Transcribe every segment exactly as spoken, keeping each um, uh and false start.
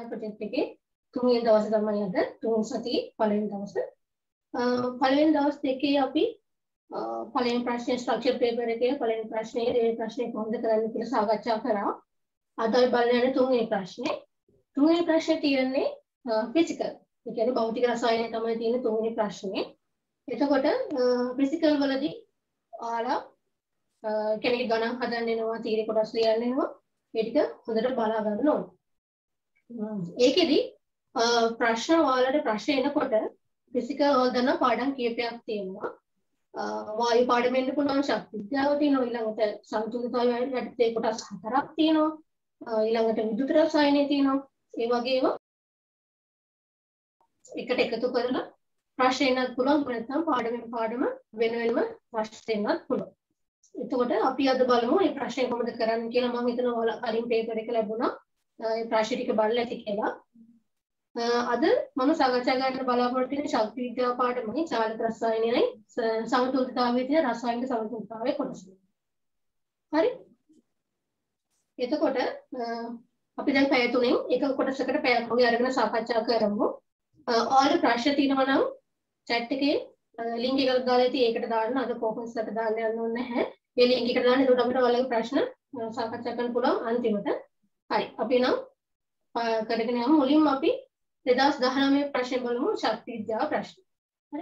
Project එකේ තුන්වෙනි දවසේ තමයි අද තුන් සතියේ පළවෙනි දවස. පළවෙනි දවස් දෙකේ අපි පළවෙනි ප්‍රශ්නේ ස්ට්‍රක්චර් පේපර් එකේ පළවෙනි ප්‍රශ්නේ ඒ ප්‍රශ්නේ කොහොමද කරන්නේ කියලා සාකච්ඡා කරා. අද අපි බලන්න යන තුන්වෙනි ප්‍රශ්නේ. තුන්වෙනි ප්‍රශ්නේ තියෙන්නේ ෆිසිකල්. ඒ කියන්නේ භෞතික රසායනය තමයි තියෙන තුන්වෙනි ප්‍රශ්නේ. එතකොට ෆිසිකල් වලදී ඔයාලා කෙනෙක් ගණන් හදන්න එනවා, තීරේ කොටස් ලියන්න එනවා. ඒ ටික හොඳට බලා ගන්න ඕනේ. ඒකෙදි ප්‍රශ්න ඔයාලට ප්‍රශ්න එනකොට ෆිසිකල් වල දන්න පාඩම් කීපයක් තියෙනවා. වායු පාඩම වෙන්න පුළුවන්, ශක්ති විද්‍යාව තියෙනවා, ඊළඟට සමතුලිතතාවය යටතේ කොටස් හතරක් තියෙනවා, ඊළඟට විද්‍යුත් රසායනය තියෙනවා. ඒ වගේම එකට එකතු කරලා ප්‍රශ්න එන්නත් පුළුවන්, නැත්නම් පාඩමෙන් පාඩම වෙන වෙනම ප්‍රශ්න එන්නත් පුළුවන්. එතකොට අපි අද බලමු මේ ප්‍රශ්නේ කොහොමද කරන්න කියලා. මම හිතනවා ඔයාලා කලින් පේපර් එක ලැබුණා. ඒ ප්‍රශ්න ටික බලලා ඇති කියලා. අද මම සාකච්ඡා කරන්න බලාපොරොත්තු වෙන්නේ ශක්ති විද්‍යාව පාඩමේ චාලක රසායනයයි සමතුලිතතාවයේ තියෙන රසායනික සමතුලිතතාවයේ කොටස. හරි? එතකොට අපි දැන් පැය තුනෙන් එක කොටසකට පැයක් වගේ අරගෙන සාකච්ඡා කරමු. ඔයාලා ප්‍රශ්න තියෙනවා නම් chat එකේ link එකක් දාලා තියෙයි, ඒකට දාන්න. අද conference එකට දාන්න යන්න ඕනේ නැහැ. මේ link එකට දාන්න. ඒකට අපිට ඔයාලගේ ප්‍රශ්න සාකච්ඡා කරන්න පුළුවන් අන්තිමට. හරි. අපි නම් කරගෙන යමු. මුලින්ම අපි දෙදාස් දහනවය ප්‍රශ්න බලමු, ශක්ති විද්‍යාව ප්‍රශ්න. හරි.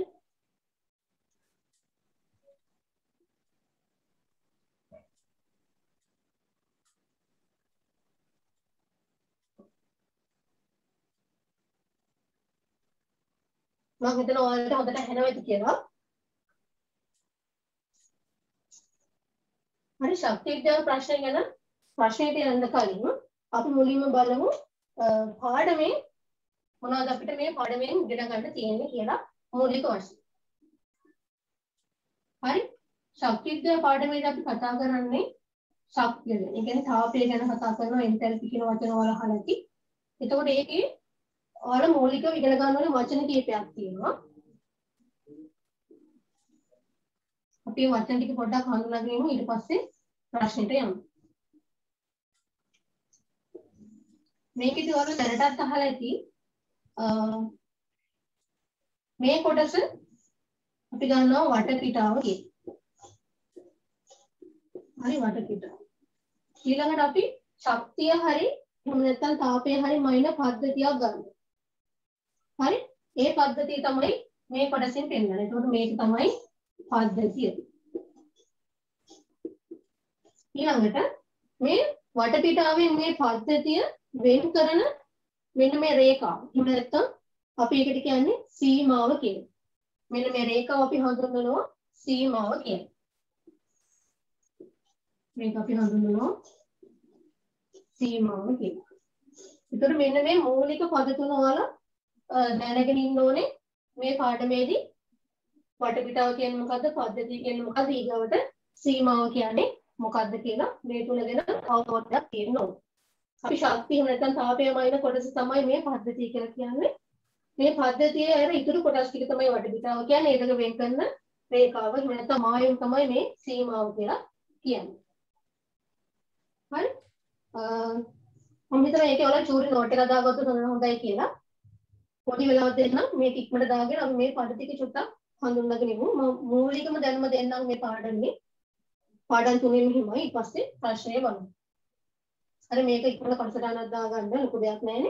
මම හිතනවා ඔයාලට හොඳට ඇහෙනවද කියලා. හරි. ශක්ති විද්‍යාව ප්‍රශ්න ගැන ප්‍රශ්නෙට යන්න කලින් අපි මුලින්ම බලමු පාඩමේ මොනවද අපිට මේ පාඩමෙන් ඉගෙන ගන්න තියෙන්නේ කියලා මූලික වශයෙන්. හරි. ශක්ති විද්‍යාව පාඩමේදී අපි කතා කරන්නේ ශක්තිය ගැන. ඒ කියන්නේ තාපය ගැන කතා කරනවා, එන්තැල්පි කියන වචන වල අහලා නැති. එතකොට ඒකේ ඔයාලා මූලිකව ඉගෙන ගන්න ඕනේ වචන කීපයක් තියෙනවා. අපි මේ වචන ටික පොඩ්ඩක් හඳුනාගෙන ඉමු, ඊට පස්සේ ප්‍රශ්නෙට යමු. මේකෙදි ඔයාලා දැනටත් අහලා ඇති මේ කොටස අපි ගන්නවා වටපිටාව කියලා. හරි, වටපිටාව. ඊළඟට අපි ශක්තිය හරි එහෙම නැත්නම් තාපය හරි මයින පද්ධතියක් ගන්නවා. හරි, ඒ පද්ධතිය තමයි මේ කොටසින් පෙන්නන්නේ. එතකොට මේක තමයි පද්ධතිය. ඊළඟට මේ වටපිටාවෙන් මේ පද්ධතිය වෙන් කරන මෙන්න මේ රේඛාව. එහෙම නැත්නම් අපි ඒකට කියන්නේ සීමාව කියලා. මෙන්න මේ රේඛාව අපි හඳුන්වනවා සීමාව කියලා. මේක අපි හඳුන්වනවා සීමාව කියලා. ඒතර මෙන්න මේ මූලික පද තුන ඔයාලා දැනගෙන ඉන්න ඕනේ මේ පාඩමේදී. වටපිටාව කියන්නේ මොකද්ද? පද්ධතිය කියන්නේ මොකද්ද? ඊගවට සීමාව කියන්නේ මොකද්ද කියලා මේ තුන ගැන අවබෝධයක් තියෙන්න ඕනේ. අපි ශක්තිය නැත්නම් තාපය මයින කොටස තමයි මේ පද්ධතිය කියලා කියන්නේ. මේ පද්ධතියේ අර ඉතුරු කොටස් ටික තමයි වටපිටාව කියන්නේ. ඒක වෙන් කරන රේඛාව. එහෙම නැත්නම් මායම් තමයි මේ සීමාව කියලා කියන්නේ. හරි. මම හිතනවා ඒකේ ඔයාලා චූරි නෝට් එක දාගත්තොත් හොඳයි කියලා. පොඩි වෙලාවක් දෙන්න මේක ඉක්මනට දාගෙන අපි මේ පද්ධතිය චුට්ටක් හඳුන්වගෙන ඉමු. මූලිකම දැනුම දෙන්නම් මේ පාඩමේ. පාඩම් තුනෙම හිමයි. ඊට පස්සේ ප්‍රශ්නේ බලමු. අර මේක ඉක්මනට කටසටහනක් දාගන්න ලොකු දෙයක් නැහැනේ.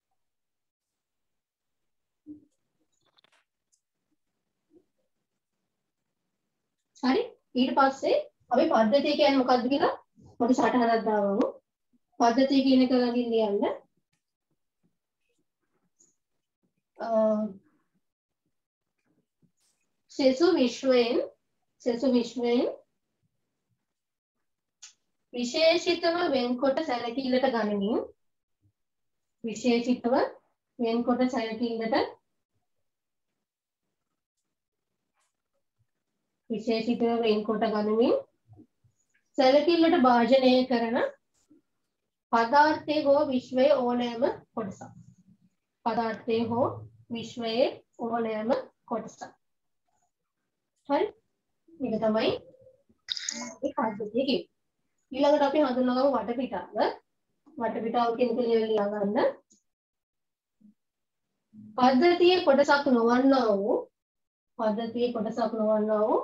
හරි. ඊට පස්සේ අපි පද්ධතිය කියන්නේ මොකක්ද කියලා පොඩි සටහනක් දාගමු. පද්ධතිය කියන එක ළඟින් ලියන්න. සෙසු විශ්වයෙන් සෙසු විශ්වයෙන් විශේෂිතව වෙන්කොට සැලකිල්ලට ගනිමින් විශේෂිතව වෙන්කොට සැලකිල්ලට විශේෂිතව වෙන්කොට ගනිමින් සැලකිල්ලට භාජනය කරන පදාර්ථයේ හෝ විශ්වයේ ඕනෑම කොටසක්. පදාර්ථයේ හෝ විශ්වයේ ඕනෑම කොටසක්. හරි. මේක තමයි ඒ පද්ධතිය කියන්නේ. ඊළඟට අපි හඳුන්වගමු වටපිටාව. වටපිටාව කියන එක ලියලා ගන්න. පද්ධතියේ කොටසක් නොවන්නා වූ පද්ධතියේ කොටසක් නොවන්නා වූ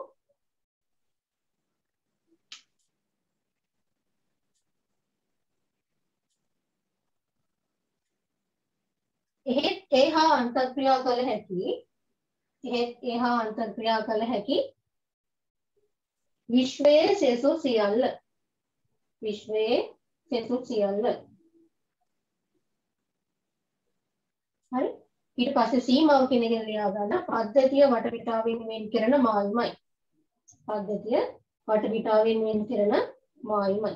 එහෙත් ඒ හා අන්තර්ක්‍රියා කළ හැකි එහෙත් ඒ හා අන්තර්ක්‍රියා කළ හැකි විශ්වයේ සෙසු සියල්ල විශ්වයේ සෙසු සියල්ල හරි ඊට පස්සේ සීමාව කියන එක ලියා ගන්න පද්ධතිය වටපිටාවෙන් වෙන් කරන මායිමයි පද්ධතිය වටපිටාවෙන් වෙන් කරන මායිමයි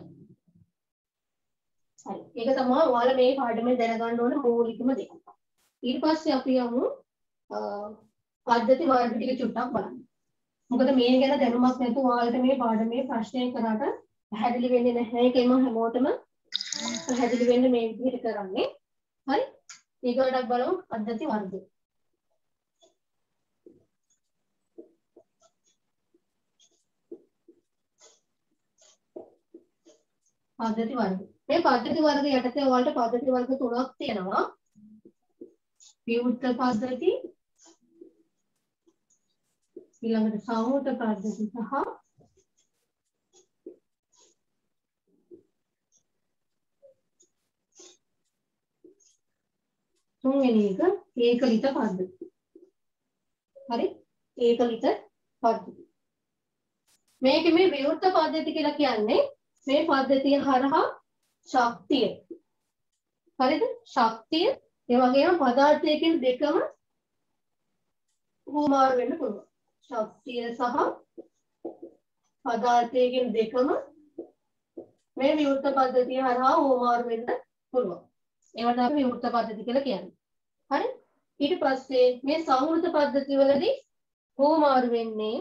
හරි ඒක තමයි ඔයාලා මේ පාඩමේ දැනගන්න ඕන මූලිකම දේ ඊට පස්සේ අපි යමු පද්ධති වර්ග ටික චුට්ටක් බලන්න මොකද මේ ගැන දැනුමක් නැතුව ඔයාලට මේ පාඩමේ ප්‍රශ්නය කරාට පැහැදිලි වෙන්නේ නැහැ ඒකෙම හැමෝටම පැහැදිලි වෙන්න මේ විදිහට කරන්නේ හරි ඊගොඩක් බලමු පද්ධති වර්ගය පද්ධති වර්ග මේ පද්ධති වර්ග යටතේ ඔයාලට පද්ධති වර්ග තුනක් තියෙනවා විවෘත පද්ධති ඊළඟට සාමූහික පද්ධති සහ තුන්වෙනි එක ඒකලිත පද්ධති. හරි? ඒකලිත පද්ධති. මේක මේ විවෘත පද්ධති කියලා කියන්නේ මේ පද්ධතිය හරහා ශක්තිය. හරිද? ශක්තිය ඒ වගේම පදාර්ථයකින් දෙකම හුවමාරු වෙන්න පුළුවන්. ශක්තිය සහ පදාර්ථයකින් දෙකම මේ විවෘත පද්ධතිය හරහා හුවමාරු වෙන්න පුළුවන්. ඒවට අපි විවෘත පද්ධති කියලා කියන්නේ. හරි? ඊට පස්සේ මේ සංවෘත පද්ධති වලදී හුවමාරු වෙන්නේ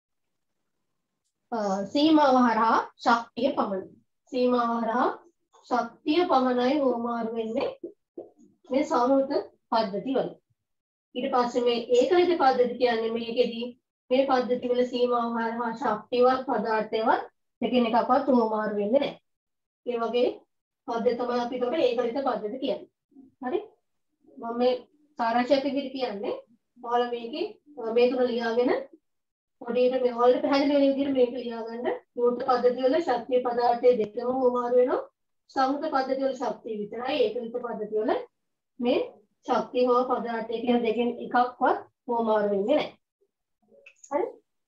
සීමාව හරහා ශක්තිය පමණයි. සීමාව හරහා ශක්තිය පමණයි හුවමාරු වෙන්නේ මේ සංවෘත පද්ධති වල. ඊට පස්සේ මේ ඒකලිත පද්ධති කියන්නේ මේකෙදී මේ පද්ධති වල සීමාව හරහා ශක්තියවත් පදාර්ථයවත් දෙකෙන් එකක්වත් හුවමාරු වෙන්නේ නැහැ. ඒ වගේ පද්ධතිය තමයි අපි උඩ ඒකලිත පද්ධති කියන්නේ. හරි? මම මේ සාරාංශයක් විදිහට කියන්නේ ඔයාලා මේකේ මේ තුන ලියාගෙන පොඩියට මේ ඔයාලට පැහැදිලි වෙන විදිහට මේක ලියාගන්න. විවෘත පද්ධති වල ශක්තිය පදාර්ථයේ දෙකම හුවමාරු වෙනවා. සංවෘත පද්ධති වල ශක්තිය විතරයි. ඒකලිත පද්ධති වල මේ ශක්තිය හෝ පදාර්ථය කියන දෙකෙන් එකක්වත් හුවමාරු වෙන්නේ නැහැ. හරි?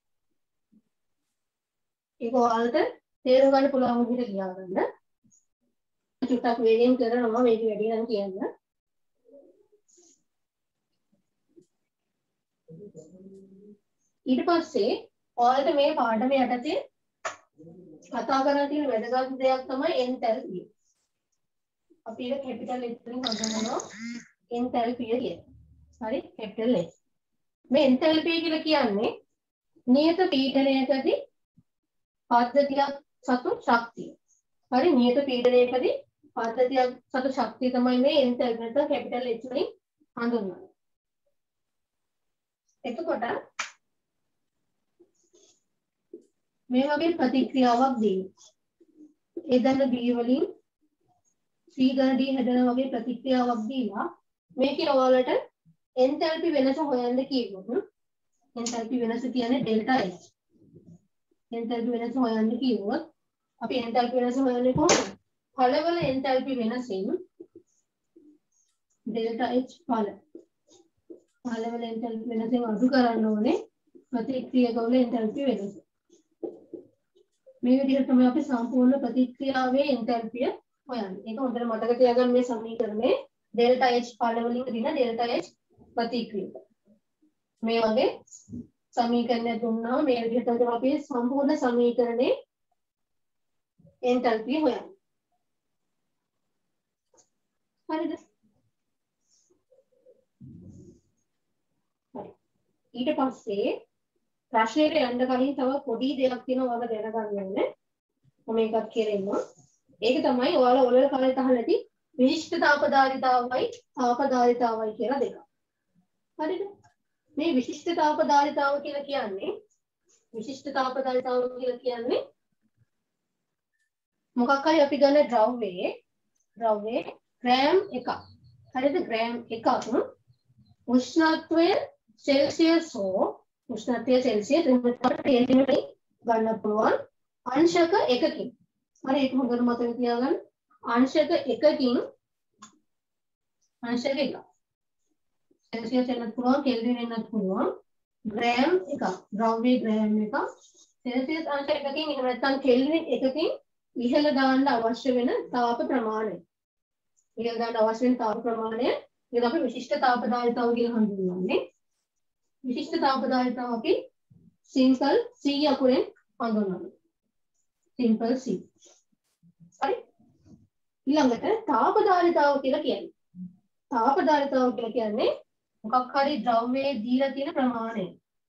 ඒක ඔයාලට තේරුම් ගන්න පුළුවන් විදිහට ලියාගන්න. චුට්ටක් වේගෙන් කරනවා මේක වැඩි නම් කියන්න. ඊට පස්සේ ඔයාලට මේ පාඩම යටතේ කතා කරන්න තියෙන වැදගත් දෙයක් තමයි එන්තැල්පිය. අපි ඒක කැපිටල් එච් වලින් හඳුන්වනවා එන්තැල්පිය කියලා. හරි? Capital H. මේ එන්තැල්පිය කියලා කියන්නේ නියත පීඩනයකදී පද්ධතියක් සතු ශක්තිය. හරි? නියත පීඩනයකදී පද්ධතියක් සතු ශක්තිය තමයි මේ එන්තැල්පිය නැත්නම් කැපිටල් එච් වලින් හඳුන්වන්නේ. එතකොට මේ වගේ ප්‍රතික්‍රියාවක් දෙන්න. A ධන B වලින් C ධන D හැදෙන වගේ ප්‍රතික්‍රියාවක් දීලා මේකේ ඔයාලට එන්තැල්පි වෙනස හොයන්න කිව්වොත් එන්තැල්පි වෙනස කියන්නේ ඩෙල්ටා H. එන්තැල්පි වෙනස හොයන්න කිව්වොත් අපි එන්තැල්පි වෙනස හොයන්නේ කොහොමද? ඵලවල එන්තැල්පි වෙනසින් ඩෙල්ටා H ඵල. ඵලවල එන්තැල්පි වෙනසින් අඩු කරන්න ඕනේ ප්‍රතික්‍රියාවල එන්තැල්පි වෙනස. මේ විදිහට තමයි අපි සම්පූර්ණ ප්‍රතික්‍රියාවේ එන්තැල්පිය හොයන්නේ. ඒක හොඳට මතක තියාගන්න මේ සමීකරණේ ඩෙල්ටා H ඵල වලින් දින ඩෙල්ටා H ප්‍රතික්‍රියාව. මේ වගේ සමීකරණය දුන්නාම මේ විදිහට තමයි අපි සම්පූර්ණ සමීකරණේ එන්තැල්පිය හොයන්නේ. හරිද? හරි. ඊට පස්සේ ප්‍රශ්නෙට යන්න කලින් තව පොඩි දෙයක් තියෙනවා ඔයාලා දැනගන්න ඕනේ. මම ඒකත් කියනවා. ඒක තමයි ඔයාලා ඔලවල කාලේ තහල නැති විශිෂ්ට තාපදාරිතාවයි තාපදාරිතාවයි කියලා දෙකක්. හරිද? මේ විශිෂ්ට තාපදාරිතාව කියලා කියන්නේ විශිෂ්ට තාපදාරිතාව කියලා කියන්නේ මොකක් හරි අපි ගන්න ද්‍රව්‍යයේ ද්‍රව්‍යයේ ග්‍රෑම් එකක්. හරිද? ග්‍රෑම් එකක් උෂ්ණත්වය සෙල්සියස් හෝ උෂ්ණත්වය සෙල්සියස් කෙල්වින් ගන්න පුළුවන් අංශක එකකින්. හරි ඒක හොඳට මතක තියාගන්න. අංශක එකකින් අංශක එක. සෙල්සියස් වෙනත් පුළුවන් කෙල්වින් වෙනත් පුළුවන්. ග්‍රෑම් එක ද්‍රව්‍ය ග්‍රෑම් එක සෙල්සියස් අංශක එකකින් එහෙම නැත්නම් කෙල්වින් එකකින් ඉහළ දාන්න අවශ්‍ය වෙන තාප ප්‍රමාණය. ඉහළ දාන්න අවශ්‍ය වෙන තාප ප්‍රමාණය ඒක අපි විශිෂ්ට තාපදායීතාව කියලා හඳුන්වන්නේ. විශිෂ්ට තාපදායීතාව අපි සිම්පල් C අකුරෙන් හඳුන්වනවා. Simple C. හරි. ඊළඟට තාපදායීතාව කියලා කියන්නේ. තාපදායීතාව කියලා කියන්නේ මොකක් හරි ද්‍රව්‍යයේ දීලා තියෙන ප්‍රමාණය.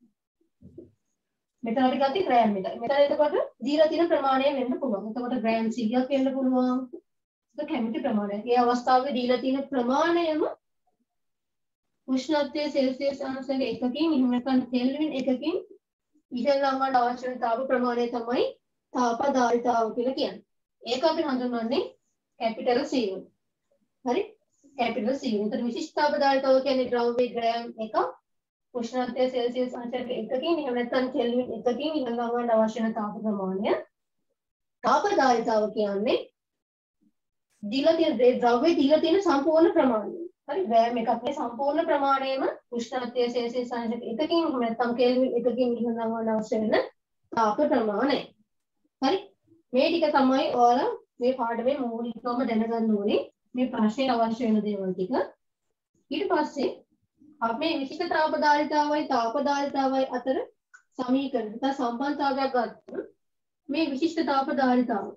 මෙතන අපි ගත්තේ ග්‍රෑම් එක. මෙතන එතකොට දීලා තියෙන ප්‍රමාණය වෙන්න පුළුවන්. එතකොට ග්‍රෑම් සීයක් වෙන්න පුළුවන්. ඒක කැමති ප්‍රමාණයක්. ඒ අවස්ථාවේ දීලා තියෙන ප්‍රමාණයම උෂ්ණත්වය සෙල්සියස් අංශක එකකින් එහෙම නැත්නම් කෙල්වින් එකකින් ඉහළ ලංවන්න අවශ්‍ය වෙන තාප ප්‍රමාණය තමයි තාපදායීතාව කියලා කියන්නේ. ඒක අපි හඳුන්වන්නේ කැපිටල් C වලින්. හරි? Capital C. උතර විශිෂ්ට තාපදායීතාව කියන්නේ ද්‍රව්‍ය ග්‍රෑම් එක උෂ්ණත්වය සෙල්සියස් අංශක එකකින් එහෙම නැත්නම් කෙල්වින් එකකින් ඉහළ ලංවන්න අවශ්‍ය වෙන තාප ප්‍රමාණය. තාපදායීතාව කියන්නේ දීලා තියෙන ද්‍රව්‍ය දීලා තියෙන සම්පූර්ණ ප්‍රමාණය. හරි ග්‍රෑම් එකක් මේ සම්පූර්ණ ප්‍රමාණයම උෂ්ණත්වය සෙල්සියස් අංශක එකකින් එහෙම නැත්නම් කෙල්වින් එකකින් ඉහළ ලංවන්න අවශ්‍ය වෙන තාප ප්‍රමාණය. හරි මේ ටික තමයි ඔයාලා මේ පාඩමේ මූලිකවම දැනගන්න ඕනේ මේ ප්‍රශ්නේ අවශ්‍ය වෙන දේවල් ටික. ඊට පස්සේ අපි මේ විශිෂ්ට තාපදායීතාවයි තාපදායීතාවයි අතර සමීකරණ නැත්නම් සම්බන්ධතාවයක් ගන්න. මේ විශිෂ්ට තාපදායීතාව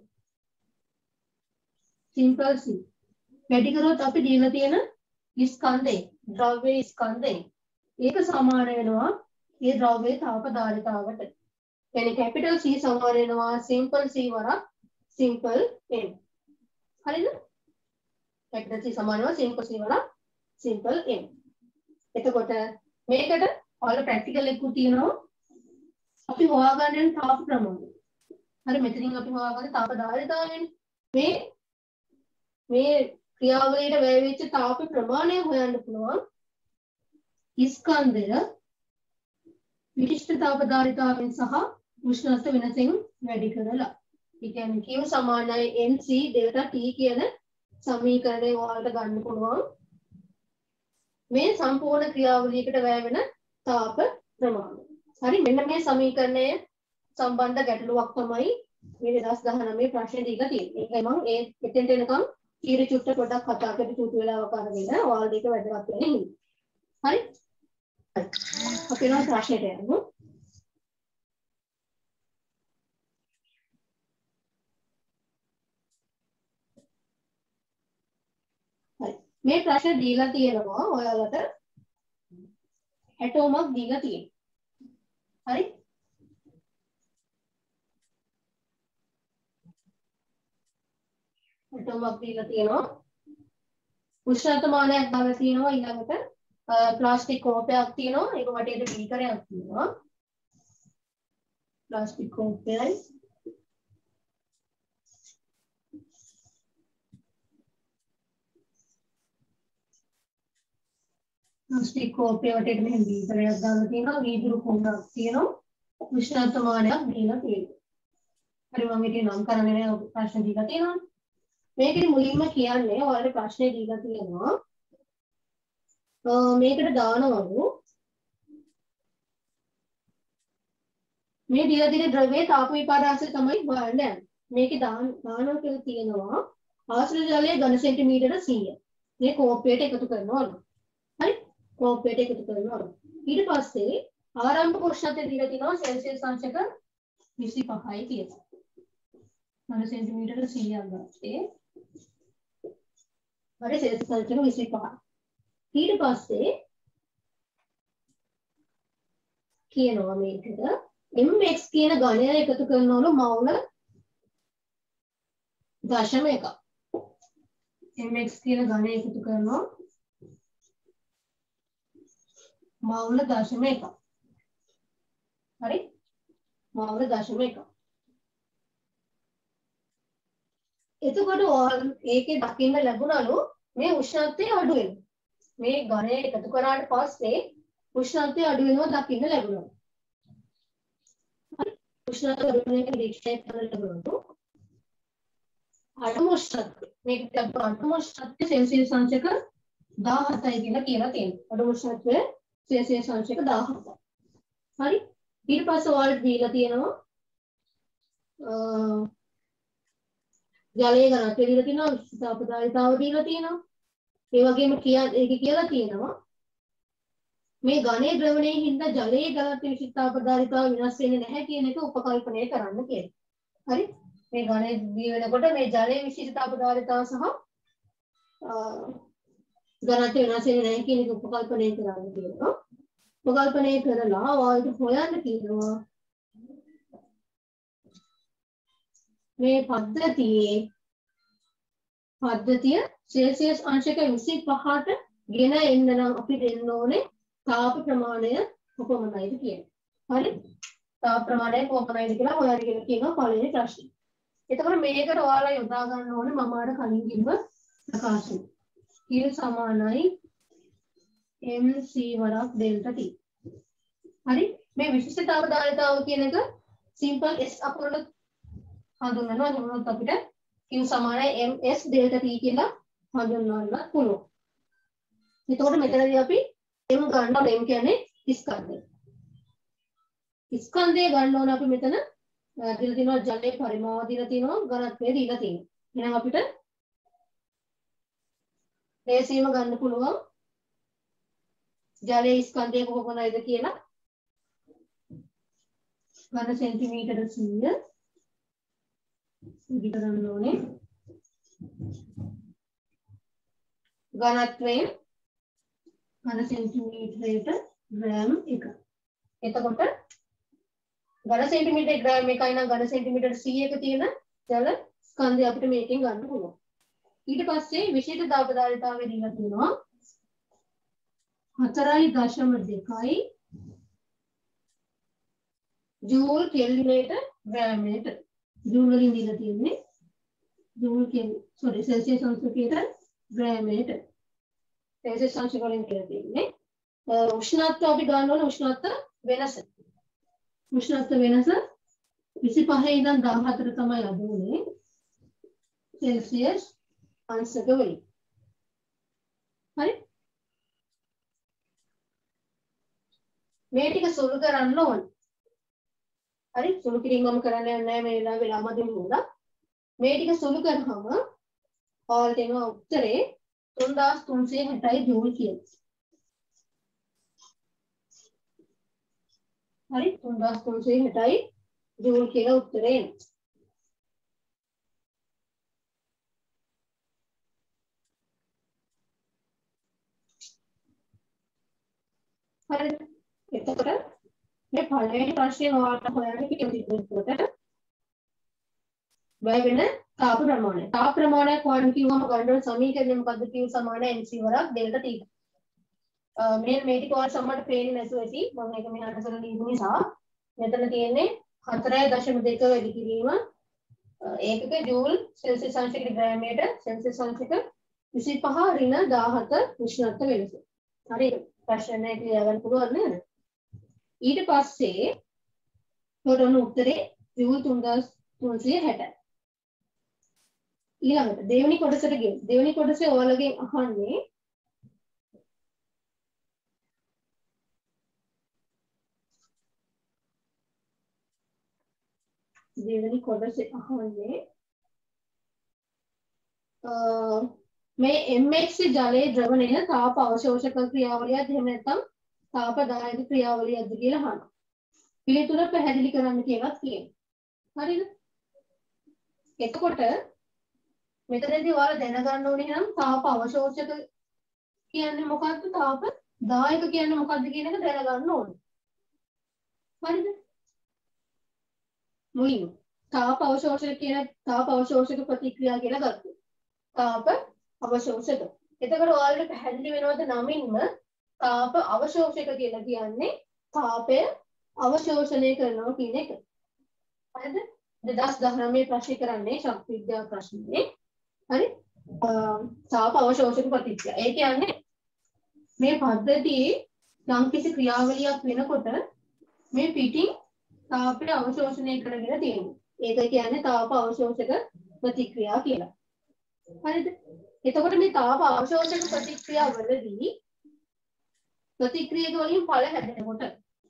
සිම්පල් C වැඩි කරොත් අපි දීලා තියෙන ස්කන්ධේ ද්‍රව්‍ය ස්කන්ධේ ඒක සමාන වෙනවා ඒ ද්‍රව්‍යයේ තාපදායීතාවට. يعني කැපිටල් C සමාන වෙනවා සිම්පල් C වරක් සිම්පල් M. හරිද? කැපිටල් C සමාන වෙනවා සිම්පල් C වරක් සිම්පල් M. එතකොට මේකට ඔයාලා ප්‍රැක්ටිකල් එකක් තියෙනවා. අපි හොයාගන්න තාප ප්‍රමාණය. හරි මෙතනින් අපි හොයාගන්න තාපදායීතාවයෙන් මේ මේ ක්‍රියාවලියට වැය වෙච්ච තාප ප්‍රමාණය හොයන්න පුළුවන් ස්කන්ධය විශිෂ්ට තාපදායීතාවයෙන් සහ උෂ්ණත්ව වෙනසෙන් වැඩි කරලා. ඒ කියන්නේ Q සමානයි mc ඩෙල්ටා T කියන සමීකරණය ඔයාලට ගන්න පුළුවන්. මේ සම්පූර්ණ ක්‍රියාවලියකට වැය වෙන තාප ප්‍රමාණය. හරි මෙන්න මේ සමීකරණය සම්බන්ධ ගැටලුවක් තමයි මේ දෙදාස් දහනවය ප්‍රශ්නේ දීලා තියෙන්නේ. ඒකයි මම ඒ එතෙන්ට එනකම් ඊට චුට්ට පොඩ්ඩක් කතා කරලා චුට්ට වෙලාවක් අරගෙන ඔයාලට ඒක වැදගත් වෙන්නේ හිමි. හරි? අපි යනවා ප්‍රශ්නෙට යමු. හරි. මේ ප්‍රශ්නේ දීලා තියෙනවා ඔයාලට ඇටෝමක් දීලා තියෙනවා. හරි? ඇටෝමක් දීලා තියෙනවා. උෂ්ණත්වමානයක් දාලා තියෙනවා ඊළඟට ප්ලාස්ටික් කෝපයක් තියෙනවා ඒක වටේට බීකරයක් තියෙනවා. ප්ලාස්ටික් කෝපයයි ප්ලාස්ටික් කෝපය වටේට මෙහෙම බීකරයක් දාලා තියෙනවා. වීදුරු කුණක් තියෙනවා. උෂ්ණත්වමානයක් දීලා තියෙනවා. හරි මම මේක නම් කරගෙන ප්‍රශ්න දීලා තියෙනවා. මේකෙදි මුලින්ම කියන්නේ ඔයාලට ප්‍රශ්නේ දීලා තියෙනවා මේකට දානවලු මේ දීලා තියෙන ද්‍රව්‍යයේ තාප විපාදාසය තමයි හොයන්න යන්නේ. මේකේ දාන දානවා කියලා තියෙනවා ආශ්‍රිත ජලයේ ඝන සෙන්ටිමීටර සීය. මේ කෝපයට එකතු කරනවලු. හරි? කෝපයට එකතු කරනවලු. ඊට පස්සේ ආරම්භක උෂ්ණත්වය දීලා තියෙනවා සෙල්සියස් අංශක විසි පහයි කියලා. ඝන සෙන්ටිමීටර සීයක් ගත්තේ. හරි සෙල්සියස් අංශක විසි පහ. ඊට පස්සේ කියනවා මේකට mx කියන ඝනය එකතු කරනවලු මවුල දශම එක. mx කියන ඝනය එකතු කරනවා මවුල දශම එක. හරි? මවුල දශම එක. එතකොට ඒකේ දකින්න ලැබුණලු මේ උෂ්ණත්වය අඩු වෙනවා. මේ ඝනය එකතු කරාට පස්සේ උෂ්ණත්වය අඩු වෙනවා දකින්න ලැබුණා. හරි. උෂ්ණත්වය අඩු වෙන එක නිරීක්ෂණය කරන්න ලැබුණා. අඩු උෂ්ණත්වය මේක අඩු උෂ්ණත්වය සෙල්සියස් අංශක දාහතයි කියලා කියලා තියෙනවා. අඩු උෂ්ණත්වය සෙල්සියස් අංශක දාහතයි. හරි. ඊට පස්සේ ඔයාලට දීලා තියෙනවා ජලයේ ඝනත්වය දීලා තියෙනවා, විශිෂ්ඨතාවය දීලා තියෙනවා. ඒ වගේම කියා ඒක කියලා තියෙනවා මේ ඝනයේ ද්‍රවණයේ හින්දා ජලයේ ඝනත්වය විශිෂ්ඨතාවය වෙනස් වෙන්නේ නැහැ කියන එක උපකල්පනය කරන්න කියලා. හරි. මේ ඝනයේ දී වෙනකොට මේ ජලයේ විශිෂ්ඨතාවය සහ ඝනත්වය වෙනස් වෙන්නේ නැහැ කියන එක උපකල්පනය කරන්න කියනවා. උපකල්පනය කරලා ඔයාලට හොයන්න කියනවා මේ පද්ධතියේ පද්ධතිය සෙල්සියස් අංශක විසිපහට ගෙන එන්න නම් අපිට එන්න ඕනේ තාප ප්‍රමාණය කොපමණයිද කියන්නේ. හරි? තාප ප්‍රමාණය කොපමණයිද කියලා ඔයාලට කියලා කියනවා පළවෙනි ප්‍රශ්නේ. එතකොට මේකට ඔයාලා යොදා ගන්න ඕනේ මම අර කලින් කිව්ව ප්‍රකාශය. Q සමානයි mc වරක් ඩෙල්ටා t. හරි? මේ විශිෂ්ටතාව ධාරිතාව කියන එක සිම්පල් s අකුරට හඳුන්වනවා. එහෙනම් අපිට Q සමානයි ms ඩෙල්ටා t කියලා හඳුන්වන්න පුළුවන්. එතකොට මෙතනදී අපි m ගන්නවා. m කියන්නේ ස්කන්ධය. ස්කන්ධය ගන්න ඕන අපි මෙතන දීලා තිනවා ජලයේ පරිමාව දීලා තිනවා ඝනත්වය දීලා තිනවා. එහෙනම් අපිට ලේසියෙන්ම ගන්න පුළුවන් ජලයේ ස්කන්ධය කොහොමද කියලා. ඝන සෙන්ටිමීටර සීය ඉදි කරන්න ඕනේ. ඝනත්වය ඝන සෙන්ටිමීටරයට ග්‍රෑම් එක. එතකොට ඝන සෙන්ටිමීටර ග්‍රෑම් එකයි නම් ඝන සෙන්ටිමීටර සීයක තියෙන ජල ස්කන්ධය අපිට මේකෙන් ගන්න පුළුවන්. ඊට පස්සේ විශේෂ දාපදාරිතාවය දීලා තියෙනවා හතරයි දශම දෙකයි ජූල් කෙල්විනේට ග්‍රෑමයට. ජූල් වලින් දීලා තියෙන්නේ ජූල් කෙල් සෝරි සෙල්සියස් අංශකයට ග්‍රෑමයට. සෙල්සියස් අංශක වලින් කියලා තියෙන්නේ උෂ්ණත්වය අපි ගන්න ඕනේ උෂ්ණත්ව වෙනස. උෂ්ණත්ව වෙනස විසිපහ ඉඳන් දාහතර තමයි ලැබුණේ සෙල්සියස් අංශක වලින්. හරි? මේ ටික සුළු කරන්න ඕනේ. හරි? සුළු කිරීම මම කරන්න යන්නේ නැහැ මේ වෙලාවේ ලාමදින් වුණා. මේ ටික සුළු කරාම ඔයාලට එනවා උත්තරේ තුන්දාස් තුන්සිය හැටයි ජූල් කියලා. හරි? තුන්දාස් තුන්සිය හැටයි ජූල් කියලා උත්තරේ එනවා. හරිද? එතකොට මේ පළවෙනි ප්‍රශ්නේ ඔයාලට හොයන්න කිව්වොත් බය වෙන තාප ප්‍රමාණය. තාප ප්‍රමාණය කොහොමද කිව්වම ගන්න සමීකරණය මොකද්ද? Q සමාන mc වරක් ඩෙල්ටා t. මේ මේ ටික ඔයාලට සම්මත පේන්නේ නැතුව ඇති. මම ඒක මෙහාට කරලා දීපු නිසා මෙතන තියෙන්නේ හතරයි දශම දෙක වැඩි කිරීම ඒකක ජූල් සෙල්සියස් අංශයකට ග්‍රෑමයට සෙල්සියස් අංශයක විසිපහ ඍණ දාහත උෂ්ණත්ව වෙනස. හරිද? ප්‍රශ්නය ක්‍රියා ගන්න පුළුවන් නේද? ඊට පස්සේ හොරන උත්තරේ ජූල් තුන්දාස් තුන්සිය හැටයි. ඊළඟට දෙවෙනි කොටසට ගියොත් දෙවෙනි කොටසේ ඔයාලගෙන් අහන්නේ දෙවෙනි කොටසේ අහන්නේ මේ mx ජලයේ ද්‍රවණය තාප අවශෝෂක ක්‍රියාවලියද එහෙම නැත්නම් තාප දායක ක්‍රියාවලියද කියලා අහනවා. පිළිතුර පැහැදිලි කරන්න කියලා කියනවා. හරිද? එතකොට මෙතනදී ඔයාලා දැනගන්න ඕනේ නම් තාප අවශෝෂක කියන්නේ මොකක්ද? තාප දායක කියන්නේ මොකක්ද කියන එක දැනගන්න ඕනේ. හරිද? මුලින්ම තාප අවශෝෂක කියන තාප අවශෝෂක ප්‍රතික්‍රියා කියලා ගත්තා. තාප අවශෝෂක. එතකොට ඔයාලට පැහැදිලි වෙනවද නමින්ම තාප අවශෝෂක කියලා කියන්නේ තාපය අවශෝෂණය කරනවා කියන එක. හරිද? දෙදාස් දහනවය ප්‍රශ්න කරන්නේ ශක්ති විද්‍යා ප්‍රශ්නේ. හරි? තාප අවශෝෂක ප්‍රතික්‍රියා. ඒ කියන්නේ මේ පද්ධතියේ යම් කිසි ක්‍රියාවලියක් වෙනකොට මේ පිටින් තාපය අවශෝෂණය කරගෙන තියෙනවා. ඒක කියන්නේ තාප අවශෝෂක ප්‍රතික්‍රියා කියලා. හරිද? එතකොට මේ තාප අවශෝෂක ප්‍රතික්‍රියා වලදී ප්‍රතික්‍රියක වලින් ඵල හැදෙනකොට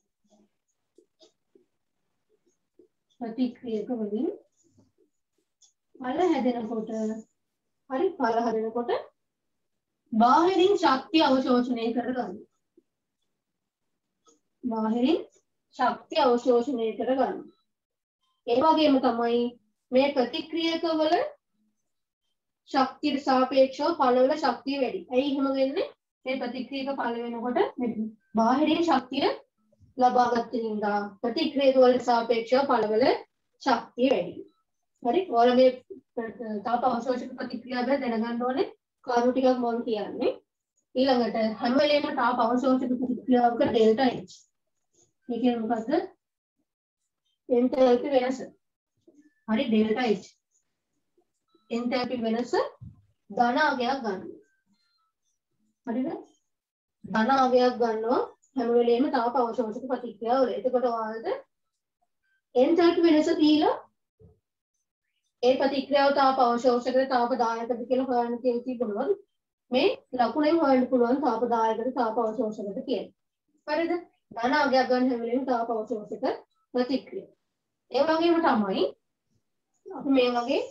ප්‍රතික්‍රියක වලින් ඵල හැදෙනකොට හරි ඵල හැදෙනකොට බාහිරින් ශක්තිය අවශෝෂණය කරගන්න. බාහිරින් ශක්තිය අවශෝෂණය කරගන්න. ඒ වගේම තමයි මේ ප්‍රතික්‍රියක වල ශක්තියට සාපේක්ෂව ඵලවල ශක්තිය වැඩි. ඇයි එහෙම වෙන්නේ? මේ ප්‍රතික්‍රියක ඵල වෙනකොට බාහිරින් ශක්තිය ලබා ගන්න හින්දා ප්‍රතික්‍රියක වලට සාපේක්ෂව ඵලවල ශක්තිය වැඩි. හරි? ඔයාලා මේ තාප අවශෝෂක ප්‍රතික්‍රියාව ගැන දැනගන්න ඕනේ. කරුණු ටිකක් මම කියන්නේ. ඊළඟට හැම වෙලේම තාප අවශෝෂක ප්‍රතික්‍රියාවක ඩෙල්ටා H. මේ කියන්නේ මොකද්ද? එන්තල්පි වෙනස. හරි ඩෙල්ටා H. එන්තල්පි වෙනස ධන අගයක් ගන්න. හරිද? ධන අගයක් ගන්නවා හැම වෙලේම තාප අවශෝෂක ප්‍රතික්‍රියාව වල. එතකොට ඔයාලට එන්තල්පි වෙනස දීලා ඒ ප්‍රතික්‍රියාව තාප අවශෝෂකද තාප දායකද කියලා හොයන්න තියෙනවා. මේ ලකුණෙන් හොයන්න පුළුවන් තාප දායකද තාප අවශෝෂකද කියලා. හරිද? ධන අගයක් ගන්න හැම වෙලේම තාප අවශෝෂක ප්‍රතික්‍රියාව. ඒ වගේම තමයි අපි මේ වගේ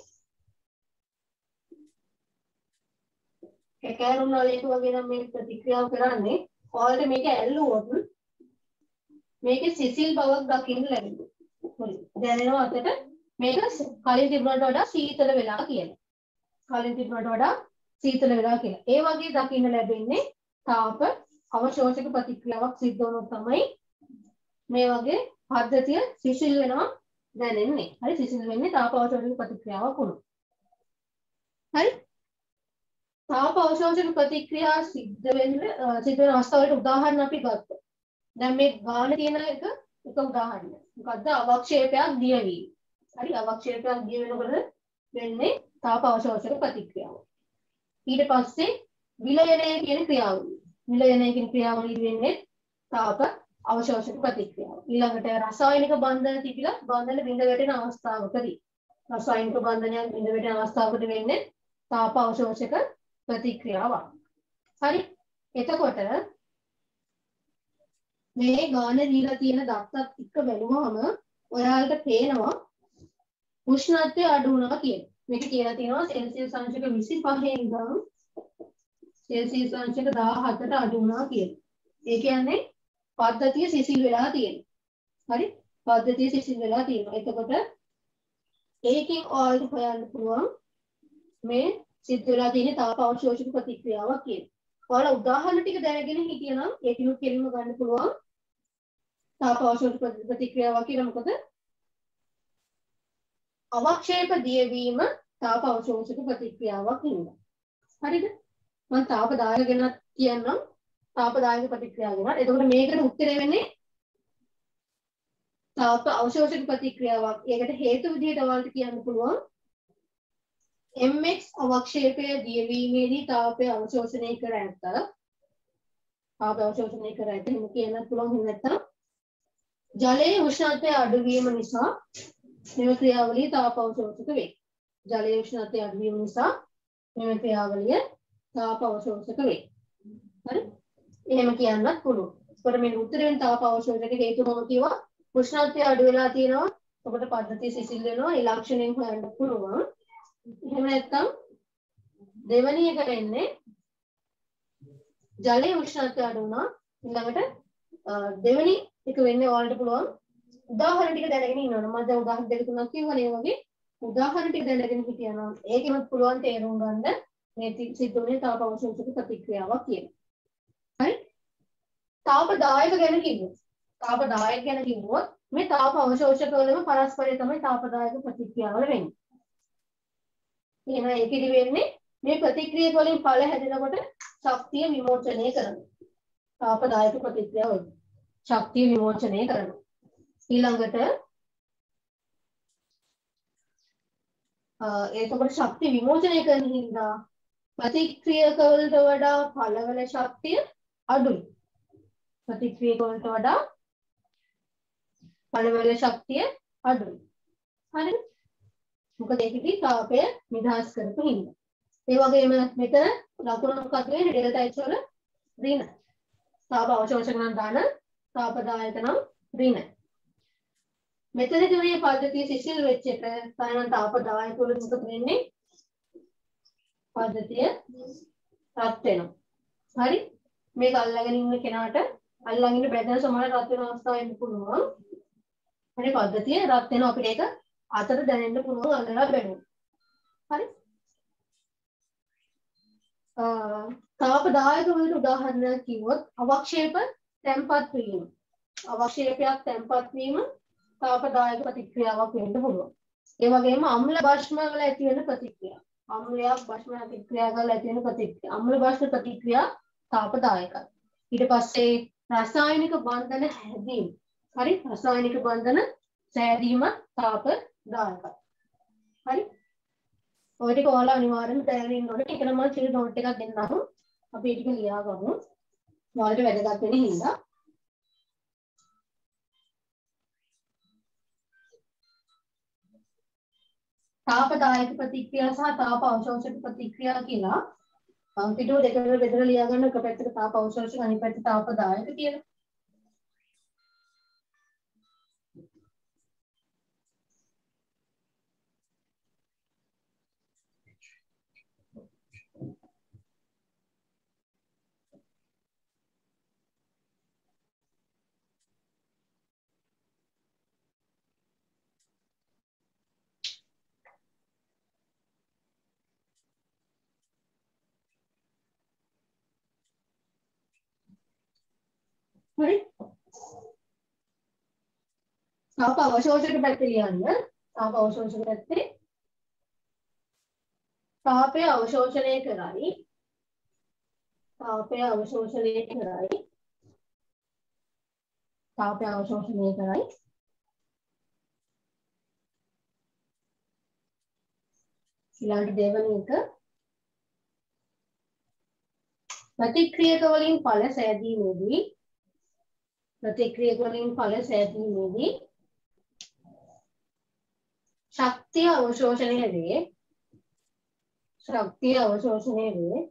කැකෑරුම් වලට වගේ නම් මේ ප්‍රතික්‍රියාව කරන්නේ ඔයාලට මේක ඇල්ලුවොත් මේකේ සිසිල් බවක් දකින්න ලැබෙනවා. හරි. දැනෙනවා අතට මේක කලින් තිබුණට වඩා සීතල වෙලා කියලා. කලින් තිබුණට වඩා සීතල වෙලා කියලා. ඒ වගේ දකින්න ලැබෙන්නේ තාප අවශෝෂක ප්‍රතික්‍රියාවක් සිද්ධ වුණොත් තමයි මේ වගේ පද්ධතිය සිසිල් වෙනවා දැනෙන්නේ. හරි සිසිල් වෙන්නේ තාප අවශෝෂක ප්‍රතික්‍රියාවක් වුණොත්. හරි? තාප අවශෝෂක ප්‍රතික්‍රියා සිද්ධ වෙන්න සිද්ධ වෙන අවස්ථාවලට උදාහරණ අපි ගත්තා. දැන් මේ ගාන තියෙන එක එක උදාහරණයක්. මොකද්ද? අවක්ෂේපයක් දිය වීම. හරි අවක්ෂේපයක් දිය වෙනකොට වෙන්නේ තාප අවශෝෂක ප්‍රතික්‍රියාව. ඊට පස්සේ විලයනය කියන ක්‍රියාවලිය. විලයනය කියන ක්‍රියාවලිය වෙන්නේ තාප අවශෝෂක ප්‍රතික්‍රියාව. ඊළඟට රසායනික බන්ධන තිබිලා බන්ධන බිඳ වැටෙන අවස්ථාවකදී රසායනික බන්ධනයක් බිඳ වැටෙන අවස්ථාවකදී වෙන්නේ තාප අවශෝෂක ප්‍රතික්‍රියාවක්. හරි? එතකොට මේ ගාන දීලා තියෙන දත්තත් එක්ක බැලුවම ඔයාලට පේනවා උෂ්ණත්වය අඩු වුණා කියලා. මේක කියලා තියෙනවා සෙල්සියස් අංශක විසිපහේ ඉඳන් සෙල්සියස් අංශක දහහතට අඩු වුණා කියලා. ඒ කියන්නේ පද්ධතිය සිසිල් වෙලා තියෙනවා. හරි? පද්ධතිය සිසිල් වෙලා තියෙනවා. එතකොට ඒකෙන් ඔයාලට හොයන්න පුළුවන් මේ සිද්ධ වෙලා තියෙන තාප අවශෝෂක ප්‍රතික්‍රියාවක් කියලා. ඔයාලා උදාහරණ ටික දැනගෙන හිටියනම් ඒකිනුත් කෙලින්ම ගන්න පුළුවන් තාප අවශෝෂක ප්‍රතික්‍රියාවක් කියලා. මොකද අවක්ෂේප දියවීම තාප අවශෝෂක ප්‍රතික්‍රියාවක් නෙවෙයි. හරිද? මම තාප දායක ගැන කියන්නම්. තාප දායක ප්‍රතික්‍රියාව ගැන. එතකොට මේකට උත්තරය වෙන්නේ තාප අවශෝෂක ප්‍රතික්‍රියාවක්. ඒකට හේතු විදිහට ඔයාලට කියන්න පුළුවන් mx අවක්ෂේපය දියවීමේදී තාපය අවශෝෂණය කර ඇත. තාප අවශෝෂණය කර ඇත. එහෙම කියන්න පුළුවන්. එහෙම නැත්නම් ජලයේ උෂ්ණත්වය අඩු වීම නිසා මෙම ක්‍රියාවලිය තාප අවශෝෂක වේ. ජලයේ උෂ්ණත්වය අඩු වීම නිසා මෙම ක්‍රියාවලිය තාප අවශෝෂක වේ. හරි? එහෙම කියන්නත් පුළුවන්. ඒකට මේ උත්තරෙන් තාප අවශෝෂක හේතු මොකක්ද කිව්වා? උෂ්ණත්වය අඩු වෙලා තියෙනවා. ඔබට පද්ධතිය සිසිල් වෙනවා. ඒ ලක්ෂණයෙන් හොයන්න පුළුවන්. එහෙම නැත්නම් දෙවැනි එක වෙන්නේ ජලයේ උෂ්ණත්වය අඩු වුණා. ඊළඟට දෙවැනි එක වෙන්නේ ඔයාලට පුළුවන් උදාහරණ ටික දැනගෙන ඉන්න ඕන. මම දැන් උදාහරණ දෙක තුනක් කිව්වනේ. ඒ වගේ උදාහරණ ටික දැනගෙන හිටියනම් ඒකෙමත් පුළුවන් තේරුම් ගන්න මේ සිද්ධ වෙන තාප අවශෝෂක ප්‍රතික්‍රියාවක් කියලා. හරි? තාප දායක ගැන කිව්වොත් තාප දායක ගැන කිව්වොත් මේ තාප අවශෝෂක වලම පරස්පරය තමයි තාප දායක ප්‍රතික්‍රියාවල වෙන්නේ. එහෙනම් ඒකෙදි වෙන්නේ මේ ප්‍රතික්‍රියා වලින් ඵල හැදෙනකොට ශක්තිය විමෝචනය කරනවා. තාප දායක ප්‍රතික්‍රියාව වලින් ශක්තිය විමෝචනය කරනවා. ඊළඟට එතකොට ශක්ති විමෝචනය කරන හින්දා ප්‍රතික්‍රියක වලට වඩා ඵලවල ශක්තිය අඩුයි. ප්‍රතික්‍රියක වලට වඩා පළවැල ශක්තිය අඩුයි. හරිද? මොකද ඒකේ තාපය නිදහස් කරපු හින්දා. ඒ වගේම මෙතන ලකුණ මොකක්ද වෙන්නේ? ඩෙල්ටා H වල ඍණ. තාප අවශෝෂක නම් ධන, තාපදායක නම් ඍණ. මෙතනදී මේ පද්ධතිය සිසිල් වෙච්ච එක සායන තාපදායක වල මොකද වෙන්නේ? පද්ධතිය රත් වෙනවා. හරි? මේක අල්ලගෙන ඉන්න කෙනාට අල්ලගෙන ඉන්න බැදන සමාන රත් වෙන අවස්ථාවක් එන්න පුළුවන්. හරි පද්ධතිය රත් වෙනවා අපිට ඒක අතට දැනෙන්න පුළුවන් අල්ලලා බැලුවොත්. හරි? අ තාපදායක වලට උදාහරණයක් කිව්වොත් අවක්ෂේප තැම්පත් වීම. අවක්ෂේපයක් තැම්පත් වීම තාපදායක ප්‍රතික්‍රියාවක් වෙන්න පුළුවන්. ඒ වගේම අම්ල භස්ම වල ඇති වෙන ප්‍රතික්‍රියා. අම්ලයක් භස්ම ප්‍රතික්‍රියා වල ඇති වෙන ප්‍රතික්‍රියා. අම්ල භස්ම ප්‍රතික්‍රියා තාපදායකයි. ඊට පස්සේ රසායනික බන්ධන හැදීම. හරි? රසායනික බන්ධන සෑදීම තාපදායකයි. හරි? ඔය ටික ඔයාලා අනිවාර්යෙන්ම දැනගෙන ඉන්න ඕනේ. ඒක නම් මම චිල් නෝට් එකක් දෙන්නම්. අපි ඒ ටික ලියා ගමු. ඔයාලට වැදගත් වෙන හින්දා. තාපදායක ප්‍රතික්‍රියා සහ තාප අවශෝෂක ප්‍රතික්‍රියා කියලා පිටුව දෙකකට බෙදලා ලියා ගන්න. එක පැත්තක තාප අවශෝෂක අනිත් පැත්තේ තාපදායක කියලා. හරි? තාප අවශෝෂක පැත්තේ ලියන්න. තාප අවශෝෂක පැත්තේ තාපය අවශෝෂණය කරයි. තාපය අවශෝෂණය කරයි. තාපය අවශෝෂණය කරයි. ඊළඟ දෙවෙනි එක ප්‍රතික්‍රියක වලින් ඵල සෑදීමේදී ප්‍රතික්‍රියක වලින් ඵල සෑදීමේදී ශක්තිය අවශෝෂණය වේ. ශක්තිය අවශෝෂණය වේ.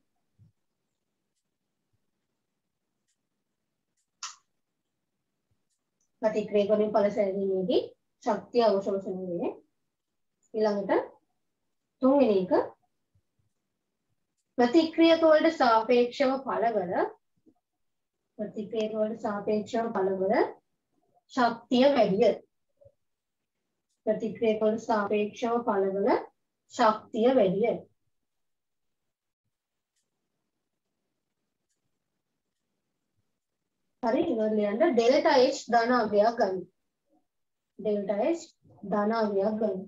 ප්‍රතික්‍රියක වලින් ඵල සෑදීමේදී ශක්තිය අවශෝෂණය වේ. ඊළඟට තුන්වෙනි එක ප්‍රතික්‍රියක වලට සාපේක්ෂව ඵලවල ප්‍රතික්‍රියක වලට සාපේක්ෂව ඵලවල ශක්තිය වැඩිය. ප්‍රතික්‍රියක වලට සාපේක්ෂව ඵලවල ශක්තිය වැඩිය. හරි ඉවර ලියන්න. ඩෙල්ටා H ධන අගයක් ගන්න. ඩෙල්ටා H ධන අගයක් ගන්න.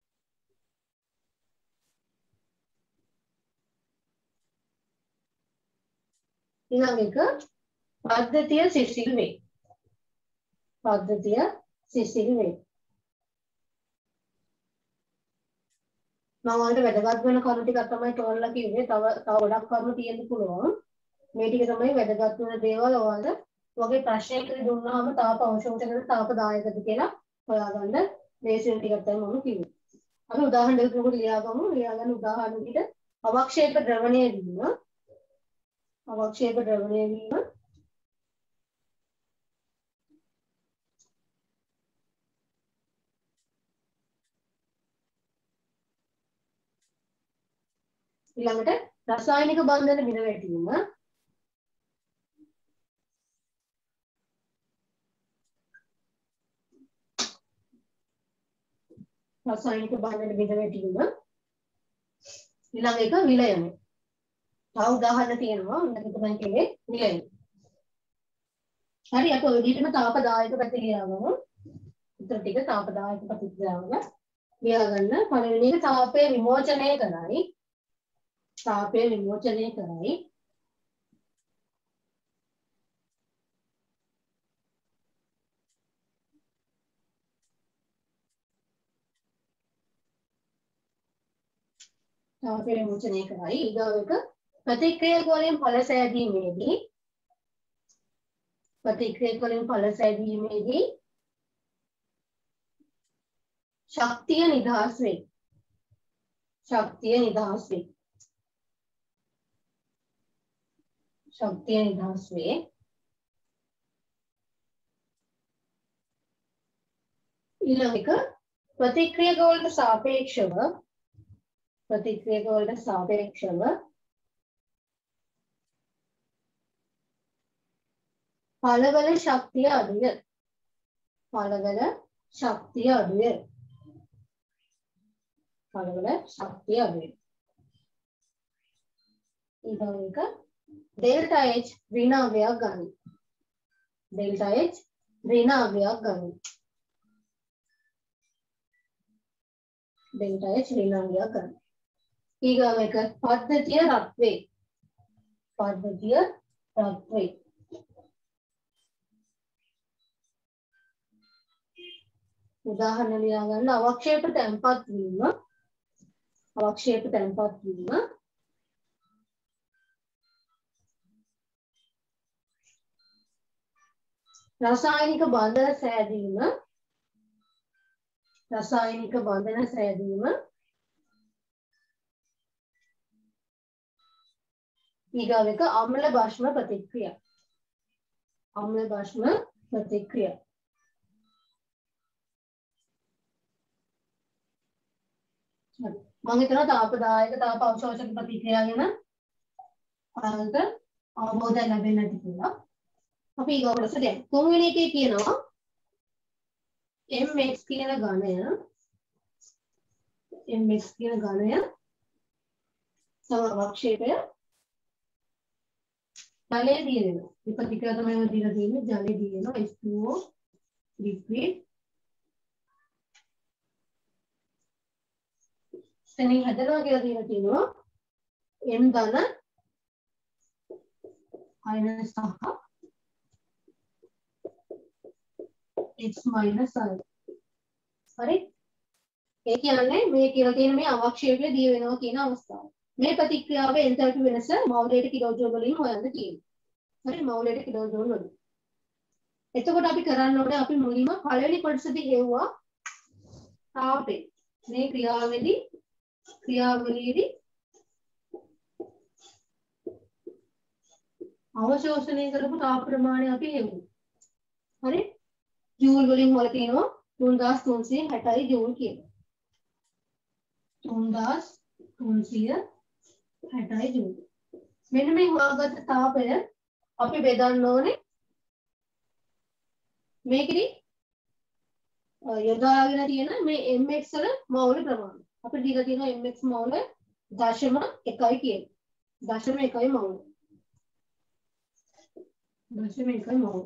ඊළඟ එක පද්ධතිය සිසිල් වේ. පද්ධතිය සිසිල් වේ. මම වලට වැදගත් වෙන කරුණු ටිකක් තමයි තෝරලා කිව්වේ. තව තව ගොඩක් කරුණු තියෙන්න පුළුවන්. මේ ටික තමයි වැදගත් වෙන දේවල්. ඔයාලට වගේ ප්‍රශ්නයකට දුන්නාම තාප අවශෝෂකද තාපදායකද කියලා හොයාගන්න ලේසියෙන් ටිකක් තමයි මම කිව්වේ. අපි උදාහරණ දෙකකට ලියාගමු. ලියාගන්න උදාහරණ විදිහට අවක්ෂේප ද්‍රවණය වීම අවක්ෂේප ද්‍රවණය වීම ඊළඟට රසායනික බන්ධන බිඳ වැටීම රසායනික බන්ධන බිඳ වැටීම ඊළඟ එක විලයන. තව උදාහරණ තියෙනවා. මම තමයි කියන්නේ විලයන. හරි අපි ඔය විදිහටම තාපදායක ප්‍රතික්‍රියාවම උත්තර ටික තාපදායක ප්‍රතික්‍රියාවම ලියා ගන්න. පළවෙනි එක තාපය විමෝචනය කරයි. තාපය විමෝචනය කරයි. තාපය විමෝචනය කරයි. ඊගාව එක ප්‍රතික්‍රියාව වලින් ඵල සෑදීමේදී ප්‍රතික්‍රියක වලින් ඵල සෑදීමේදී ශක්තිය නිදහස් වේ. ශක්තිය නිදහස් වේ. ශක්තිය නිදහස් වේ. ඊළඟ එක ප්‍රතික්‍රියක වලට සාපේක්ෂව ප්‍රතික්‍රියක වලට සාපේක්ෂව ඵලවල ශක්තිය අඩුය. ඵලවල ශක්තිය අඩුය. ඵලවල ශක්තිය අඩුය. ඊළඟ එක ඩෙල්ටා H ඍණ අවයක් ගන්න. ඩෙල්ටා H ඍණ අවයක් ගන්න. ඩෙල්ටා H ඍණ අවයක් ගන්න. ඊළඟ එක පද්ධතිය රත් වේ. පද්ධතිය රත් වේ. උදාහරණ ලියා ගන්න. අවක්ෂේප තැන්පත් වීම අවක්ෂේප තැන්පත් වීම රසායනික බන්ධන සෑදීම රසායනික බන්ධන සෑදීම ඊගාව එක අම්ල භස්ම ප්‍රතික්‍රියා. අම්ල භස්ම ප්‍රතික්‍රියා. මම හිතනවා තාපදායක තාප අවශෝෂක ප්‍රතික්‍රියා ගැන අරන්ට අවබෝධය ලැබෙන්නේ නැති කියලා. අපි ඊගොල්ලෝ දැන් තුන්වෙනි එකේ කියනවා mx කියන ඝනය mx කියන ඝනය සමවක්ෂේපය ජලයේ දී වෙනවා. මේ ප්‍රතික්‍රියා තමයි දීලා තියෙන්නේ. ජලයේ දී වෙනවා H two O liquid. එතනින් හදනවා කියලා දීලා තියෙනවා m ධන අයන සහ x minus I. හරි? ඒ කියන්නේ මේ කියලා තියෙන මේ අවක්ෂේපය දී වෙනවා කියන අවස්ථාව. මේ ප්‍රතික්‍රියාවේ එන්තල්පි වෙනස මවුලයට කිලෝජූල් වලින් හොයන්න තියෙනවා. හරි මවුලයට කිලෝජූල් වලින්. එතකොට අපි කරන්න ඕනේ අපි මුලින්ම පළවෙනි කොටසදී හෙව්වා තාපේ. මේ ක්‍රියාවේදී ක්‍රියාවලියේදී අවශෝෂණය කරපු තාප ප්‍රමාණය අපි හෙව්වා. හරි? ජූල් වලින් වල තියෙනවා තුන්දාස් තුන්සිය හැටයි ජූල් කියලා. තුන්දාස් තුන්සිය හැටයි ජූල්. මෙන්න මේ හොයාගත්ත තාපය අපි බෙදන්න ඕනේ මේකෙදි යොදාගෙන තියෙන මේ mx වල මවුල ප්‍රමාණය. අපිට දීලා තියෙනවා mx මවුල දශම එකයි කියලා. දශම එකයි මවුල. දශම එකයි මවුල.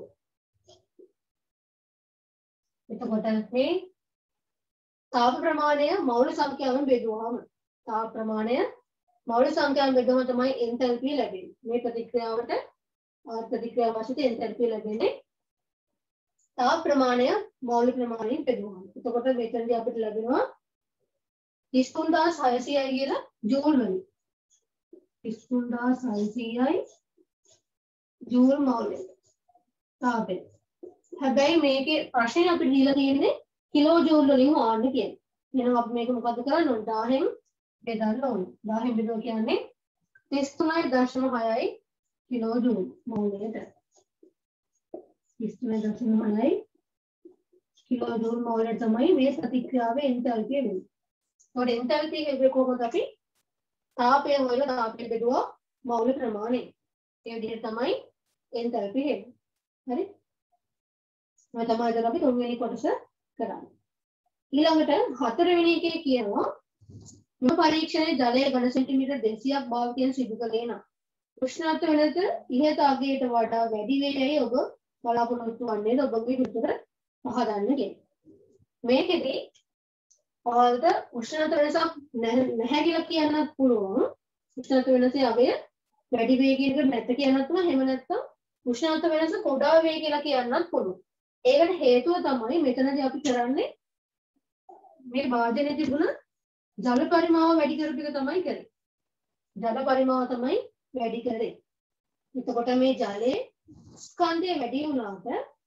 එතකොට මේ තාප ප්‍රමාණය මවුල සංඛ්‍යාවෙන් බෙදුවාම තාප ප්‍රමාණය මවුල සංඛ්‍යාවෙන් බෙදුවම තමයි එන්තල්පි ලැබෙන්නේ. මේ ප්‍රතික්‍රියාවට ප්‍රතික්‍රියාව වශයෙන් එන්තල්පි ලැබෙන්නේ තාප ප්‍රමාණය මවුල ප්‍රමාණයෙන් බෙදුවාම. එතකොට මෙතනදී අපිට ලැබෙනවා තිස් තුන්දාස් හයසියයි කියලා ජූල් වලින්. තිස් තුන්දාස් හයසියයි ජූල් මවුලෙ තාපේ. හැබැයි මේකේ ප්‍රශ්නේ අපිට දීලා තියෙන්නේ කිලෝ ජූල් වලින් හොයන්න කියන්නේ. එහෙනම් අපි මේක මොකද කරන්න ඕනේ? දහයෙන් බෙදන්න ඕනේ. දහයෙන් බෙදුවා කියන්නේ තිස් තුනයි දශම හයයි කිලෝ ජූල් මවුලයට. තිස් තුනයි දශම හයයි කිලෝ ජූල් මවුලට තමයි මේ ප්‍රතික්‍රියාවේ එන්තල්පි වෙන්නේ. ඒකට එන්තල්පි කියන්නේ කොහොමද අපි තාපය හොයලා තාපය බෙදුවා මවුල ප්‍රමාණය. ඒ විදිහට තමයි එන්තල්පි වෙන්නේ. හරි? මේ තමයි දැන් අපි තුන්වෙනි කොටස කරන්නේ. ඊළඟට හතරවෙනි එකේ කියනවා මෙම පරීක්ෂණයේ ජලයේ ඝන සෙන්ටිමීටර් දෙසීයක් භාවිතයෙන් සිදු කළේ නම් උෂ්ණත්ව වෙනස ඉහත අගයට වඩා වැඩි වේයයි ඔබ බලාපොරොත්තු වන්නේද? ඔබගේ උත්තර පහදන්න කියලා. මේකෙදි ඔයාලට උෂ්ණත්ව වෙනසක් නැහැ කියලා කියන්නත් පුළුවන්. උෂ්ණත්ව වෙනසේ අගය වැඩි වේගයකට නැත කියන්නත් පුළුවන්. එහෙම නැත්නම් උෂ්ණත්ව වෙනස කුඩා වේ කියලා කියන්නත් පුළුවන්. ඒකට හේතුව තමයි මෙතනදී අපි කරන්නේ මේ වාදනයේ තිබුණ ජල පරිමාව වැඩි කරපු එක තමයි කරන්නේ. ජල පරිමාව තමයි වැඩි කරේ. එතකොට මේ ජලයේ ස්කන්ධය වැඩි වුණාට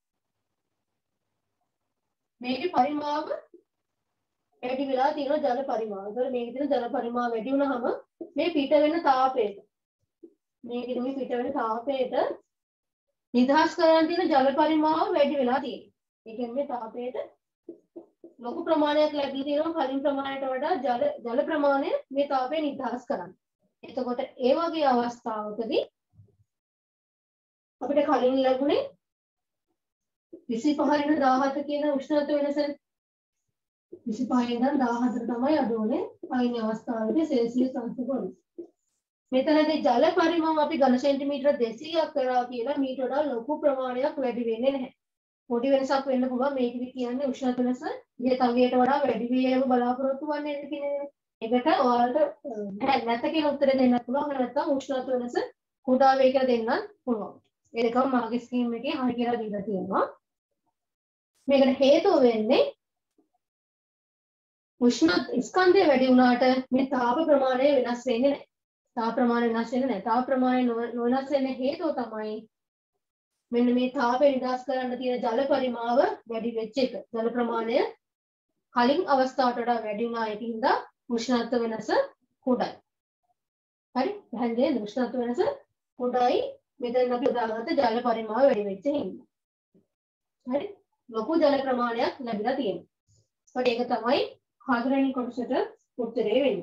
මේකේ පරිමාව වැඩි වෙලා තියෙනවා ජල පරිමාව. ඒතකොට මේකේ තියෙන ජල පරිමාව වැඩි වුණාම මේ පිට වෙන තාපයට මේකේ මේ පිට වෙන තාපයට නිදහස් කරන්න තියෙන ජල පරිමාව වැඩි වෙලා තියෙනවා. ඒ කියන්නේ මේ තාපයට ලොකු ප්‍රමාණයක් ලැබී තියෙනවා කලින් ප්‍රමාණයට වඩා ජල ජල ප්‍රමාණය මේ තාපය නිදහස් කරන්න. එතකොට ඒ වගේ අවස්ථාවකදී අපිට කලින් ලැබුණේ විසිපහ වෙන දාහත කියන උෂ්ණත්ව වෙනස විසිපහ ඉඳන් දාහතට තමයි අඩු වෙන්නේ. පළවෙනි අවස්ථාවේදී සෙල්සියස් අංශක වලින්. මෙතනදී ජල පරිමාව අපි ඝන සෙන්ටිමීටර දෙසීයක් කරා කියලා මීට වඩා ලොකු ප්‍රමාණයක් වැඩි වෙන්නේ නැහැ. පොඩි වෙනසක් වෙන්න පුළුවන්. මේකෙදි කියන්නේ උෂ්ණත්ව වෙනස ඊට තවයට වඩා වැඩි වීම බලාපොරොත්තු වෙන්නේ නේද කියන්නේ. ඒකට ඔයාලට නැත්ත කියලා උත්තර දෙන්න පුළුවන්. නැත්නම් උෂ්ණත්ව වෙනස කුඩා වේ කියලා දෙන්නත් පුළුවන්. ඒ දෙකම මාගේ ස්කීම් එකේ හරි කියලා දීලා තියෙනවා. මේකට හේතුව වෙන්නේ උෂ්ණ ස්කන්ධය වැඩි වුණාට මේ තාප ප්‍රමාණය වෙනස් වෙන්නේ නැහැ. තාප ප්‍රමාණය වෙනස් වෙන්නේ නැහැ. තාප ප්‍රමාණය නොවෙනස් වෙන්න හේතුව තමයි මෙන්න මේ තාපය නිදහස් කරන්න තියෙන ජල පරිමාව වැඩි වෙච්ච එක. ජල ප්‍රමාණය කලින් අවස්ථාවට වඩා වැඩි වුණා ඒකින්ද උෂ්ණත්ව වෙනස කුඩායි. හරි? එහෙනම් උෂ්ණත්ව වෙනස කුඩායි. මෙතන අපි උදාගත්ත ජල පරිමාව වැඩි වෙච්ච හින්දා. හරි? ලොකු ජල ප්‍රමාණයක් ලැබිලා තියෙනවා. ඒකට ඒක තමයි හතරවෙනි කොටසට උත්තරේ වෙන්නේ.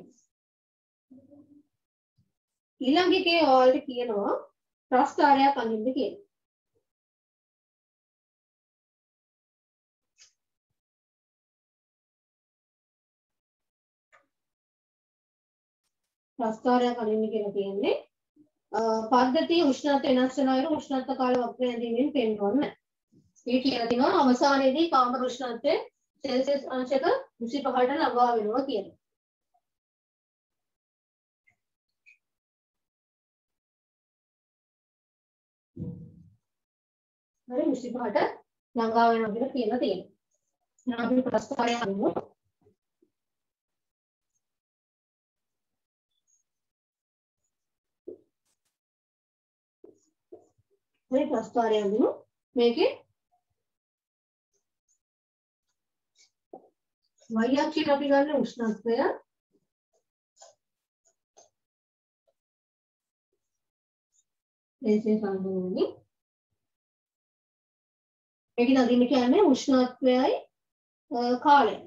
ඊළඟ එකේ ඔයාලට කියනවා ප්‍රස්ථාරයක් අඳින්න කියලා. ප්‍රස්ථාරයක් අඳින්න කියලා කියන්නේ පද්ධතිය උෂ්ණත්ව වෙනස් වෙන අයුරු උෂ්ණත්ව කාල වක්‍රය ඇඳීමෙන් පෙන්වන්න. ඒ කියලා තියෙනවා අවසානයේදී කාමර උෂ්ණත්වය සෙල්සියස් අංශක විසිපහට ළඟා වෙනවා කියලා. හරි විසිපහට ළඟා වෙනවා කියලා කියලා තියෙනවා. දැන් අපි ප්‍රස්ථාරය අඳිමු. මේ ප්‍රස්ථාරය අඳිමු. මේකේ y අක්ෂයට අපි ගන්න උෂ්ණත්වය සෙල්සියස් අංශකවලින් මේක නදින්න කියන්නේ උෂ්ණත්වයයි කාලයයි.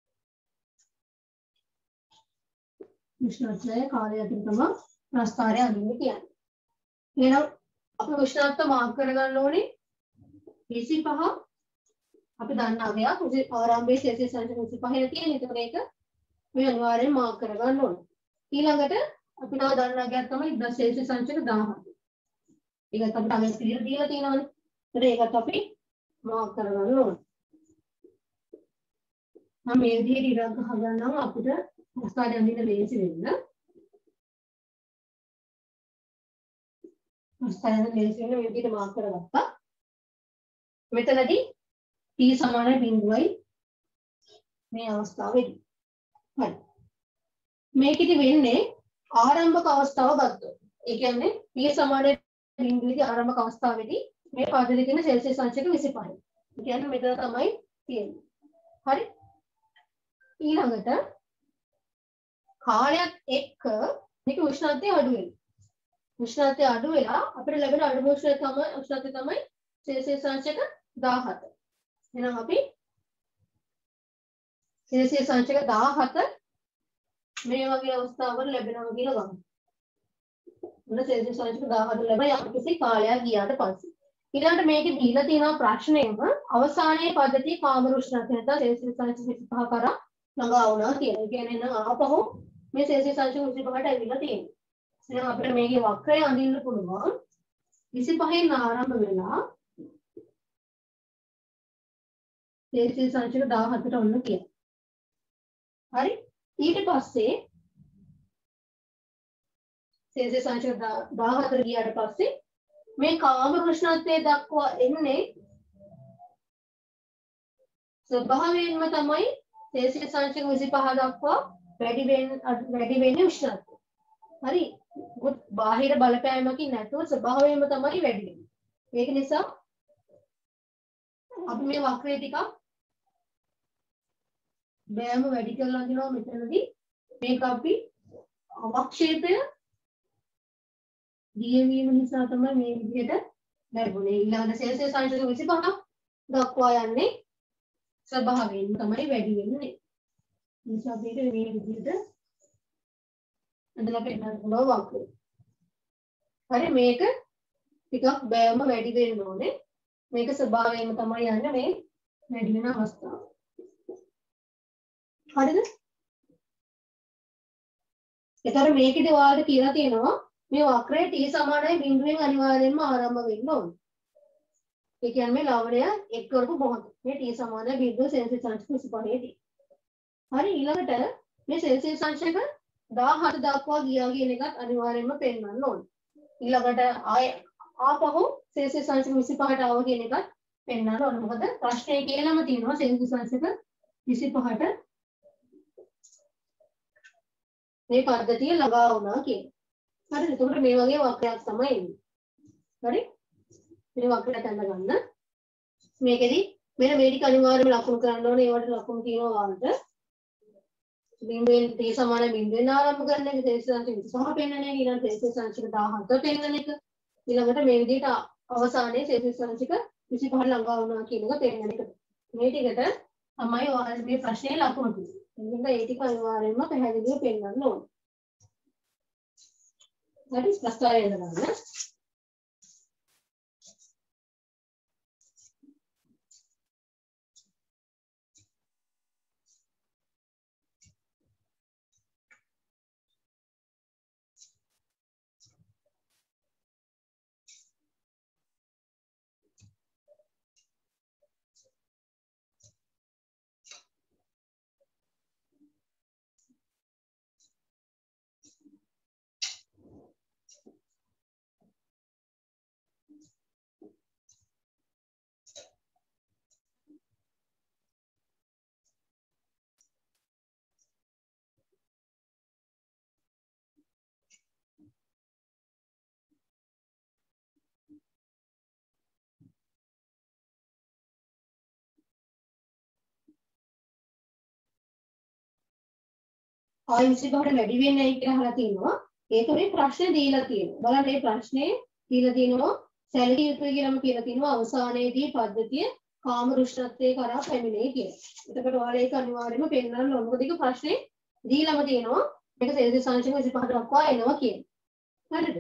උෂ්ණත්වය කාලය අතර තමයි ප්‍රස්ථාරය අඳින්න කියන්නේ. එහෙනම් අපි උෂ්ණත්ව මාර්ක් කරගන්න ඕනේ විසිපහ අපි දන්නා ගයක් ආරම්භයේ සෙල්සියස් අංශක විසිපහේ තියෙන. ඒකට ඒක මේ අනිවාර්යෙන් මාර්ක් කරගන්න ඕනේ. ඊළඟට අපි තව දන්නා ගයක් තමයි සෙල්සියස් අංශක දහහත. ඒකත් අපිට අමෙස් පිළිවෙල දීලා තියෙනවානේ. ඒකට ඒකත් අපි මාර්ක් කරගන්න ඕනේ. මම මේ විදිහට ඉරක් ගහගන්නම් අපිට ප්‍රස්ථාරය අඳින්න ලේසි වෙන්න. ප්‍රස්ථාරය අඳින්න ලේසි වෙන්න මේ විදිහට මාර්ක් කරගත්තා. මෙතනදී T සමාන බිඳුවයි මේ අවස්ථාවේදී. හරි. මේකෙදි වෙන්නේ ආරම්භක අවස්ථාව ගත්තොත්. ඒ කියන්නේ T සමාන බිඳුවේදී ආරම්භක අවස්ථාවේදී මේ පදේ තියෙන සෙල්සියස් අංශක විසිපහයි. ඒ කියන්නේ මෙතන තමයි තියෙන්නේ. හරි. ඊළඟට කාලයක් එක්ක මේක උෂ්ණත්වය අඩු වෙනවා. උෂ්ණත්වය අඩු වෙලා අපිට ලැබෙන අඩුම උෂ්ණත්වය තමයි උෂ්ණත්වය තමයි සෙල්සියස් අංශක දහහත. එහෙනම් අපි සෙල්සියස් අංශක දහහත මේ වගේ අවස්ථාවල ලැබෙනවා කියලා ගමු. මොන සෙල්සියස් අංශක දහහත ලැබෙයි යම්කිසි කාලයක් ගියාට පස්සේ. ඊළඟට මේකේ දීලා තියෙනවා ප්‍රශ්නයෙම අවසානයේ පද්ධතිය කාමර උෂ්ණත්වය නැත්නම් සෙල්සියස් අංශක විසිපහ කරා ළඟා වුණා කියලා. ඒ කියන්නේ නම් ආපහු මේ සෙල්සියස් අංශක විසිපහට ඇවිල්ලා තියෙනවා. එහෙනම් අපිට මේකේ වක්‍රය අඳින්න පුළුවන් විසිපහෙන් ආරම්භ වෙලා සෙල්සියස් අංශක දහහතට ඔන්න කියලා. හරි. ඊට පස්සේ සෙල්සියස් අංශක දහහතට ගියාට පස්සේ මේ කාමර උෂ්ණත්වය දක්වා එන්නේ ස්වභාවයෙන්ම තමයි සෙල්සියස් අංශක විසිපහ දක්වා වැඩි වෙන්නේ වැඩි වෙන්නේ උෂ්ණත්වය. හරි. බාහිර බලපෑමකින් නැතුව ස්වභාවයෙන්ම තමයි වැඩි වෙන්නේ. ඒක නිසා අපි මේ වක්‍රය ටික බෑම වැඩි කරලා අඳිනවා මෙතනදී. මේක අපි අවක්ෂේපය දිය වීම නිසා තමයි මේ විදිහට ලැබුණේ. ඊළඟ සෙල්සියස් අංශක විසිපහක් දක්වා යන්නේ ස්වභාවයෙන්ම තමයි වැඩි වෙන්නේ. ඒ නිසා අපිට මේ විදිහට අඳලා පෙන්නන්න පුළුවන් වක්‍රය. හරි මේක ටිකක් බෑම වැඩි වෙන්න ඕනේ. මේක ස්වභාවයෙන්ම තමයි යන්නේ මේ වැඩි වෙන අවස්ථාව. හරිද? ඒතර මේකේදී ඔයාලට කියලා තියෙනවා මේ වක්‍රය t සමානයි බිඳුවෙන් අනිවාර්යෙන්ම ආරම්භ වෙන්න ඕනේ. ඒ කියන්නේ මේ ලවණය එක් කරපු මොහොත. මේ t සමානයි බිඳුව සෙල්සියස් අංශක විසිපහේදී. හරි ඊළඟට මේ සෙල්සියස් අංශක දහහට දක්වා ගියා කියන එකත් අනිවාර්යෙන්ම පෙන්වන්න ඕනේ. ඊළඟට ආය ආපහු සෙල්සියස් අංශක විසිපහට ආව කියන එකත් පෙන්වන්න ඕනේ. මොකද ප්‍රශ්නේ කියලාම තියෙනවා සෙල්සියස් අංශක විසිපහට මේ පද්ධතිය ළඟා වුණා කියන්නේ. හරිද? එතකොට මේ වගේ වක්‍රයක් තමයි එන්නේ. හරි? මේ වක්‍රයට අඳ ගන්න. මේකෙදි මෙන්න මේ ටික අනිවාර්යයෙන්ම ලකුණු කරන්න ඕනේ. ඒවට ලකුණු තියෙනවා වලට. බිඳුවෙන් t සමාන බිඳුවෙන් ආරම්භ කරන එක සෙල්සියස් අංශක විසිපහ පෙන්වන එක. ඊළඟ සෙල්සියස් අංශක දහහට පෙන්වන එක. ඊළඟට මේ විදිහට අවසානයේ සෙල්සියස් අංශක විසිපහ ළඟා වුණා කියන එක පෙන්වන එක. මේ ටිකට තමයි ඔයාලට මේ ප්‍රශ්නේ ලකුණු තියෙන්නේ. එහෙනම් ඒ ටික අනිවාර්යයෙන්ම පැහැදිලිව පෙන්වන්න ඕනේ. හරි ප්‍රස්තාවය ගන්න. ආය විසිපහට වැඩි වෙන්නේ නැහැ කියලා අහලා තියෙනවා. ඒක මේ ප්‍රශ්නේ දීලා තියෙනවා. බලන්න මේ ප්‍රශ්නේ දීලා තියෙනවා සැලකිය යුතුයි කියලාම කියලා තියෙනවා අවසානයේදී පද්ධතිය කාම රුෂ්ණත්වයේ කරා පැමිණේ කියලා. එතකොට ඔයාලා ඒක අනිවාර්යයෙන්ම පෙන්වන්න ඕන. මොකද ඒක ප්‍රශ්නේ දීලාම තියෙනවා මේක සෙල්සියස් අංශක විසිපහ දක්වා එනවා කියන. හරිද?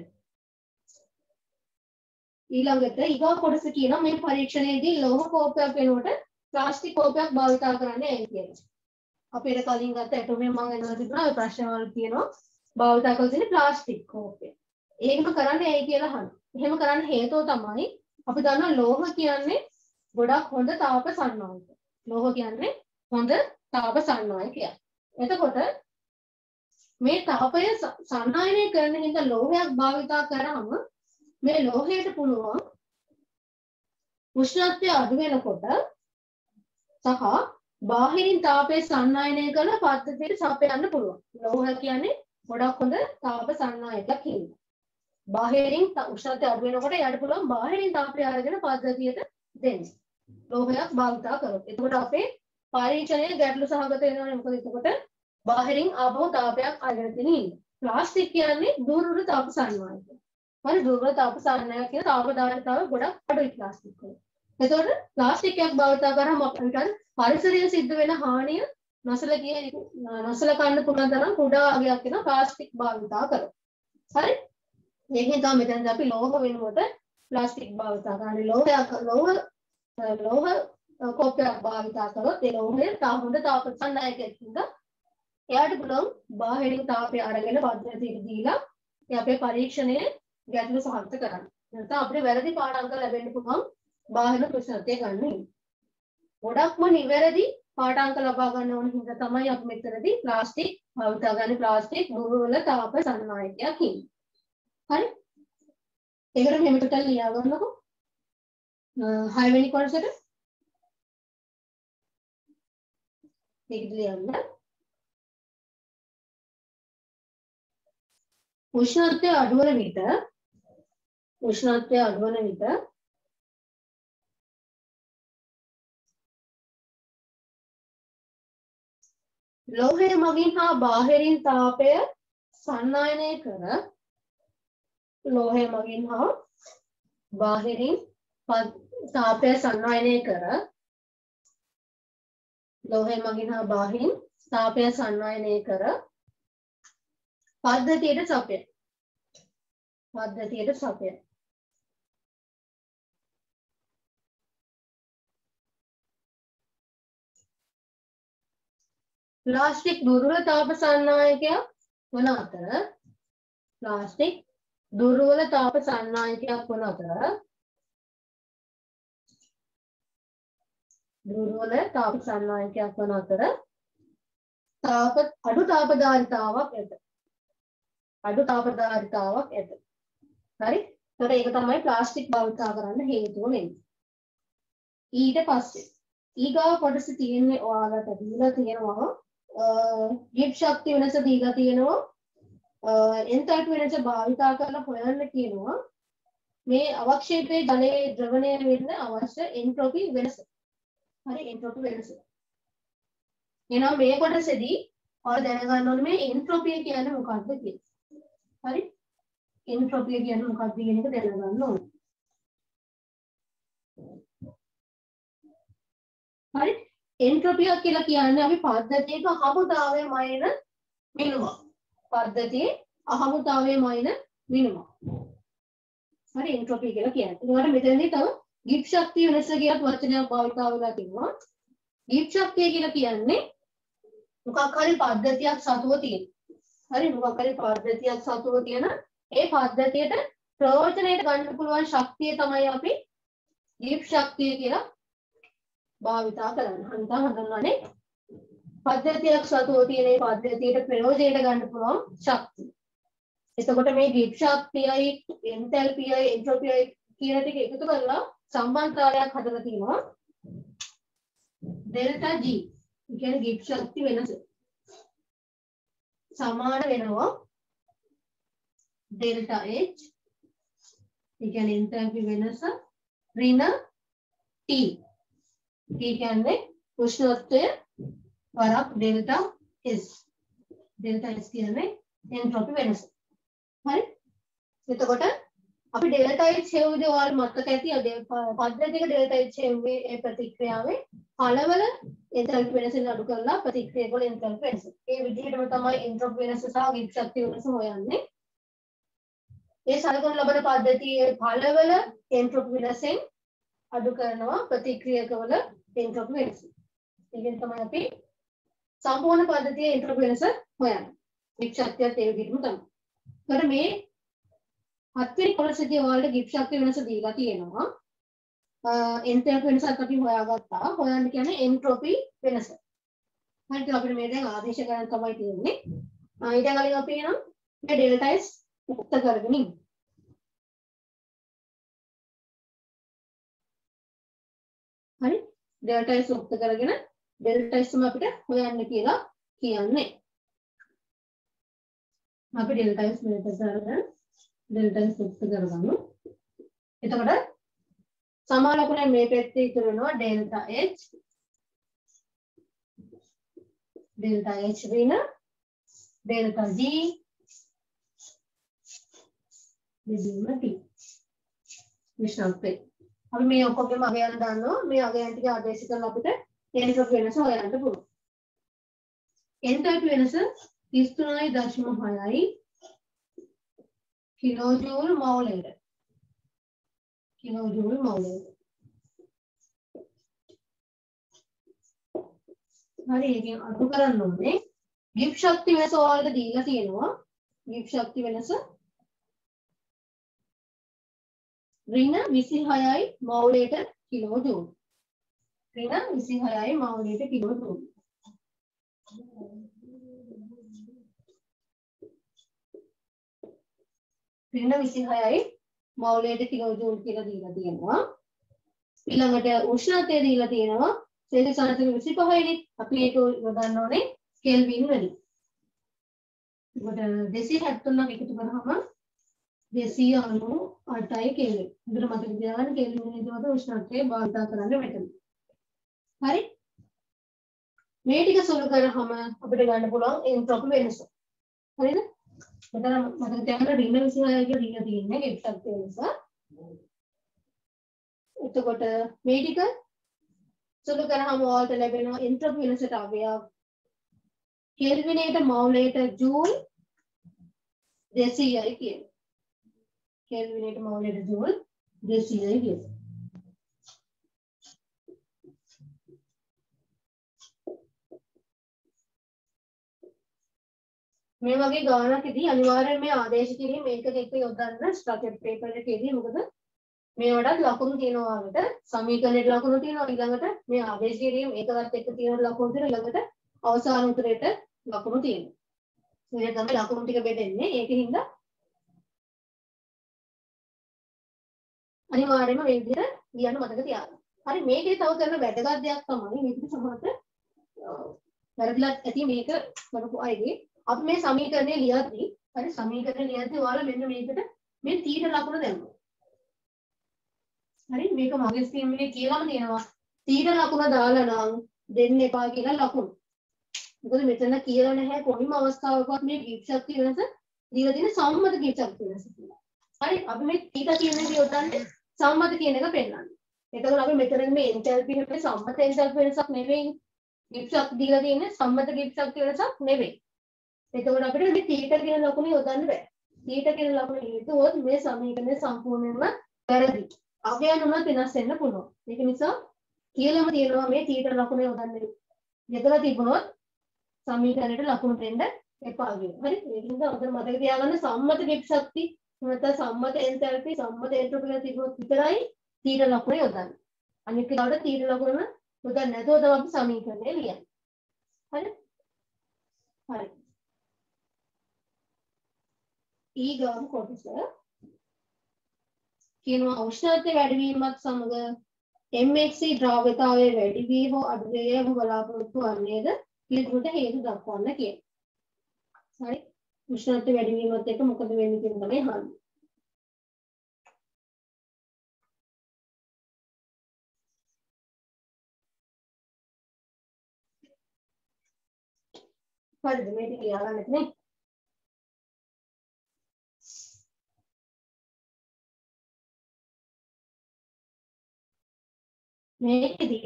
ඊළඟට ඊගා කොටස කියනවා මේ පරීක්ෂණයේදී ලෝහ කෝපයක් වෙනුවට ප්ලාස්ටික් කෝපයක් භාවිත කරන්නේ ඇයි කියලා. අපේ කලින් ගත්ත ඇටෝමියම් මම එනවා තිබුණා ඔය ප්‍රශ්න වල කියනවා භාවිත කරලා තියෙන ප්ලාස්ටික් කෝපය. ඒකම කරන්නේ ඇයි කියලා අහනවා. එහෙම කරන්න හේතුව තමයි අපි දන්නවා ලෝහ කියන්නේ ගොඩක් හොඳ තාප සන්නායක. ලෝහ කියන්නේ හොඳ තාප සන්නායකයක්. එතකොට මේ තාපය සන්නායනය කරන හින්දා ලෝහයක් භාවිත කරාම මේ ලෝහයට පුළුවන් උෂ්ණත්වය අඩු වෙනකොට සහ බාහිරින් තාපය සන්නායනය කරන පද්ධතියට සපයන්න පුළුවන්. ලෝහ කියන්නේ ගොඩක් හොඳ තාප සන්නායකයක් හින්දා. බාහිරින් උෂ්ණත්වය අඩු වෙනකොට යාට පුළුවන් බාහිරින් තාපය අරගෙන පද්ධතියට දෙන්න. ලෝහයක් භාවිත කරොත්. එතකොට අපේ පරීක්ෂණය ගැටලු සහගත වෙනවා. මොකද එතකොට බාහිරින් ආපහු තාපයක් අරගෙන තියෙන හින්දා. ප්ලාස්ටික් කියන්නේ දුර්වල තාප සන්නායකයක්. හරි දුර්වල තාප සන්නායකයක් කියන තාප ධාරිතාව ගොඩක් අඩුයි ප්ලාස්ටික් වල. එතකොට ප්ලාස්ටික් එකක් භාවිත කරාම අපිට පරිසරයේ සිද්ධ වෙන හානිය නොසලකිය නොසලකන්න පුළුවන් තරම් කුඩා අගයක් වෙන ප්ලාස්ටික් භාවිත කරනවා. හරි? මේකෙන් තමයි මෙතනදී අපි ලෝහ වෙනුවට ප්ලාස්ටික් භාවිත කරන්නේ. ලෝහයක් ලෝහ ලෝහ කෝපයක් භාවිත කරොත් ඒ ලෝහය තා හොඳ තාප සන්නායකයක් හින්දා එයාට පුළුවන් බාහිරින් තාපය අරගෙන පද්ධතියට දීලා ඒ අපේ පරීක්ෂණය ගැටලු සහගත කරන්න. නැත්නම් අපිට වැරදි පාඩම් ලැබෙන්න පුළුවන් බාහිර ප්‍රශ්නත්‍ය ගන්න. ගොඩක්ම නිවැරදි පාඩම් ලබා ගන්න ඕන හින්දා තමයි අපි මෙතනදී ප්ලාස්ටික් භාවිත කරන්නේ. ප්ලාස්ටික් දුර්වල තාප සන්නායකයක් හින්දා. හරි? ඒකට මෙහෙම ටෝටල් ලියා ගන්නකො. හය වෙනි කොටසට මේක ලියන්න. උෂ්ණත්වය අඩු වන විට උෂ්ණත්වය අඩු වන විට ලෝහය මගින් හා බාහිරින් තාපය සන්නායනය කර ලෝහය මගින් හා බාහිරින් තාපය සන්නායනය කර ලෝහය මගින් හා බාහිරින් තාපය සන්නායනය කර පද්ධතියට සපය පද්ධතියට සපය ප්ලාස්ටික් දුර්වල තාප සන්නායකයක් වන අතර ප්ලාස්ටික් දුර්වල තාප සන්නායකයක් වන අතර දුර්වල තාප සන්නායකයක් වන අතර තාප අඩු තාපධාරිතාවක් ඇත අඩු තාපධාරිතාවක් ඇත හරි එතකොට ඒක තමයි ප්ලාස්ටික් භාවිතා කරන්න හේතුව වෙන්නේ ඊට පස්සේ ඊගාව කොටස තියෙන්නේ ඔයාලට දීලා තියෙනවා ගිබ් ශක්තිය වෙනස දීලා තියෙනවා එන්තල්පි වෙනස භාවිතා කරලා හොයන්න කියනවා මේ අවක්ෂේපයේ ජලයේ ද්‍රවණය වෙන්න අවශ්‍ය එන්ට්‍රොපි වෙනස හරි එන්ට්‍රොපි වෙනස එහෙනම් මේ කොටසේදී ඔයාලා දැනගන්න ඕනේ මේ එන්ට්‍රොපිය කියන්නේ මොකක්ද කියලා හරි එන්ට්‍රොපිය කියන්නේ මොකක්ද කියන එක දැනගන්න ඕනේ හරි එන්ට්‍රොපිය කියලා කියන්නේ අපි පද්ධතියක අහමුතාවයේ මයින මිනුම පද්ධතියේ අහමුතාවයේ මයින මිනුම හරි එන්ට්‍රොපිය කියලා කියන්නේ ඒකට මෙතනදී තව ගිබ් ශක්තිය වෙනස කියලා වචනයක් භාවිතා වෙලා තිනවා ගිබ් ශක්තිය කියලා කියන්නේ මොකක් හරි පද්ධතියක් සතුව තියෙන හරි මොකක් හරි පද්ධතියක් සතුව තියෙන ඒ පද්ධතියට ප්‍රයෝජනයට ගන්න පුළුවන් ශක්තිය තමයි අපි ගිබ් ශක්තිය කියලා භාවිතා කරන්න. අන්ත හඳුන්වන්නේ පද්ධතියක් සතුව තියෙන මේ පද්ධතියට ප්‍රයෝජනයට ගන්න පුළුවන් ශක්තිය. එතකොට මේ ගිබ් ශක්තියයි එන්තැල්පියයි එන්ට්‍රොපියයි කියන ටික එකතු කරලා සම්බන්ධතාවයක් හදලා තියෙනවා. Delta G. ඒ කියන්නේ ගිබ් ශක්තිය වෙනස සමාන වෙනවා ඩෙල්ටා H. ඒ කියන්නේ එන්තැල්පි වෙනස ඍණ T. ඒ කියන්නේ උෂ්ණත්වය වරක් ඩෙල්ටා S ඩෙල්ටා S කියන්නේ එන්ට්‍රොපි වෙනස හරි එතකොට අපි ඩෙල්ටා H හෙව්වේ ඔයාලා මතක ඇති පද්ධතියක ඩෙල්ටා H හෙව්වේ ඒ ප්‍රතික්‍රියාවේ පළවල එන්ට්‍රොපි වෙනසෙන් අඩු කරලා ප්‍රතික්‍රියාවක එන්ට්‍රොපි වෙනස ඒ විදිහටම තමයි එන්ට්‍රොපි වෙනස සහ ගිබ් ශක්තිය වෙනස හොයන්නේ ඒ සලකනු ලබන පද්ධතියේ පළවල එන්ට්‍රොපි වෙනසෙන් අඩු කරනවා ප්‍රතික්‍රියකවල එන්ට්‍රොපි වෙනස. ඒකෙන් තමයි අපි සම්පූර්ණ පද්ධතියේ එන්ට්‍රොපි වෙනස හොයන්නේ. ගිබ් ශක්තියත් ඒ විදිහටම තමයි. ඒතර මේ හත්වෙනි කොටසදී ඔයාලට ගිබ් ශක්තිය වෙනස දීලා තියෙනවා. එන්ට්‍රොපි වෙනසත් අපි හොයාගත්තා. හොයන්න කියන්නේ එන්ට්‍රොපි වෙනස. හරිද? අපිට මේ දැන් ආදේශ ගණන් තමයි තියෙන්නේ. ඊට කලින් අපි එනම් මේ ඩෙල්ටා S උක්ත කරගෙන ඉන්න. හරි ඩෙල්ටා S උක්ත කරගෙන ඩෙල්ටා S ම අපිට හොයන්න කියලා කියන්නේ. අපි ඩෙල්ටා S මෙතන කරගෙන ඩෙල්ටා S උක්ත කරගමු. එතකොට සමාලකුණේ මේ පැත්තේ ඉතුරු වෙනවා ඩෙල්ටා H ඩෙල්ටා H ඍණ ඩෙල්ටා G දෙදීම T විශ්නාපේ අපි මේ ඔක්කොගෙම අගයන් දානවා මේ අගයන් ටික ආදේශ කරලා අපිට එන්ට්‍රොපි වෙනස හොයන්න පුළුවන් එන්ට්‍රොපි වෙනස තිස් තුනයි දශම හයයි කිලෝජූල් මෝලයට කිලෝජූල් මෝලයට හරි ඒකෙන් අඩු කරන්න ඕනේ ගිබ් ශක්තිය වෙනස ඔයාලට දීලා තියෙනවා ගිබ් ශක්තිය වෙනස ඍණ විසිහයයි මෝලයට කිලෝජූල් ඍණ විසිහයයි මෝලයට කිලෝජූල් ඍණ විසිහයයි මෝලයට කිලෝජූල් කියලා දීලා තියෙනවා ඊළඟට උෂ්ණත්වය දීලා තියෙනවා සෙල්සියස් අංශක විසිපහයි අපි ඒක යොදන්න ඕනේ කෙල්වින් වලින් ඒකට දෙසිය හැත්තෑ එකතු කරාම දෙසිය අනූ අටයි කෙල්වින්. උදේට මතක තියාගන්න කෙල්වින් වලින් තමයි උෂ්ණත්වය භාවිත කරන්න මෙතන. හරි? මේ ටික සුළු කරාම අපිට ගන්න පුළුවන් එන්ට්‍රොපි වෙනස. හරිද? මෙතන මතක තියාගන්න ඍණ විසිහය කියලා ඍණ තියෙන්නේ gift එකක් තියෙන නිසා. එතකොට මේ ටික සුළු කරාම ඔයාලට ලැබෙනවා එන්ට්‍රොපි වෙනසට අවයව කෙල්විනේට මවුලයට ජූල් දෙසීයයි කියන්නේ. කෙල්විනේට මවුලයට ජූල් දෙසීයයි කියන්නේ. මේ වගේ ගානකදී අනිවාර්යයෙන් මේ ආදේශ කිරීම මේක එක්ක යොදන්න ස්ට්‍රක්චර් පේපර් එකේදී මොකද මේ වඩාත් ලකුණු තියෙනවා වලට සමීකරණයට ලකුණු තියෙනවා ඊළඟට මේ ආදේශ කිරීම ඒකවත් එක්ක තියෙන ලකුණු තියෙනවා ඊළඟට අවසාන උත්තරේට ලකුණු තියෙනවා. මේ තමයි ලකුණු ටික බෙදෙන්නේ. ඒකින්ද අනිවාර්යයෙන්ම මේ විදිහට ලියන්න මතක තියාගන්න. හරි මේකේ තව කරන වැදගත් දෙයක් තමයි මේක සමහරට වැරදිලා ඇති මේක කරපු අයගේ අපි මේ සමීකරණය ලියද්දී හරි සමීකරණය ලියද්දී ඔයාලා මෙන්න මේකට මේ තීට ලකුණ දැම්මා. හරි මේක මගේ ස්ක්‍රීන් එකේ කියලාම තියෙනවා තීට ලකුණ දාලා නම් දෙන්න එපා කියලා ලකුණු. මොකද මෙතන කියලා නැහැ කොයිම අවස්ථාවකවත් මේ ගිෆ්ට් ශක්තිය වෙනස දීලා තියෙන සම්මත ගිෆ්ට් ශක්තිය වෙනස කියලා. හරි අපි මේ තීට කියන දේ යොදන්නේ සම්මත කියන එක පෙන්නන්නේ. එතකොට අපි මෙතන මේ එන්තැල්පි එකේ සම්මත එන්තැල්පි වෙනසක් නෙවෙයි. ගිෆ්ට් ශක්තිය දීලා තියෙන්නේ සම්මත ගිෆ්ට් ශක්තිය වෙනසක් නෙවෙයි. එතකොට අපිට මේ තීට කියන ලකුණ යොදන්න බෑ. තීට කියන ලකුණ හේතුවොත් මේ සමීකරණය සම්පූර්ණයෙන්ම වැරදි. අවයන් උනත් වෙනස් වෙන්න පුළුවන්. ඒක නිසා කියලාම තියෙනවා මේ තීට ලකුණ යොදන්න. යොදලා තිබුණොත් සමීකරණයට ලකුණු දෙන්න එපා කියලා. හරි? ඒකින්ද අපිට මතක තියාගන්න සම්මත ගිෆ්ට් ශක්තිය නැත්නම් සම්මත එන්තැල්පි සම්මත එන්ට්‍රොපි කියලා තිබුණොත් විතරයි තීට ලකුණ යොදන්නේ. අනිත් ඒවාට තීට ලකුණ යොදන්න නැතුව තමයි අපි සමීකරණය ලියන්නේ. හරි? හරි. ඊගාම කොටස කියනවා උෂ්ණත්වය වැඩි වීමත් සමග එම්.එක්ස්.සී ද්‍රව්‍යතාවයේ වැඩි වී හෝ අඩු වේ යන බලාපොරොත්තු වන්නේද පිළිතුරට හේතු දක්වන්න කියනවා. හරි උෂ්ණත්වය වැඩි වීමත් එක්ක මොකද වෙන්නේ කියන තමයි අහන්නේ. හරිද මේක කියලා ගන්න නේ. මේකදී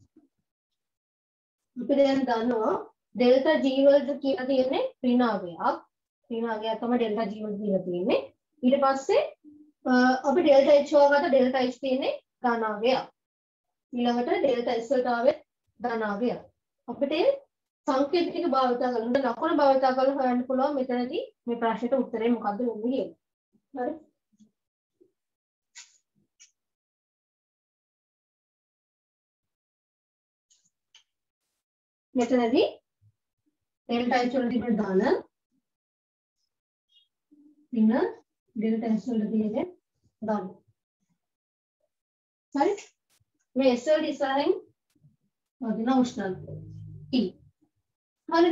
අපි දැන් දන්නවා ඩෙල්ටා G වලට කියලා තියෙන්නේ ඍණාවයක්. ඍණාවයක් තමයි ඩෙල්ටා G වලට කියලා තියෙන්නේ. ඊට පස්සේ අපි ඩෙල්ටා H වලට ඩෙල්ටා H තියෙන්නේ ධනාවයක්. ඊළඟට ඩෙල්ටා S වලට ආවේ ධනාවයක්. අපිට සංකේත ටික භාවිත කරලා ලකුණු භාවිත කරලා හොයන්න පුළුවන් මෙතනදී මේ ප්‍රශ්නෙට උත්තරේ මොකද්ද වෙන්නේ කියලා. හරි මෙතනදී ඩෙල්ටා H වල තිබෙන දාන ඉන්න ඩෙල්ටා S වල තියෙන දාන. හරි මේ S වල ඉස්සරහින් වදින උෂ්ණත්වය E. හරිද?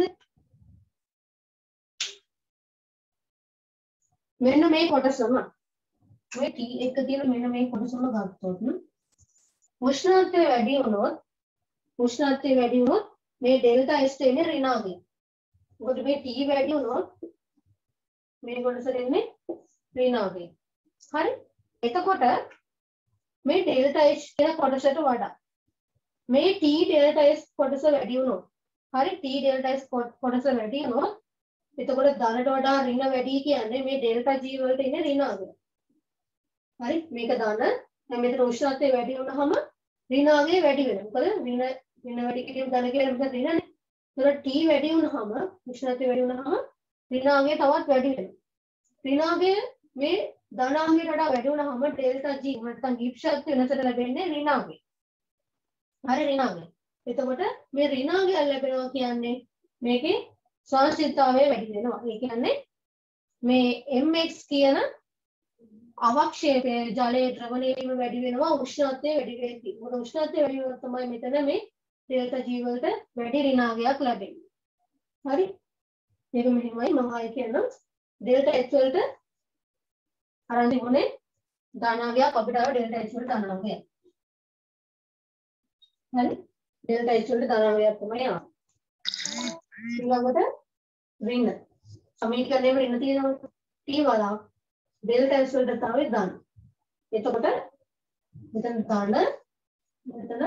මෙන්න මේ කොටසම මේ T එක තියෙන මෙන්න මේ කොටසම ගත්තොත් උෂ්ණත්වය වැඩි වුණොත් උෂ්ණත්වය වැඩි වුණොත් මේ ඩෙල්ටා S එන්නේ ඍණාවය. මොකද මේ T වැඩි වුණොත් මේ කොටස එන්නේ ඍණාවය. හරි? එතකොට මේ ඩෙල්ටා H කියන කොටසට වඩා මේ T ඩෙල්ටා S කොටස වැඩි වුණොත් හරි T ඩෙල්ටා S කොටස වැඩි වුණොත් එතකොට ධනට වඩා ඍණ වැඩි කියන්නේ මේ ඩෙල්ටා G වලට ඉන්නේ ඍණාවය. හරි මේක ධන දැන් මෙතන උෂ්ණත්වය වැඩි වුණාම ඍණාවය වැඩි වෙනවා. මොකද ඍණ ඍණ වැඩි කිරීම ධන කියලා මොකද ඍණනේ. ඒතකොට T වැඩි වුණාම උෂ්ණත්වය වැඩි වුණාම ඍණාවය තවත් වැඩි වෙනවා. ඍණාවය මේ ධනාංගයට වඩා වැඩි වුණාම ඩෙල්ටා G නැත්නම් ගිෆ්ට් ශක්තිය වෙනසට ලැබෙන්නේ ඍණාවය. හරි ඍණාවය. එතකොට මේ ඍණාවය ලැබෙනවා කියන්නේ මේකේ සංසිද්ධතාවය වැඩි වෙනවා. ඒ කියන්නේ මේ එම්.එක්ස් කියන අවක්ෂේපයේ ජලයේ ද්‍රවණය වීම වැඩි වෙනවා උෂ්ණත්වය වැඩි වෙද්දී. මොකද උෂ්ණත්වය වැඩි වෙනකොට තමයි මෙතන මේ ඩෙල්ටා G වලට වැඩි ඍණාවයක් ලැබෙන්නේ. හරි? මේක මෙහෙමයි මම ආයෙ කියන්නම්. ඩෙල්ටා H වලට අරන් තිබුණේ ධනාවයක් අපිට ආව ඩෙල්ටා H වලට ධනාවයක්. හරි? ඩෙල්ටා H වලට ධනාවයක් තමයි ආවේ. ඊළඟට ඍණ සමීකරණයේ ඍණ තියෙනවා t වලා ඩෙල්ටා s වලට තමයි දාන්න. එතකොට මෙතන දාන්න මෙතන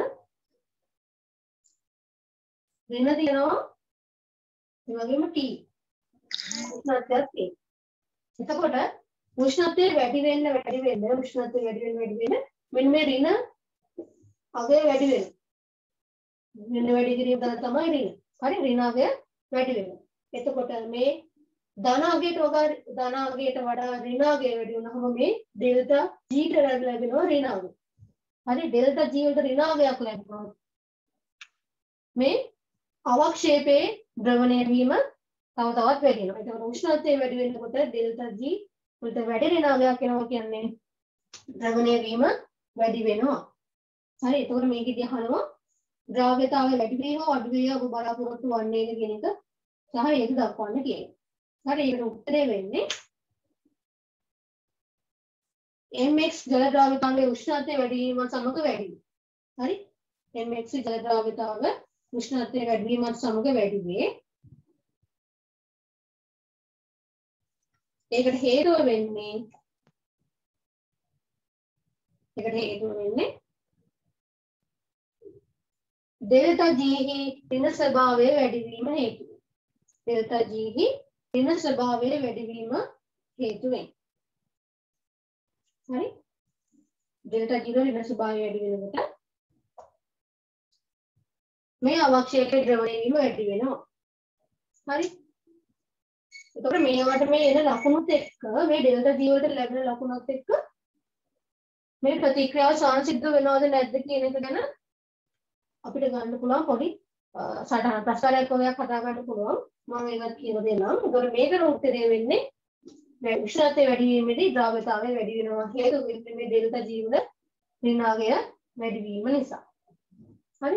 ඍණ තියෙනවා ඒ වගේම t උෂ්ණත්වයක් තියෙනවා. එතකොට උෂ්ණත්වය වැඩි වෙන්න වැඩි වෙන්න උෂ්ණත්වය වැඩි වෙන්න වැඩි වෙන්න මෙන්න මේ ඍණ අගය වැඩි වෙනවා. ඍණ වැඩි කිරීම තමයි ඍණ. හරි ඍණ අගය වැඩි වෙනවා. එතකොට මේ ධන අගයට වඩා ධන අගයට වඩා ඍණ අගය වැඩි වුණාම මේ ඩෙල්ටා g ට ලැබෙනවා ඍණ අගය. හරි ඩෙල්ටා g වලට ඍණ අගයක් ලැබෙනවා. මේ අවක්ෂේපයේ ද්‍රවණය වීම තව තවත් වැඩි වෙනවා. ඒතකොට උෂ්ණත්වය වැඩි වෙනකොට ඩෙල්ටා g වලට වැඩි ඍණ අගයක් එනවා කියන්නේ ද්‍රවණය වීම වැඩි වෙනවා. හරි එතකොට මේකෙදී අහනවා ද්‍රව්‍යතාවය වැඩි වේවා අඩු වේවා ඔබ බලාපොරොත්තු වන්නේ කියන එක සහ ඒක දක්වන්න කියනවා. හරි ඒකට උත්තරේ වෙන්නේ mx ජල ද්‍රව්‍යතාවයේ උෂ්ණත්වය වැඩි වීම සමග වැඩි වෙනවා. හරි mx ජල ද්‍රව්‍යතාව උෂ්ණත්වය වැඩි වීමත් සමග වැඩි වේ. ඒකට හේතුව වෙන්නේ ඒකට හේතුව වෙන්නේ ඩෙල්ටා g හි ඍණ ස්වභාවය වැඩි වීම හේතුව. ඩෙල්ටා g හි ඍණ ස්වභාවය වැඩි වීම හේතුවෙන්. හරි ඩෙල්ටා g වල ඍණ ස්වභාවය වැඩි වෙනකොට මේ අවක්ෂේපයේ ද්‍රවණය වීම වැඩි වෙනවා. හරි එතකොට මේවට මේ එන ලකුණුත් එක්ක මේ ඩෙල්ටා g වලට ලැබෙන ලකුණත් එක්ක මේ ප්‍රතික්‍රියාව සංසිද්ධ වෙනවද නැද්ද කියන එක ගැන අපිට ගන්න පුළුවන් පොඩි සටහන ප්‍රශ්නයක් වගේ කතා කරන්න පුළුවන්. මම ඒවත් කියලා දෙන්නම්. ඒතකොට මේකට උත්තරය වෙන්නේ උෂ්ණත්වය වැඩි වීමේදී ද්‍රව්‍යතාවය වැඩි වෙනවා හේතුව වෙන්නේ මේ ඩෙල්ටා g වල ඍණ අගය වැඩි වීම නිසා. හරි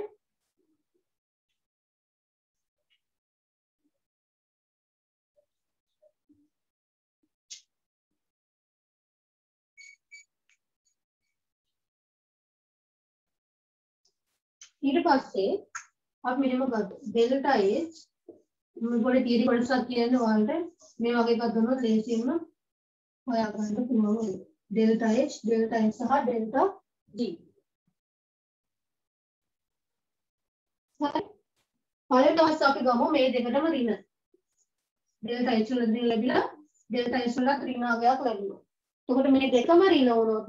ඊට පස්සේ අපි මෙහෙම ගත්තා ඩෙල්ටා h මම පොඩි තීරි කොටසක් කියන්නේ ඔයාලට මේ වගේ එකක් දුන්නොත් ලේසියෙන්ම හොයාගන්න පුළුවන් වෙනවා. ඩෙල්ටා h ඩෙල්ටා n සහ ඩෙල්ටා g. හරි පළවෙනි අවස්ථාව අපි ගමු මේ දෙකටම ඍණ. ඩෙල්ටා h වල ඍණ ලැබිලා ඩෙල්ටා s වල ඍණ අගයක් ලැබුණා. එතකොට මේ දෙකම ඍණ වුණොත්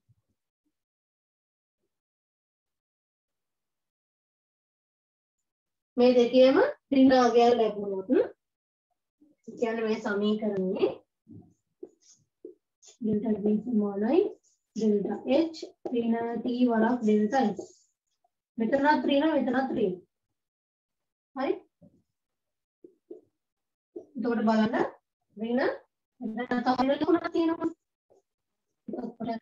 මේ දෙකේම ඍණ අගයක් ලැබුණොත් කියන්නේ මේ සමීකරණයේ ඩෙල්ටා g සමානයි ඩෙල්ටා h ඍණ t වරක් ඩෙල්ටා s. මෙතනත් ඍණ මෙතනත් ඍණ. හරි එතකොට බලන්න ඍණ එතන තමයි ලකුණක් තියෙනවා. එතකොට ඍණ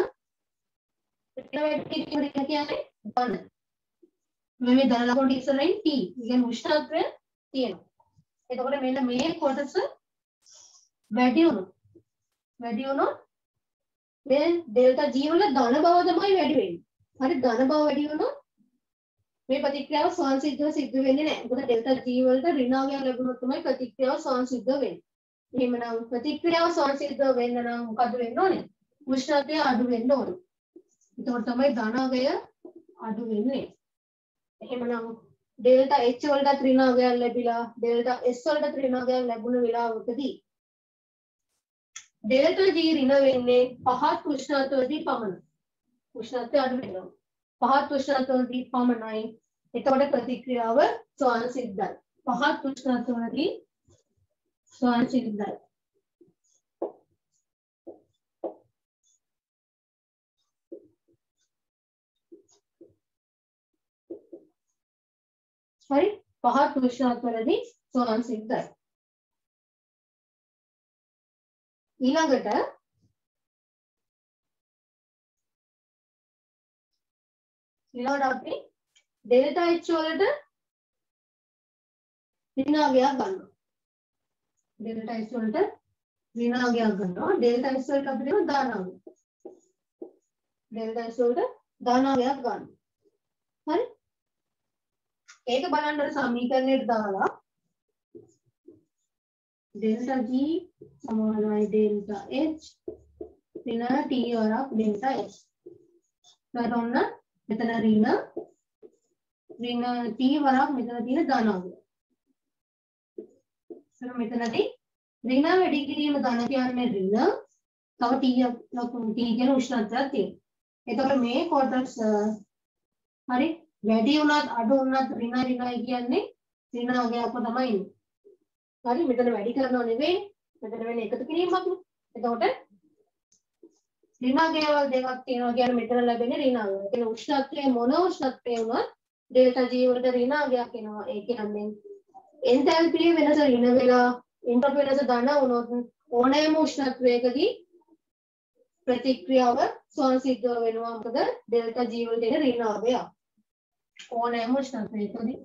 ඍණ කියන්නේ ධන මේ ධන ලකුණු ඉස්සරහින් t කියන්නේ උෂ්ණත්වය තියෙනවා. එතකොට මෙන්න මේ කොටස වැඩි වුණොත් වැඩි වුණොත් මේ ඩෙල්ටා g වල ධන බව තමයි වැඩි වෙන්නේ. හරි ධන බව වැඩි වුණොත් මේ ප්‍රතික්‍රියාව සංසිද්ධව සිද්ධ වෙන්නේ නැහැ. මොකද ඩෙල්ටා g වලට ඍණාගයක් ලැබුණොත් තමයි ප්‍රතික්‍රියාව සංසිද්ධ වෙන්නේ. එහෙමනම් ප්‍රතික්‍රියාව සංසිද්ධ වෙන්න නම් මොකද වෙන්න ඕනේ? උෂ්ණත්වය අඩු වෙන්න ඕනේ. එතකොට තමයි ධනාගය අඩු වෙන්නේ. එහෙමනම් ඩෙල්ටා h වලට ඍණාගයක් ලැබිලා ඩෙල්ටා s වලට ඍණාගයක් ලැබුණ වෙලාවකදී ඩෙල්ටා g ඍණ වෙන්නේ පහත් උෂ්ණත්වයේදී පමණයි. උෂ්ණත්වය අඩු වෙනවා. පහත් උෂ්ණත්වයේදී පමණයි. එතකොට ප්‍රතික්‍රියාව ස්වයංසිද්ධයි. පහත් උෂ්ණත්වයේදී ස්වයංසිද්ධයි. හරි පහත් උෂ්ණත්වයේදී ස්වයංසිද්ධයි. ඊළඟට ඊළඟට අපි ඩෙල්ටා h වලට ඍණාගයක් ගන්නවා. ඩෙල්ටා h වලට ඍණාගයක් ගන්නවා. ඩෙල්ටා s වලට අපි දෙනවා ධනාගයක්. ඩෙල්ටා s වලට ධනාගයක් ගන්නවා. හරි ඒක බලන්න සමීකරණයට දාලා डेल्टा G සමානයි डेल्टा H ඍණ T වරක් डेल्टा H. ඊට ඔන්න මෙතන ඍණ ඍණ T වරක් මෙතන තියෙන ධනාංගය. සර මෙතනදී ඍණ වැඩි කිරීම ධන කියන්නේ ඍණ තව T T කියන උෂ්ණත්වයක් තියෙනවා. එතකොට මේ කොටස් හරි වැඩි වුණත් අඩු වුණත් ඍණ ඍණයි කියන්නේ ඍණ අගයක්ම තමයි ඉන්නේ. හරි මෙතන වැඩි කරනව නෙවෙයි මෙතන වෙන්නේ එකතු කිරීමක් නේ. එතකොට ඍණ අගයවල් දෙකක් තියෙනවා කියන්නේ මෙතන ලැබෙන්නේ ඍණ අගය. ඒ කියන්නේ උෂ්ණත්වයේ මොන උෂ්ණත්වයේ වුණත් ඩෙල්ටා G වලට ඍණ අගයක් එනවා. ඒ කියන්නේ එන්තැල්පියේ වෙනස ඍණ වෙලා එන්ට්‍රොපි වෙනස ධන වුණොත් ඕනෑම උෂ්ණත්වයකදී ප්‍රතික්‍රියාව සංසිද්ධ වෙනවා. මොකද ඩෙල්ටා G වලට එන ඍණ අගය ඕනෑම උෂ්ණත්වයකදී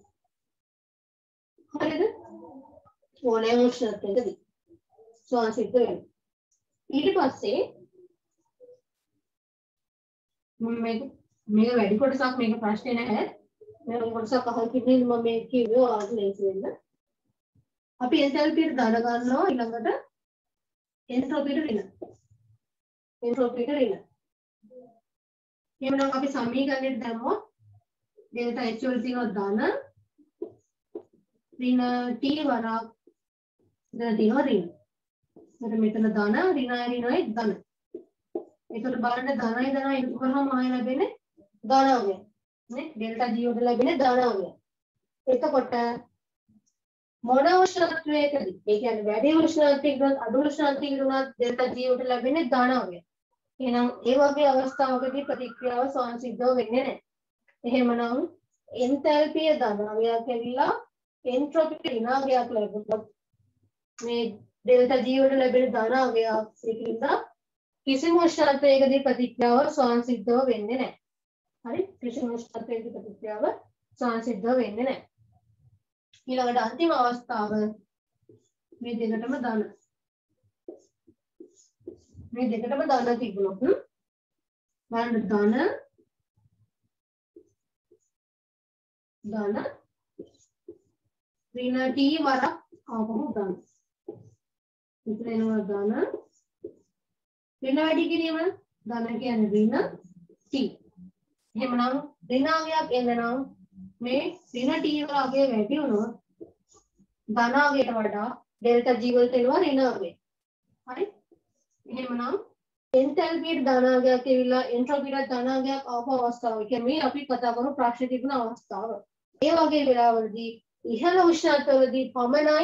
හරිද? ඕනෑම උෂ්ණත්වයකදී සංසිද්ධ වෙනවා. ඊට පස්සේ මේක මේක වැඩි කොටසක් මේක ප්‍රශ්නේ නැහැ. මේක කොටසක් අහලා තිබෙන්නේ මම මේ කිව්වේ ඔයාලට ලේසි වෙන්න. අපි එන්තැල්පියට දාන ගන්නවා ඊළඟට එන්ට්‍රොපියට ඍණ. එන්ට්‍රොපියට ඍණ. එහෙනම් අපි සමීකරණයට දැම්මොත් ඩෙල්ටා H වල තියෙන ධන ඍණ T වරක් ඉතන තියෙනවා ඍණ. එතකොට මෙතන ධන ඍණයි ඍණයි ධන. ඒකට බලන්න ධනයි ධනයි එකතු කරාම ආය ලැබෙන්නේ ධනාංගය. නේ ඩෙල්ටා G වලට ලැබෙන්නේ ධනාංගය. එතකොට මොන උෂ්ණත්වයකදී ඒ කියන්නේ වැඩි උෂ්ණත්වයකදී අඩු උෂ්ණත්වයකදී උනත් ඩෙල්ටා G වලට ලැබෙන්නේ ධනාංගය. එහෙනම් ඒ වගේ අවස්ථාවකදී ප්‍රතික්‍රියාව සංසිද්ධ වෙන්නේ නැහැ. එහෙමනම් එන්තැල්පිය ධනාංගයක් ඇවිල්ලා එන්ට්‍රොපි ඍණාංගයක් ලැබුණොත් මේ ඩෙල්ටා G වලට ලැබෙන ධනාංගයක් ඒකින්ද කිසිම උෂ්ණත්වයකදී ප්‍රතික්‍රියාව සංසිද්ධ වෙන්නේ නැහැ. හරි කිසිම උෂ්ණත්වයකදී ප්‍රතික්‍රියාව සංසිද්ධ වෙන්නේ නැහැ. ඊළඟට අන්තිම අවස්ථාව මේ දෙකටම ධන. මේ දෙකටම ධන තිබුණොත් බලන්න ධන ධන ඍණ T වරක් ආපහු ධන. ඉතින් එනවා ධන ඍණ වැඩි කිරීම ධන කියන්නේ ඍණ T. එහෙමනම් ඍණාංගයක් එනනම් මේ ඍණ T වල අගය වැඩි වුණොත් ධනාංගයට වඩා ඩෙල්ටා G වලට එනවා ඍණාංගය. හරි? එහෙමනම් එන්තැල්පියට ධනාංගයක් ඇවිල්ලා එන්ට්‍රොපියට ධනාංගයක් ආපහු අවස්ථාව. ඒ කියන්නේ මේ අපි කතා කරමු ප්‍රශ්නේ තිබුණ අවස්ථාව. ඒ වගේ වෙලාවලදී ඉහළ උෂ්ණත්වවලදී පමණයි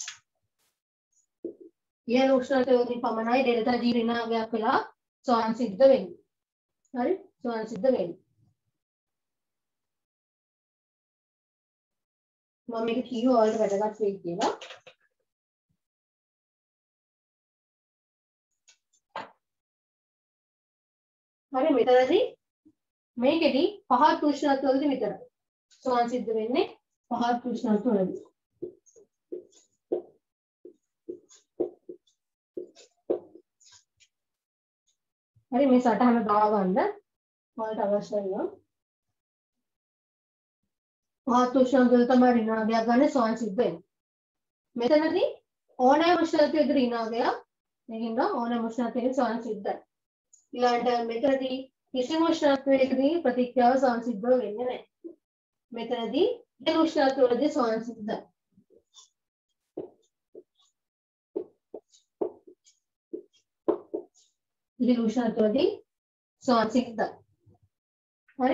ඉහළ උෂ්ණත්වවලදී පමණයි ඩෙල්ටා G ඍණාංගයක් වෙලා සංසිද්ධ වෙන්නේ. හරි? සංසිද්ධ වෙන්නේ. මම මේක කිව්ව ඔයාලට වැදගත් වෙයි කියලා. හරි මෙතනදී මේකෙදි පහත් උෂ්ණත්වවලදී විතරයි සංසිද්ධ වෙන්නේ පහත් උෂ්ණත්වවලදී. හරි මේ සටහන දාගන්න ඔයාලට අවශ්‍ය වෙනවා. පහත් උෂ්ණත්වවල තමයි ඍණාංගයක් ගන්න සංසිද්ධ වෙන්නේ. මෙතනදී ඕනෑම උෂ්ණත්වයක ඍණාංගයක් මේකින්ද ඕනෑම උෂ්ණත්වයක සංසිද්ධයි. ඊළඟට මෙතනදී කිසිම උෂ්ණත්වයකදී ප්‍රතික්‍රියාව සංසිද්ධ වෙන්නේ නැහැ. මෙතනදී ඉහළ උෂ්ණත්වවලදී සංසිද්ධයි. ඉහළ උෂ්ණත්වවලදී සංසිද්ධයි. හරි?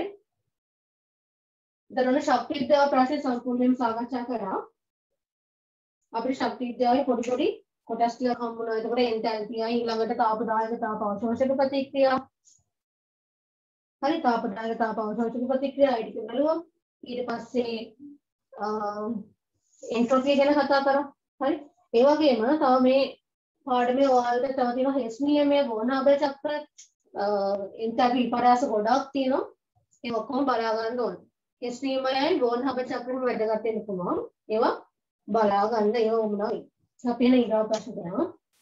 දැන් ශක්ති විද්‍යාව ප්‍රශ්නේ සම්පූර්ණයෙන්ම සාකච්ඡා කරා. අපිට ශක්ති විද්‍යාවේ පොඩි පොඩි කොටස් ටිකක් හම්බුණා. එතකොට එන්තැල්පියයි ඊළඟට තාපදායක තාප අවශෝෂක ප්‍රතික්‍රියා. හරි තාපදායක තාප අවශෝෂක ප්‍රතික්‍රියා ඊට බලුවා. ඊට පස්සේ එන්ට්‍රොපි ගැන කතා කරා. හරි ඒ වගේම තව මේ පාඩමේ ඔයාලට තව තියෙනවා හෙස් නියමය ගෝනාභය චක්‍ර එන්තැල්පි විපර්යාස ගොඩක් තියෙනවා. ඒ ඔක්කොම බලා ගන්න ඕනේ. හෙස් නියමයයි ගෝනාභය චක්‍රෙම වැදගත් වෙන්න පුළුවන්. ඒවා බලා ගන්න ඒවා වුණා. අපි එන ඊගාව ප්‍රශ්න කරනවා.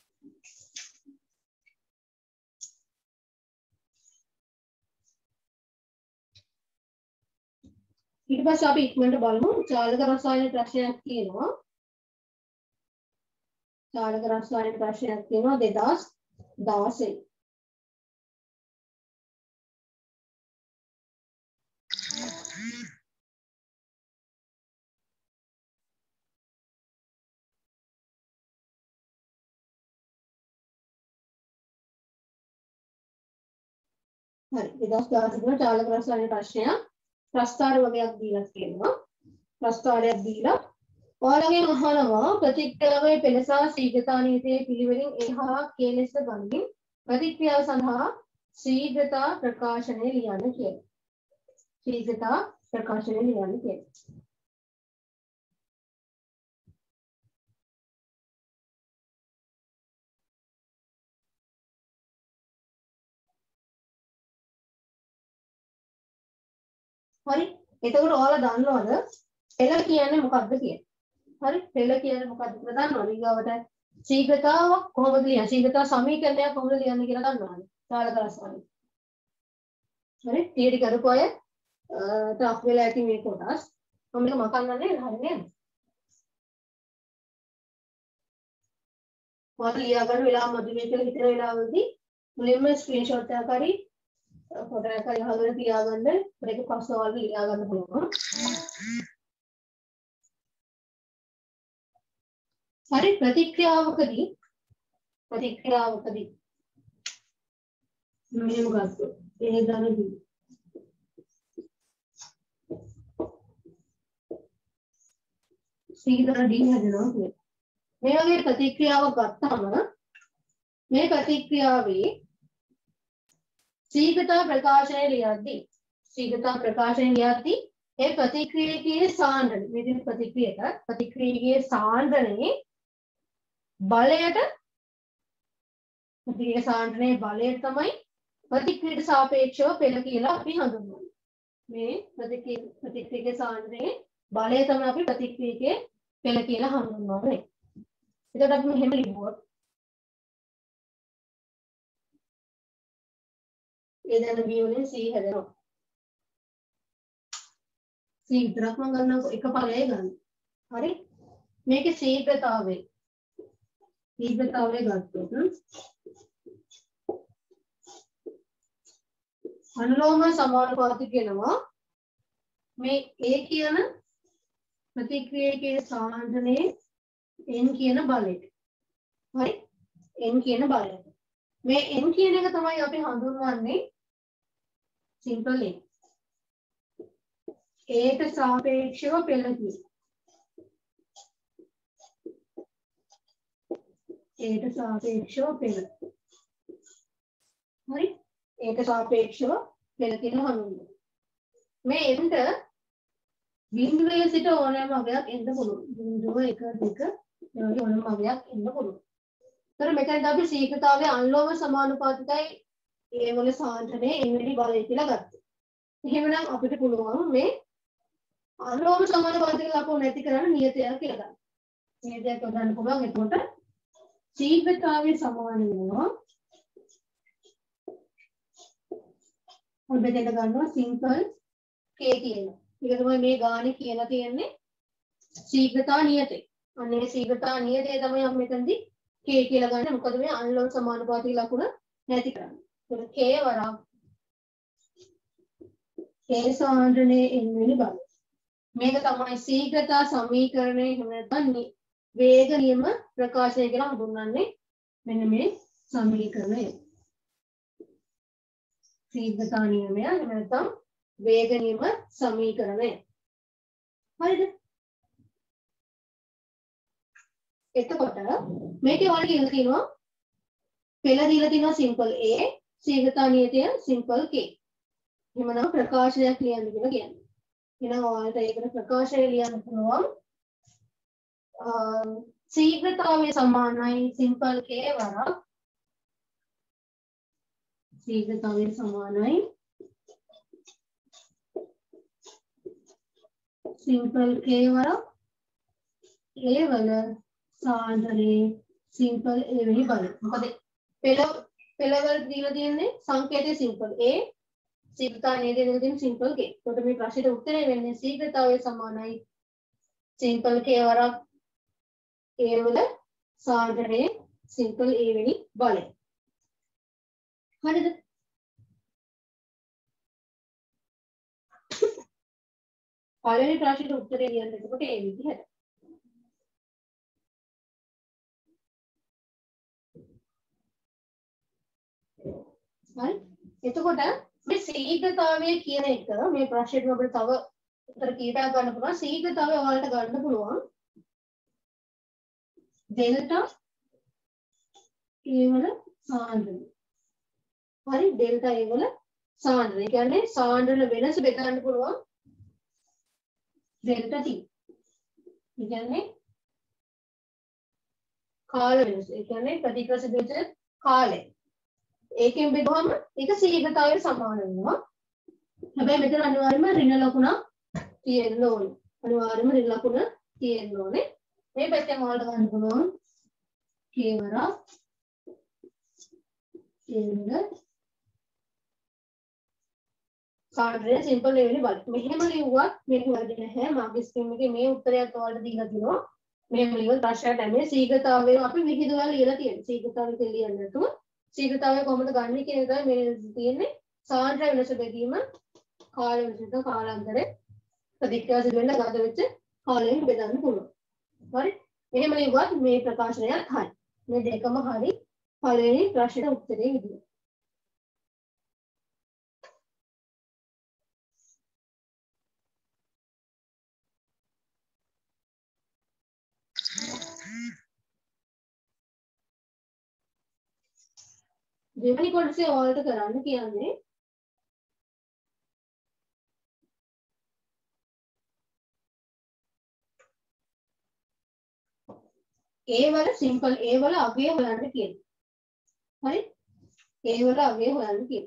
ඊට පස්සේ අපි ඉක්මනට බලමු චාලක රසායන ප්‍රශ්නයක් තියෙනවා. චාලක රසායන ප්‍රශ්නයක් තියෙනවා දෙදාස් දාසය. හරි දෙදාස් දාසය වල චාලක රසායන ප්‍රශ්නයක් ප්‍රස්ථාර වගයක් දීලා තියෙනවා. ප්‍රස්ථාරයක් දීලා ඔයාලගෙන් අහනවා ප්‍රතික්‍රියාවේ පෙළසා ශීඝ්‍රතා නීතියේ පිළිවෙලින් එහා කේ ලෙස ගනිමින් ප්‍රතික්‍රියාව සඳහා ශීඝ්‍රතා ප්‍රකාශනය ලියන්න කියලා. ශීඝ්‍රතා ප්‍රකාශනය ලියන්න කියලා. හරි එතකොට ඔයාලා දන්නවද පෙළ කියන්නේ මොකක්ද කියලා? හරි පෙළ කියන්නේ මොකක්ද කියලා දන්නවද? ඊගාවට ශීඝ්‍රතාව කොහොමද ලියන්නේ? ශීඝ්‍රතා සමීකරණය කොහොමද ලියන්නේ කියලා දන්නවද? චාලක රසායන. හරි තියරි කරපු අය ටෆ් වෙලා ඇති මේ කොටස්. මම මේක මකන්න නේද? හරි නේද? ඔයාලා ලියා ගන්න වෙලාව මොඩියුලේ කියලා හිතන වෙලාවදී මුලින්ම ස්ක්‍රීන්ෂොට් එකක් හරි ෆොටෝ එකක් හරි අහගෙන තියාගන්න. ඒක ප්‍රශ්න වල ලියා ගන්න පුළුවන්. හරි ප්‍රතික්‍රියාවකදී ප්‍රතික්‍රියාවකදී මෙහෙම ගත්තොත් ඒ ධනදී සීඝ්‍ර දී හැදෙනවා කියන්නේ. මේ වගේ ප්‍රතික්‍රියාවක් ගත්තාම මේ ප්‍රතික්‍රියාවේ ශීඝ්‍රතා ප්‍රකාශනය ලියද්දී ශීඝ්‍රතා ප්‍රකාශනය ලියද්දී ඒ ප්‍රතික්‍රියකයේ සාන්ද්‍රණය මේ ප්‍රතික්‍රියක ප්‍රතික්‍රියකයේ සාන්ද්‍රණයේ බලයට ප්‍රතික්‍රිය සාන්ද්‍රණයේ බලය තමයි ප්‍රතික්‍රියට සාපේක්ෂව පෙළ කියලා අපි හඳුන්වන්නේ. මේ ප්‍රතික්‍රිය ප්‍රතික්‍රියකයේ සාන්ද්‍රණයේ බලය තමයි අපි ප්‍රතික්‍රියකයේ පෙළ කියලා හඳුන්වන්නේ. එතකොට අපි මෙහෙම ලියුවොත් ඒ දැන B වලින් C හැදෙනවා. C විතරක් මම ගන්නකො එක ඵලය ගන්න. හරි? මේකේ ශීඝ්‍රතාවය ශීඝ්‍රතාවය ගත්තොත් අනුලෝම සමානුපාතික වෙනවා. මේ A කියන ප්‍රතික්‍රියකයේ සාන්ද්‍රණයේ N කියන බලයට. හරි? N කියන බලයට. මේ N කියන එක තමයි අපි හඳුන්වන්නේ simple A. ඒට සාපේක්ෂව පෙළ කියලා. ඒට සාපේක්ෂව පෙළ. හරි? ඒට සාපේක්ෂව පෙළ කියලා හඳුන්වනවා. මේ එන්ට බිඳුවේ සිට ඕනෑම අගයක් එන්න පුළුවන්. බිඳුව එක දෙක ඒ වගේ ඕනෑම අගයක් එන්න පුළුවන්. ඒතර මෙතනදී අපි ශීඝ්‍රතාවයේ අනුලෝම සමානුපාතිකයි ඒ වල සාන්ද්‍රණයේ n වෙනි බලය කියලා ගත්තා. එහෙමනම් අපිට පුළුවන් මේ අනුලෝම සමානුපාතික ලකුණු නැති කරන්න නියතයක් කියලා ගන්න. නියතයක් යොදන්න පුළුවන්. එතකොට ශීඝ්‍රතාවයේ සමාන වෙනවා අපි මෙතන ගන්නවා simple k කියලා. ඒක තමයි මේ ගානේ කියලා තියෙන්නේ ශීඝ්‍රතා නියතය. අනේ ශීඝ්‍රතා නියතය තමයි අපි මෙතනදී k කියලා ගන්න. මොකද මේ අනුලෝම සමානුපාතික ලකුණ නැති කරන්නේ. ඒක k වරක් k සාන්ද්‍රණයේ n වෙනි බලය. මේක තමයි ශීඝ්‍රතා සමීකරණය එහෙම නැත්නම් වේග නියම ප්‍රකාශනය කියලා හඳුන්වන්නේ. මෙන්න මේ සමීකරණය. ශීඝ්‍රතා නියමය එහෙම නැත්නම් වේග නියම සමීකරණය. හරිද? එතකොට මේකේ වල කියලා තියෙනවා පෙළ දීලා තියෙනවා simple A ශීඝ්‍රතා නියතය simple K. එහෙමනම් ප්‍රකාශනයක් ලියන්න කියලා කියන්නේ. එහෙනම් ඔයාලට ඒකට ප්‍රකාශනය ලියන්න පුළුවන්. ශීඝ්‍රතාවය සමානයි simple K වරක් ශීඝ්‍රතාවය සමානයි simple K වරක් A වල සාන්ද්‍රණයේ simple A වෙනි බලය. මොකද පෙළ පෙළවල දීලා තියෙන්නේ සංකේතය simple A ශීඝ්‍රතා නේද දීලා තියෙන්නේ simple K. එතකොට මේ ප්‍රශ්නෙට උත්තරේ වෙන්නේ ශීඝ්‍රතාවය සමානයි simple K වරක් A වල සාන්ද්‍රණයේ සිම්පල් A වෙනි බලය. හරිද? පළවෙනි ප්‍රශ්නෙට උත්තරේ ලියන්න එතකොට ඒ විදිහට. හරි. එතකොට මේ ශීඝ්‍රතාවය කියන එක මේ ප්‍රශ්නෙට අපිට තව උත්තර කීපයක් ගන්න පුළුවන්. ශීඝ්‍රතාවය ඔයාලට ගන්න පුළුවන් ඩෙල්ටා A වල සාන්ද්‍රණය. හරි ඩෙල්ටා A වල සාන්ද්‍රණය. ඒ කියන්නේ සාන්ද්‍රණ වෙනස බෙදන්න පුළුවන් ඩෙල්ටා T. ඒ කියන්නේ කාල වෙනස. ඒ කියන්නේ ප්‍රතික්‍රියා සිදු වෙච්ච කාලය. ඒකෙන් බෙදුවම ඒක ශීඝ්‍රතාවයට සමාන වෙනවා. හැබැයි මෙතන අනිවාර්යයෙන්ම ඍණ ලකුණ තියෙන්න ඕනේ. අනිවාර්යයෙන්ම ඍණ ලකුණ තියෙන්න ඕනේ. මේ පැත්තෙන් ඔයාලට ගන්න පුළුවන් කේවරා කේවර සාන්ද්‍රණය සිම්පල් වෙන්නේ බලන්න. මෙහෙම ලිව්වත් මේක වැරදි නැහැ. මාගේ ස්ක්‍රීන් එකේ මේ උත්තරයක් ඔයාලට දීලා තිනවා. මෙහෙම ලියුවොත් ප්‍රශ්නයට ඇන්නේ ශීඝ්‍රතාවය අපි විහිදුවලා ලියලා තියෙනවා. ශීඝ්‍රතාවය කියලා ලියන්න නැතුව ශීඝ්‍රතාවය කොහොමද ගන්න කියන එක තමයි මේ තියෙන්නේ. සාන්ද්‍ර වෙනස බෙදීම කාල වෙනස කාලාන්තරේ ප්‍රතික්‍රියා සිදු වෙන ගත වෙච්ච කාලයෙන් බෙදන්න පුළුවන්. හරි? එහෙම ලිව්වත් මේ ප්‍රකාශනයත් හරි. මේ දෙකම හරි. පළවෙනි ප්‍රශ්නෙට උත්තරේ විදියට. දෙවෙනි කොටසේ ඔයාලට කරන්න කියන්නේ A වල සිම්පල් A වල අගය හොයන්න කියනවා. හරි? A වල අගය හොයන්න කියනවා.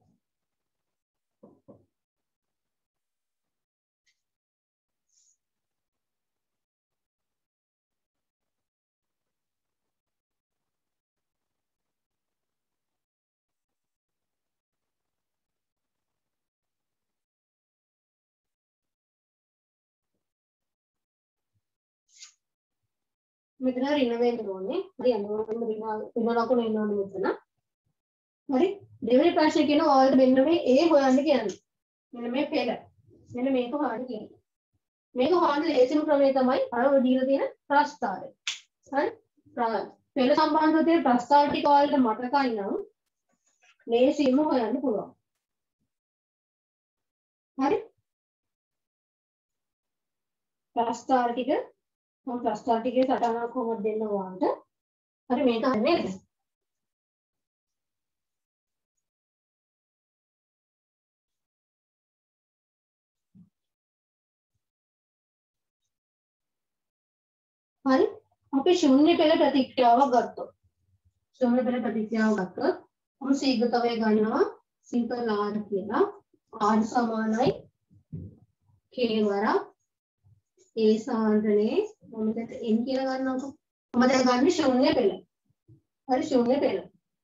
මෙතන ඍණ වෙන්න ඕනේ. හරි අනිවාර්යයෙන්ම ඍණ ඍණ ලකුණ එන්න ඕනේ මෙතන. හරි දෙවෙනි ප්‍රශ්නේ කියනවා ඔයාලට මෙන්න මේ A හොයන්න කියන්නේ. මෙන්න මේ පෙළ. මෙන්න මේක හොයන්න කියන්නේ. මේක හොයන්න ලේසිම ක්‍රමය තමයි අර ඔය දීලා තියෙන ප්‍රස්ථාරය. හරි? පෙළ සම්බන්ධව තියෙන ප්‍රස්ථාර ටික ඔයාලට මතකයි නම් ලේසියෙන්ම හොයන්න පුළුවන්. හරි? ප්‍රස්ථාර ටික මම ප්‍රස්ථාර ටිකේ සටහනක් කොහොමද දෙන්න ඕනද? හරි මේක හරි නේද? හරි අපි ශූන්‍ය පෙළ ප්‍රතික්‍රියාවක් ගත්තොත් ශූන්‍ය පෙළ ප්‍රතික්‍රියාවක් ගත්තොත් අපි ශීඝ්‍රතාවය ගන්නවා සිම්පල් R කියලා. R සමානයි K වරක් A සාන්ද්‍රණයේ මම දැන් n කියලා ගන්නකො. මම දැන් ගන්න ශූන්‍ය පෙළ. හරි ශූන්‍ය පෙළ.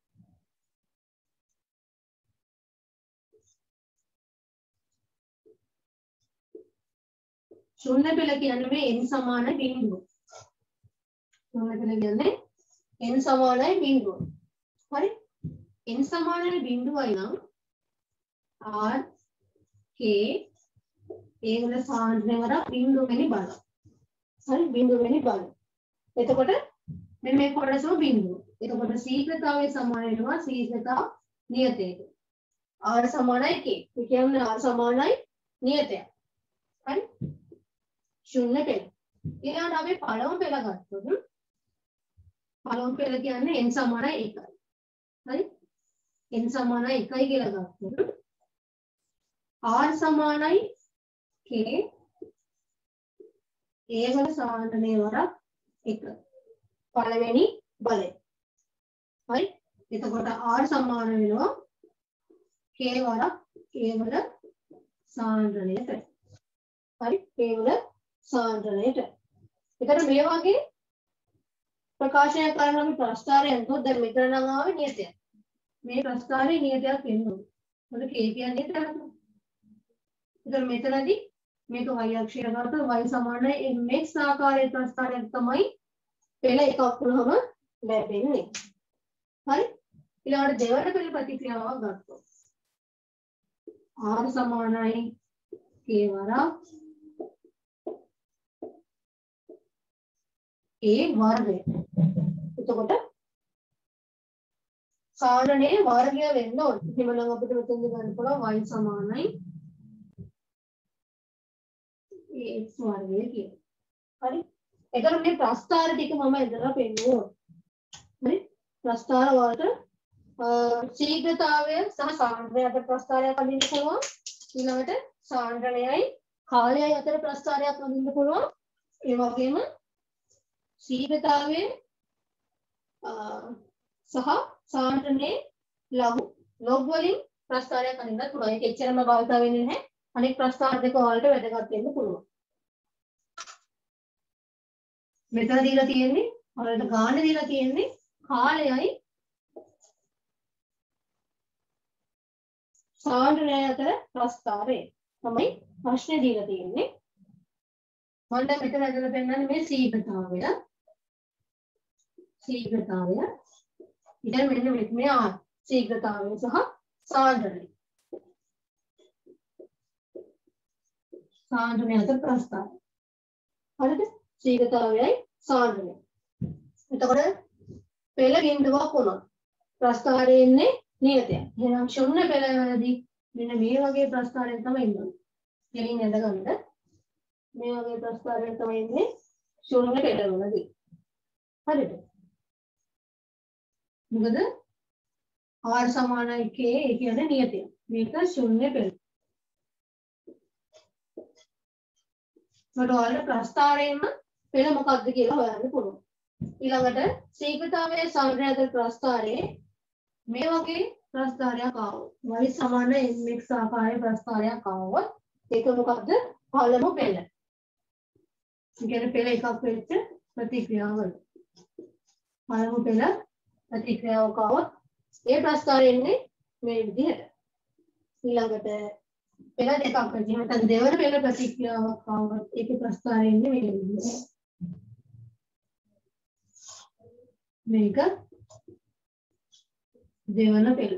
ශූන්‍ය පෙළ කියන්නේ මේ n සමාන බිඳුව. ශූන්‍ය පෙළ කියන්නේ n සමානයි බිඳුව. හරි? n සමානයි බිඳුවයි නම් R K A වල සාන්ද්‍රණය වල බිඳුව වෙනි බල. හරි බිඳුව වෙනි බල. එතකොට මෙන්න මේ කොටසම බිඳුව. එතකොට ශීඝ්‍රතාවය සමාන වෙනවා ශීඝ්‍රතා නියතයට. R සමානයි K. ඒ කියන්නේ R සමානයි නියතය. හරි? ශූන්‍ය පෙළ. ඊළඟට අපි පළමු පෙළ ගත්තොත් පළමු පෙළ කියන්නේ n සමානයි එකයි. හරි? n සමානයි එකයි කියලා ගත්තොත් R සමානයි K A වල සාන්ද්‍රණය වරක් එක. පළවෙනි බලය. හරි? එතකොට R සමාන වෙනවා K වරක් A වල සාන්ද්‍රණයට. හරි? A වල සාන්ද්‍රණයට. එතකොට මේ වගේ ප්‍රකාශනය කරන අපි ප්‍රස්ථාරයෙන් තෝ දැන් මෙතන නම් ආවේ නියතයක්. මේ ප්‍රස්ථාරයේ නියතයක් වෙනවා. මොකද K කියන්නේ නියතයක්. එතකොට මෙතනදී මේක y අක්ෂය ගත්තොත් y සමානයි mx ආකාරයේ ප්‍රස්ථාරයක් තමයි පෙළ එකක් වුණාම ලැබෙන්නේ. හරි? ඊළඟට දෙවන පෙළ ප්‍රතික්‍රියාවක් ගත්තොත් R සමානයි K වරක් A වර්ගය. එතකොට සාරණේ වර්ගය වෙන්න ඕනේ. එහෙමනම් අපිට මෙතෙන්ද ගන්න පුළුවන් y සමානයි ax වර්ගය කියලා. හරි? එතකොට මේ ප්‍රස්ථාර ටික මම ඉදලා පෙන්නුවා. හරි? ප්‍රස්ථාර වලට ශීඝ්‍රතාවය සහ සාන්ද්‍රණය අතර ප්‍රස්ථාරයක් අඳින්න පුළුවන්. ඊළඟට සාන්ද්‍රණයයි කාලයයි අතර ප්‍රස්ථාරයක් අඳින්න පුළුවන්. ඒ වගේම ශීඝ්‍රතාවයේ සහ සාන්ද්‍රණයේ ලඝු ලොග් වලින් ප්‍රස්ථාරයක් අඳින්නත් පුළුවන්. ඒක එච්චරම භාවිත වෙන්නේ නැහැ. අනෙක් ප්‍රස්ථාර දෙක වලට වැදගත් වෙන්න පුළුවන්. මෙතන දීලා තියෙන්නේ වලට ගාන දීලා තියෙන්නේ කාලයයි සාන්ද්‍රණය අතර ප්‍රස්ථාරය තමයි ප්‍රශ්නේ දීලා තියෙන්නේ. මම දැන් මෙතන ඇදලා පෙන්නන්නේ මේ ශීඝ්‍රතාවය. ශීඝ්‍රතාවය ඊට මෙන්න මේ ආ ශීඝ්‍රතාවය සහ සාන්ද්‍රණය. සාන්ද්‍රණය අතර ප්‍රස්ථාරය. හරිද? ශීඝ්‍රතාවයයි සාන්ද්‍රණය. එතකොට පෙළ බිඳුවක් වුණා. ප්‍රස්ථාරයේ ඉන්නේ නියතයක්. එහෙනම් ශුන්‍ය පෙළවලදී මෙන්න මේ වගේ ප්‍රස්ථාරයක් තමයි ඉන්නේ. දෙලින් ඇඳගන්න. මේ වගේ ප්‍රස්ථාරයක් තමයි ඉන්නේ ශුන්‍ය පෙළවලදී. හරිද? මොකද R සමානයි K ඒ කියන්නේ නියතයක්. මේක ශුන්‍ය පෙළ. මට ඔයාලට ප්‍රස්ථාරයෙන්ම පෙළ මොකක්ද කියලා හොයන්න පුළුවන්. ඊළඟට ශීඝ්‍රතාවයේ සාන්ද්‍රණය අතර ප්‍රස්ථාරයේ මේ වගේ ප්‍රස්ථාරයක් ආවොත් y සමාන mx ආකාරයේ ප්‍රස්ථාරයක් ආවොත් ඒක මොකක්ද? පළමු පෙළ. ඒ කියන්නේ පෙළ එකක් වෙච්ච ප්‍රතික්‍රියාවල. පළමු පෙළ ප්‍රතික්‍රියාවක් ආවොත් ඒ ප්‍රස්ථාරය එන්නේ මේ විදිහට. ඊළඟට පෙළ දෙකක් වෙච්ච නැත්නම් දෙවන පෙළ ප්‍රතික්‍රියාවක් ආවොත් ඒකේ ප්‍රස්ථාරය එන්නේ මේ විදිහට. මේක දෙවන පෙළ.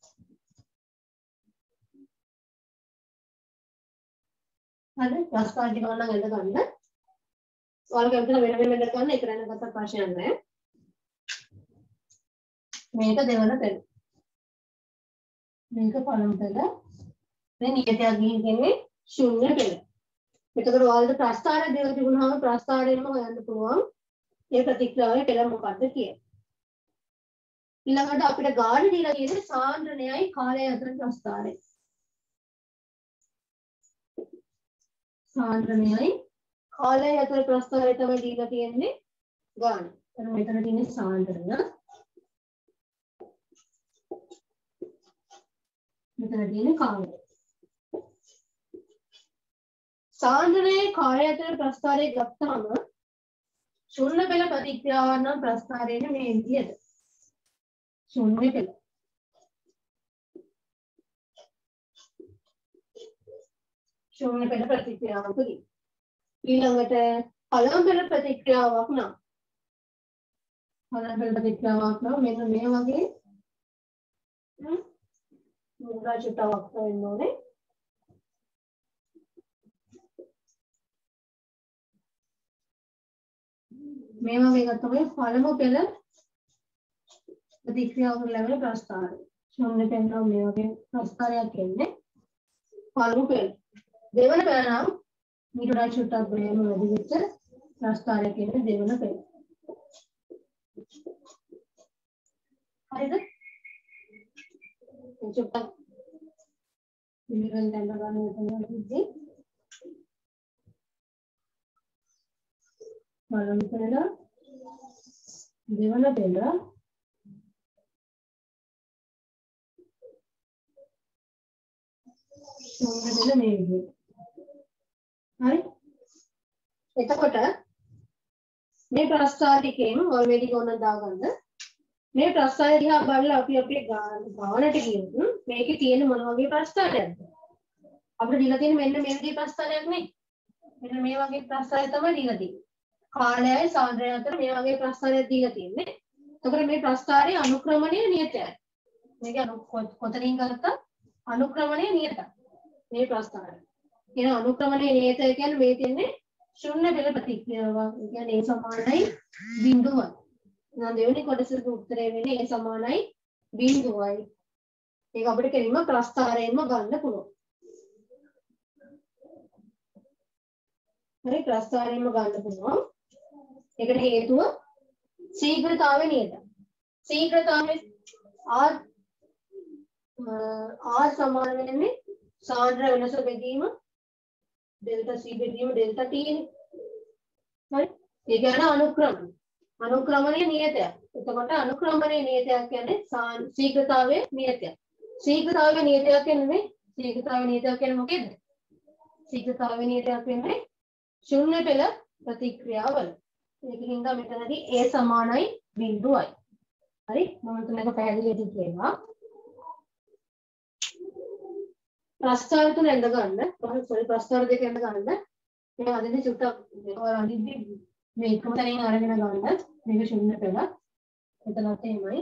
හරි ප්‍රස්ථාර ටික ගන්න ඇඳ ගන්න. ඔයාලගේ අතන වෙන වෙන දෙයක් ගන්න එක රැඳ ගත්ත ප්‍රශ්නයක් නැහැ. මේක දෙවන පෙළ. මේක පළමු පෙළ. මේ නියතයක් ගිහින් කියන්නේ ශුන්‍ය පෙළ. එතකොට ඔයාලට ප්‍රස්ථාර දෙක තිබුණාම ප්‍රස්ථාරයෙන්ම හොයන්න පුළුවන් මේ ප්‍රතික්‍රියාවේ පෙළ මොකක්ද කියලා. ඊළඟට අපිට ගාන දීලා තියෙන්නේ සාන්ද්‍රණයයි කාලයයි අතර ප්‍රස්ථාරය. සාන්ද්‍රණයයි කාලයයි අතර ප්‍රස්ථාරය තමයි දීලා තියෙන්නේ ගාන. එතන මෙතන තියෙන්නේ සාන්ද්‍රණය. මෙතන තියෙන්නේ කාලය. සාන්ද්‍රණයයි කාලයයි අතර ප්‍රස්ථාරය ගත්තාම ශුන්‍ය පෙළ ප්‍රතික්‍රියාවක් නම් ප්‍රස්ථාරයේ මේ විදිහට. ශුන්‍ය පෙළ. ශුන්‍ය පෙළ ප්‍රතික්‍රියාවකදී ඊළඟට පළමු පෙළ ප්‍රතික්‍රියාවක් නම් පළමු පෙළ ප්‍රතික්‍රියාවක් නම් මෙන්න මේ වගේ මුද්‍රා චුට්ටක් වෙන්න ඕනේ. මේ වගේ ගත්තම පළමු පෙළ ප්‍රතික්‍රියාවක ලැබෙන ප්‍රස්ථාරය. ශුන්‍ය පෙළ නම් මේ වගේ ප්‍රස්ථාරයක් එන්නේ පළමු පෙළ. දෙවන පෙළ නම් ඊට වඩා චුට්ටක් වෙනම වැඩි වෙච්ච ප්‍රස්ථාරයක් එන්නේ දෙවන පෙළ. හරිද? චුට්ටක් ඉනිරල් දැන් ගන්න ඕනේ. පළමු පෙළ දෙවන පෙළ ශුන්‍ය පෙළ මේ විදිහට. හරි? එතකොට මේ ප්‍රස්ථාර ටිකෙන් ඔල්රෙඩි ගොන්න දාගන්න. මේ ප්‍රස්ථාරය දිහා බලලා අපි අපේ ගානට කියමු. මේකේ තියෙන මොන වගේ ප්‍රස්ථාරයක්ද? අපිට දීලා තියෙන්නේ මෙන්න මේ විදිහේ ප්‍රස්ථාරයක් නේ. මෙන්න මේ වගේ ප්‍රස්ථාරය තමයි දීලා තියෙන්නේ. කාලයයි සාන්ද්‍රණය අතර මේ වගේ ප්‍රස්ථාරයක් දීලා තියෙන්නේ. එතකොට මේ ප්‍රස්ථාරයේ අනුක්‍රමණය නියතයි. මේක කොතනින් ගත්ත අනුක්‍රමණය නියතයි. මේ ප්‍රස්ථාරය. කියන අනුක්‍රමණය නියතය කියන්නේ මේ තියෙන්නේ ශුන්‍ය පෙළ ප්‍රතික්‍රියාව. ඒ කියන්නේ A සමානයි බිඳුවයි. එහෙනම් දෙවෙනි කොටසට උත්තරය වෙන්නේ A සමානයි බිඳුවයි. ඒක අපිට කෙලින්ම ප්‍රස්ථාරයෙන්ම ගන්න පුළුවන්. හරි ප්‍රස්ථාරයෙන්ම ගන්න පුළුවන්. ඒකට හේතුව ශීඝ්‍රතාවය නියතයි. ශීඝ්‍රතාවය R R සමාන වෙන්නේ සාන්ද්‍ර වෙනස බෙදීම ඩෙල්ටා C බෙදීම ඩෙල්ටා T නේ. හරි. ඒ කියන්නේ අනුක්‍රමණය. අනුක්‍රමණය නියතයක්. එතකොට අනුක්‍රමණය නියතයක් කියන්නේ ශීඝ්‍රතාවයේ නියතයක්. ශීඝ්‍රතාවයේ නියතයක් කියන්නේ ශීඝ්‍රතාවයේ නියතයක් කියන්නේ මොකේද? ශීඝ්‍රතාවයේ නියතයක් වෙන්නේ ශුන්‍ය පෙළ ප්‍රතික්‍රියාවල. ඒකින්ද මෙතනදී A සමානයි බිඳුවයි. හරි මම තුනක පැහැදිලිව කියනවා. ප්‍රස්ථාර තුන ඇඳ ගන්න. සෝරි ප්‍රස්ථාර දෙක ඇඳ ගන්න. මේ අදින්දි චුට්ටක් ඔයාලා අදින්දි මේ එකම තැනින් අරගෙන ගන්න. මේක ශුන්‍ය පෙළ. එතනත් එහෙමයි.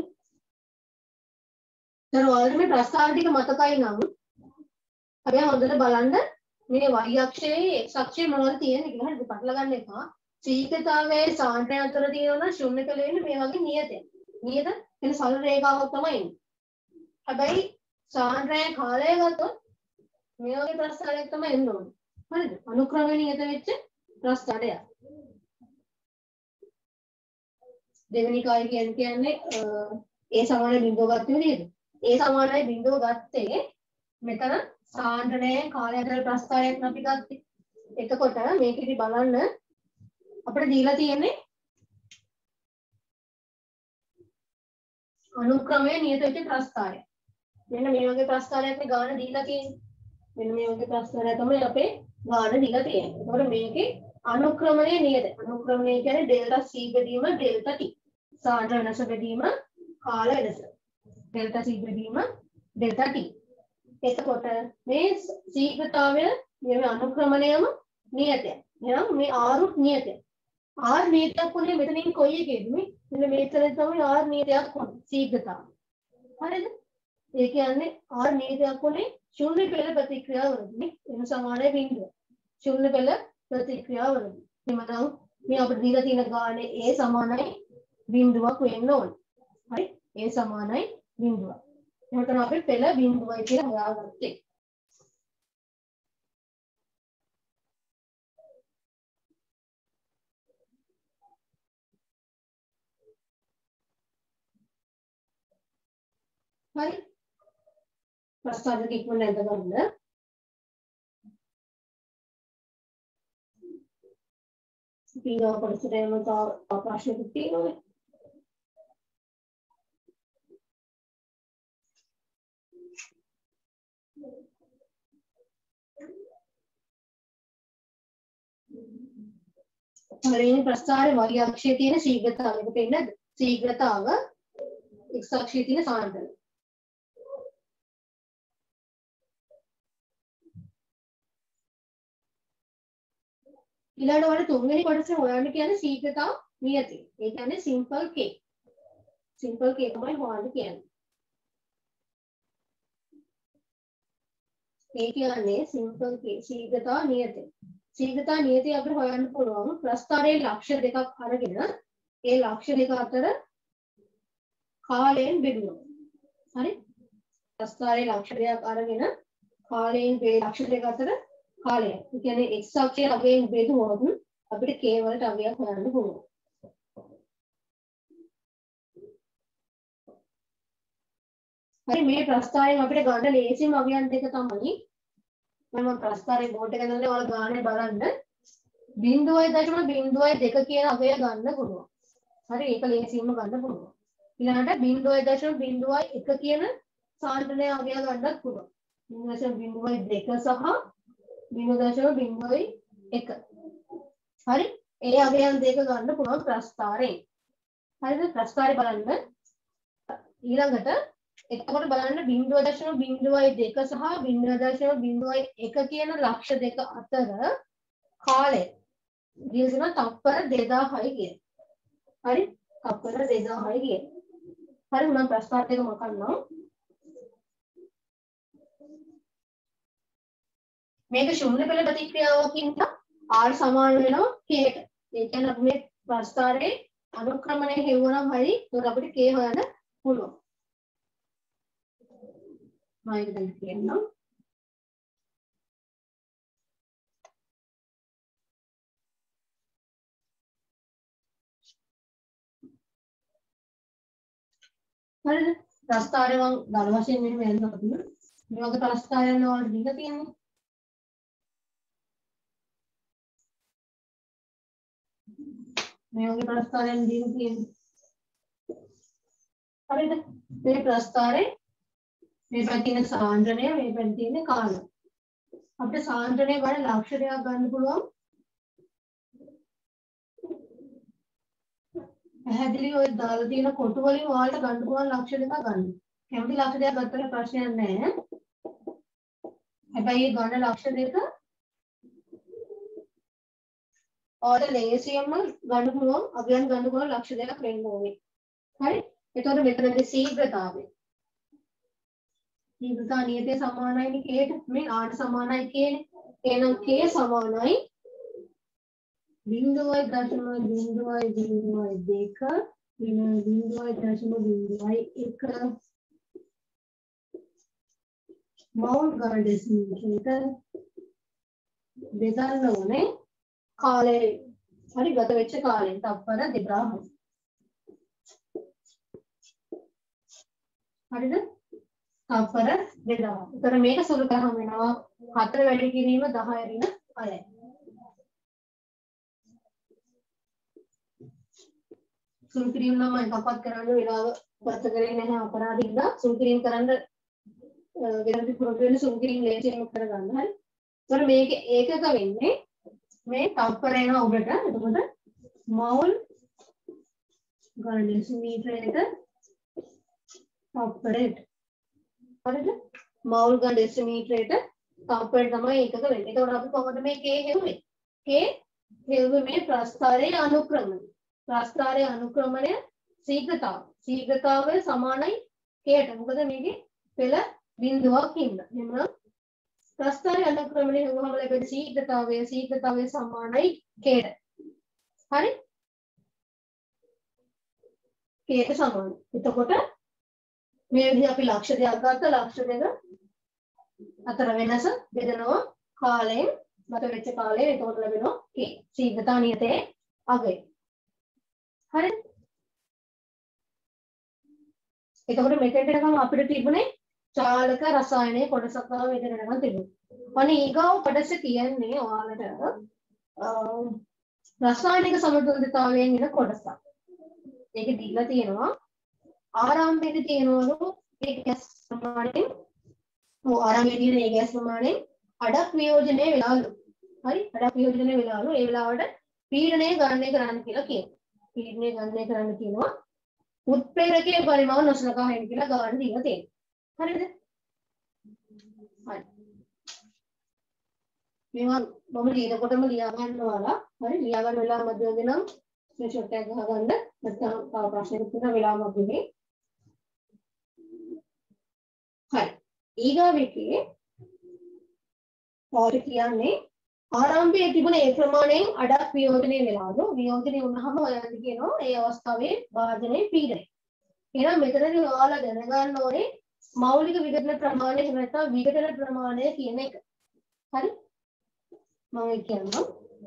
ඒතර ඔයාලට මේ ප්‍රස්ථාර ටික මතකයි නම් අපි හොඳට බලන්න මේ y අක්ෂයේ x අක්ෂයේ මොනවද තියෙන්නේ කියලා හරියට පටල ගන්න එපා. ශීඝ්‍රතාවයේ සාන්ද්‍රණය අතර තියෙනවා ශුන්‍ය පෙළ වෙන්නේ මේ වගේ නියතයි. නියත එන සරල රේඛාවක් තමයි එන්නේ. හැබැයි සාන්ද්‍රණය කාලය ගත්තොත් මේ වගේ ප්‍රස්ථාරයක් තමයි එන්න ඕනේ. හරිද? අනුක්‍රමණය නියත වෙච්ච ප්‍රස්ථාරයක්. දෙවෙනි කාර්ය කියන්නේ A සමාන බිඳුව ගත්තේ නේද? A සමානයි බිඳුව ගත්තේ මෙතන සාන්ද්‍රණයේ කාලය අතර ප්‍රස්ථාරයක් අපි ගත්තේ. එතකොට මේකෙදි බලන්න අපිට දීලා තියෙන්නේ අනුක්‍රමය නියත වෙච්ච ප්‍රස්ථාරය. මෙන්න මේ වගේ ප්‍රස්ථාරයක් මේ ගාන දීලා තියෙන්නේ. මෙන්න මේ වගේ ප්‍රස්ථාරය තමයි අපේ ගාන දීලා තියෙන්නේ. ඒතකොට මේකේ අනුක්‍රමණය නියත. අනුක්‍රමණය කියන්නේ ඩෙල්ටා C බෙදීම ඩෙල්ටා T. සාන්ද්‍ර වෙනස බෙදීම කාල වෙනස. ඩෙල්ටා C බෙදීම ඩෙල්ටා T. එතකොට මේ ශීඝ්‍රතාවය මේ අනුක්‍රමණයම නියතයි. එහෙනම් මේ R උත් නියතයි. R නියතයක් වුණේ මෙතනින් කොයි එකේද මේ? මෙන්න මේතරේ තමයි R නියතයක් වුණේ ශීඝ්‍රතාව. හරිද? ඒ කියන්නේ R නියතයක් වුණේ ශුන්‍ය පෙළ ප්‍රතික්‍රියාවලදී එන සමානයි බිඳුව. ශුන්‍ය පෙළ ප්‍රතික්‍රියාවලදී. එමනම් මේ අපිට දීලා තියෙන ගානේ A සමානයි බිඳුවක් වෙන්න ඕනේ. හරි? A සමානයි බිඳුවක්. එහෙනම් අපි පෙළ බිඳුවයි කියලා හොයාගත්තේ. හරි ප්‍රස්ථාර දෙක ඉක්මනට ඇඳ ගන්න. ඊළඟ කොටසට යමු. තව ප්‍රශ්න තියෙනවා. පළවෙනි ප්‍රස්ථාරයේ y අක්ෂයේ තියෙන ශීඝ්‍රතාවය. ඒක පෙන්නද? ශීඝ්‍රතාව x අක්ෂයේ තියෙන සාන්ද්‍රණය. ඊළඟට වල තුන්වෙනි කොටසේ හොයන්න කියන්නේ ශීඝ්‍රතාව නියතය. ඒ කියන්නේ සිම්පල් k. සිම්පල් k තමයි හොයන්න කියන්නේ. ඒ කියන්නේ සිම්පල් k ශීඝ්‍රතාව නියතය. ශීඝ්‍රතාව නියතය අපිට හොයන්න පුළුවන් ප්‍රස්ථාරයේ ලක්ෂ්‍ය දෙකක් අරගෙන ඒ ලක්ෂ්‍ය දෙක අතර කාලයෙන් බෙදුවා. හරි? ප්‍රස්ථාරයේ ලක්ෂ්‍ය දෙකක් අරගෙන කාලයෙන් මේ ලක්ෂ්‍ය දෙක අතර කාලය. ඒ කියන්නේ x අක්ෂයේ අගයෙන් බෙදුවොත් අපිට k වලට අගයක් හොයන්න පුළුවන්. හරි මේ ප්‍රස්ථාරයෙන් අපිට ගන්න ලේසිම අගයන් දෙක තමයි මම ප්‍රස්ථාරයේ බෝඩ් එක ගන්නලා ඔයාලා ගානේ බලන්න බිංදුවයි දශම බිංදුවයි දෙක කියන අගය ගන්න පුළුවන්. හරි ඒක ලේසියෙන්ම ගන්න පුළුවන්. ඊළඟට බිංදුවයි දශම බිංදුවයි එක කියන සාන්ද්‍රණයේ අගය ගන්නත් පුළුවන්. බිංදුවයි බිංදුවයි දෙක සහ බිංදුව දශම බිංදුවයි එක. හරි ඒ අගයන් දෙක ගන්න පුළුවන් ප්‍රස්ථාරයෙන්. හරිද? ප්‍රස්ථාරය බලන්න. ඊළඟට එතකොට බලන්න බිංදුව දශම බිංදුවයි දෙක සහ බිංදුව දශම බිංදුවයි එක කියන ලක්ෂ්‍ය දෙක අතර කාලය ගිය සෙනඟ තප්පර දෙදාහයි කිය. හරි තප්පර දෙදාහයි කිය. හරි මම ප්‍රශ්නාර්ථ එක මකන්නම්. මේක ශුන්‍ය පෙළ ප්‍රතික්‍රියාවකින් R සමාන වෙනවා K ට. ඒ කියන්නේ අපි මේ ප්‍රස්ථාරයේ අනුක්‍රමණය හෙවුවනම් හරි ඒක අපිට K හොයන්න පුළුවන්. මම ඒක දැන් කියන්නම්. හරිද? ප්‍රස්ථාරය මම දල වශයෙන් මෙහෙම යන්න අපිට. මේ වගේ ප්‍රස්ථාරයන් වල දීලා තියෙනවා. මේ වගේ ප්‍රස්ථාරයන් දීලා තියෙනවා. හරිද? මේ ප්‍රස්ථාරේ මේ පැත්තේ තියෙන සාන්ද්‍රණය මේ පැත්තේ තියෙන කාලය. අපිට සාන්ද්‍රණය වල ලක්ෂණයක් ගන්න පුළුවන්. පැහැදිලි ඔය දාලා තියෙන කොටු වලින් ඔයාලට ගන්න පුළුවන් ලක්ෂණ දෙක ගන්න. කැමති ලක්ෂණයක් ගත්තට ප්‍රශ්නයක් නැහැ. හැබැයි මේ ගන්න ලක්ෂණ දෙක ඔයාලට ලේසියෙන්ම ගන්න පුළුවන් අගයන් ගන්න පුළුවන් ලක්ෂණ දෙකක් වෙන්න ඕනේ. හරි? එතකොට මෙතනදී ශීඝ්‍රතාවය. ශීඝ්‍රතා නියතය සමානයි K ට. මේ R සමානයි K නේ. එහෙනම් K සමානයි බිංදුවයි දශම බිංදුවයි බිංදුවයි දෙක වෙන බිංදුවයි දශම බිංදුවයි එක මවුල් ගන්න ඩෙසිමීටර් බෙදන්න ඕනේ කාලේ හරි ගත වෙච්ච කාලෙන් තප්පර දෙදාහයි. හරිද? තප්පර දෙදාහයි. ඒතර මේක සුළු කරාම වෙනවා හතර වැඩි කිරීම දහය ඍණ හයයි. සුළු කිරීම නම් එකක්වත් කරන්න වෙලාව ගත කරේ නැහැ අපරාධින්ද සුළු කිරීම කරන්න වෙනදි පුරුදු වෙන සුළු කිරීම ලේසියෙන් කරගන්න. හරි. ඒතර මේක ඒකක වෙන්නේ මේ තප්පර එන ඔබට එතකොට මවුල් ගන්න ඩෙසිමීටරයට තප්පරයට. හරිද? මවුල් ගන්න ඩෙසිමීටරයට තප්පරයට තමයි ඒකක වෙන්නේ. එතකොට අපි කොහොමද මේ K හෙව්වේ? K හෙව්වේ මේ ප්‍රස්ථාරයේ අනුක්‍රමණය. ප්‍රස්ථාරයේ අනුක්‍රමණය ශීඝ්‍රතාව. ශීඝ්‍රතාවය සමානයි K ට. මොකද මේකේ පෙළ බිඳුවක් ඉන්නවා. එහෙනම් ප්‍රස්ථාරයේ අනුක්‍රමණය හෙව්වම ලැබෙන ශීඝ්‍රතාවය ශීඝ්‍රතාවය සමානයි K ට. හරි? K ට සමානයි. එතකොට මේ විදිහ අපි ලක්ෂ දෙකක් ගත්ත ලක්ෂ දෙක අතර වෙනස බෙදනවා කාලයෙන් ගත වෙච්ච කාලයෙන් එතකොට ලැබෙනවා K. ශීඝ්‍රතා නියතයේ අගය. හරි? එතකොට මෙතෙන්ට එනකම් අපිට තිබුණේ චාලක රසායනයේ කොටසක් තමයි මෙතන එනකම් තිබුණේ. අනේ ඊගාව කොටස කියන්නේ ඔයාලට රසායනික සමතුලිතතාවයෙන් එන කොටසක්. ඒක දීලා තියෙනවා ආරම්භයේදී තියෙනවලු ඒ ගෑස් ප්‍රමාණයෙන් ඔව් ආරම්භයේදී තියෙන ඒ ගෑස් ප්‍රමාණයෙන් අඩක් වියෝජනය වෙලාලු. හරි? අඩක් වියෝජනය වෙලාලු. ඒ වෙලාවට පීඩනය ගණනය කරන්න කියලා කියනවා. පීඩනය ගණනය කරන්න කියනවා. උත්ප්‍රේරකයේ පරිමාව නොසලකා හැකියි කියලා ගාන දීලා තියෙනවා. හරිද? හරි. මේවා මම ලියනකොටම ලියා ගන්නවාලා. හරි ලියා ගන්න වෙලාව මැදදී නම් මේ ෂොට් එක ගහගන්න. නැත්නම් තව ප්‍රශ්නයක් තියෙන වෙලාවමක් වෙන්නේ. හරි. ඊගාවෙකේ ඔයාලට කියන්නේ ආරම්භයේ තිබුණ ඒ ප්‍රමාණයෙන් අඩක් වියෝජනය වෙලාලු. වියෝජනය වුණාම ඔයාලට කියනවා ඒ අවස්ථාවේ භාජනයේ පීඩනය. එහෙනම් මෙතනදී ඔයාලා දැනගන්න ඕනේ මෞලික විඝටන ප්‍රමාණය එහෙම නැත්නම් විඝටන ප්‍රමාණය කියන එක. හරි? මම කියන්නම්.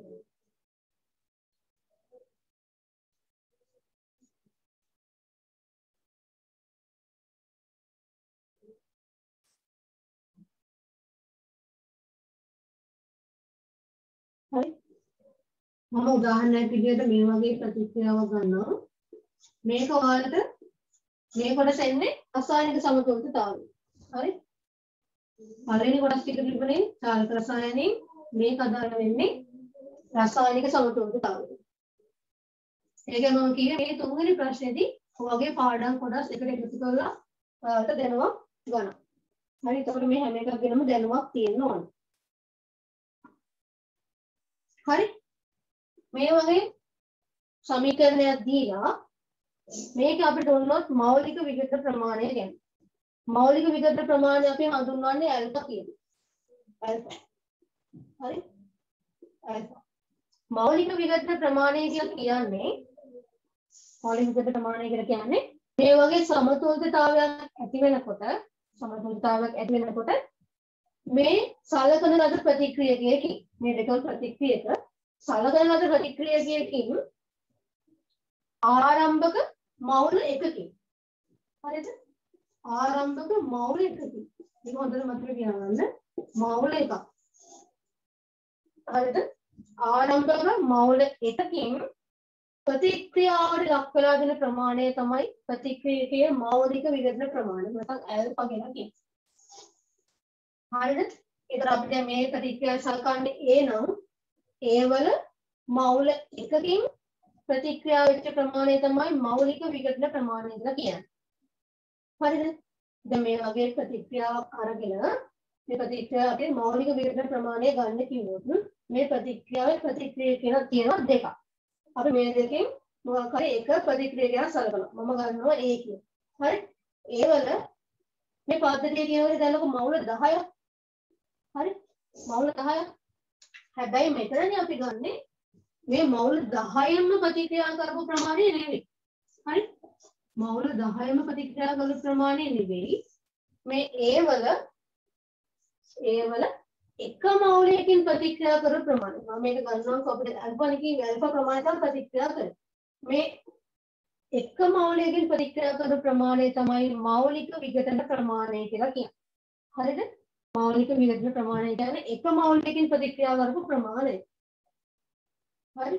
හරි? මම උදාහරණයක් විදිහට මේ වගේ ප්‍රතික්‍රියාවක් ගන්නවා. මේක ඔයාලට මේ කොටස එන්නේ රසායනික සමතුලිතතාවය. හරි? පළවෙනි කොටස් ටික තිබුණේ චාලක රසායනයේ මේක අදාළ වෙන්නේ රසායනික සමතුලිතතාවය. ඒක මම කියේ මේ තුන්වෙනි ප්‍රශ්නේදී ඔයගේ පාඩම් කොටස් එකට එකතු කරලා ඔයාලට දැනුවක් ගන්න. හරි? එතකොට මේ හැම එකකගෙනම දැනුවක් තියෙන්න ඕන. හරි? මේ වගේ සමීකරණයක් දීලා මේක අපිට ඕනොත් මෞලික විකෘත ප්‍රමාණය ගැන. මෞලික විකෘත ප්‍රමාණය අපි හඳුන්වන්නේ ඇල්ෆා කියලා. ඇල්ෆා. හරි? ඇල්ෆා. මෞලික විකෘත ප්‍රමාණය කියලා කියන්නේ මෞලික විකෘත ප්‍රමාණය කියලා කියන්නේ මේ වගේ සමතුලිතතාවයක් ඇති වෙනකොට සමතුලිතතාවයක් ඇති වෙනකොට මේ සලකන ලද ප්‍රතික්‍රියකයකින් මේ දෙක ප්‍රතික්‍රියක සලකන ලද ප්‍රතික්‍රියකයකින් ආරම්භක මවුල එකකින් හරිද ආරම්භක මවුල එකකින් මේක හොඳට මතක තියාගන්න මවුල එකක් හරිද ආරම්භක මවුල එකකින් ප්‍රතික්‍රියාවට ලක් වෙලා දෙන ප්‍රමාණය තමයි ප්‍රතික්‍රියකයේ මෞලික විකෘත ප්‍රමාණය නැත්නම් ඇල්ෆා කියලා කියන්නේ. හරිද? ඒතර අපිට මේ ප්‍රතික්‍රියාව සලකන්නේ A නම් A වල මවුල එකකින් ප්‍රතික්‍රියාව වෙච්ච ප්‍රමාණය තමයි මෞලික විකෘත ප්‍රමාණය කියලා කියන්නේ. හරිද? දැන් මේ වගේ ප්‍රතික්‍රියාවක් අරගෙන මේ ප්‍රතික්‍රියාවේ මෞලික විකෘත ප්‍රමාණය ගන්න කිව්වොත් මේ ප්‍රතික්‍රියාවේ ප්‍රතික්‍රිය කියලා තියෙනවා දෙකක්. අපි මේ දෙකෙන් මොකක් හරි එක ප්‍රතික්‍රියාවක් සලකනවා. මම ගන්නවා A කියලා. හරි? A වල මේ පද්ධතිය කියනකොට දැනලක මවුල දහයක්. හරි? මවුල දහයක්. හැබැයි මෙතනදී අපි ගන්නෙ මේ මවුල දහයම ප්‍රතික්‍රියා කරපු ප්‍රමාණය නෙවෙයි. හරි? මවුල දහයම ප්‍රතික්‍රියා කරපු ප්‍රමාණය නෙවෙයි. මේ A වල A වල එක මෞලයකින් ප්‍රතික්‍රියා කරපු ප්‍රමාණය. මම මේක ගන්නවා අපිට ඇල්ෆා එකකින් ඇල්ෆා ප්‍රමාණය තමයි ප්‍රතික්‍රියා කරන්නේ. මේ එක මෞලයකින් ප්‍රතික්‍රියා කරපු ප්‍රමාණය තමයි මෞලික විඝටන ප්‍රමාණය කියලා කියන්නේ. හරිද? මෞලික විඝටන ප්‍රමාණය කියන්නේ එක මෞලයකින් ප්‍රතික්‍රියා කරපු ප්‍රමාණය. හරි?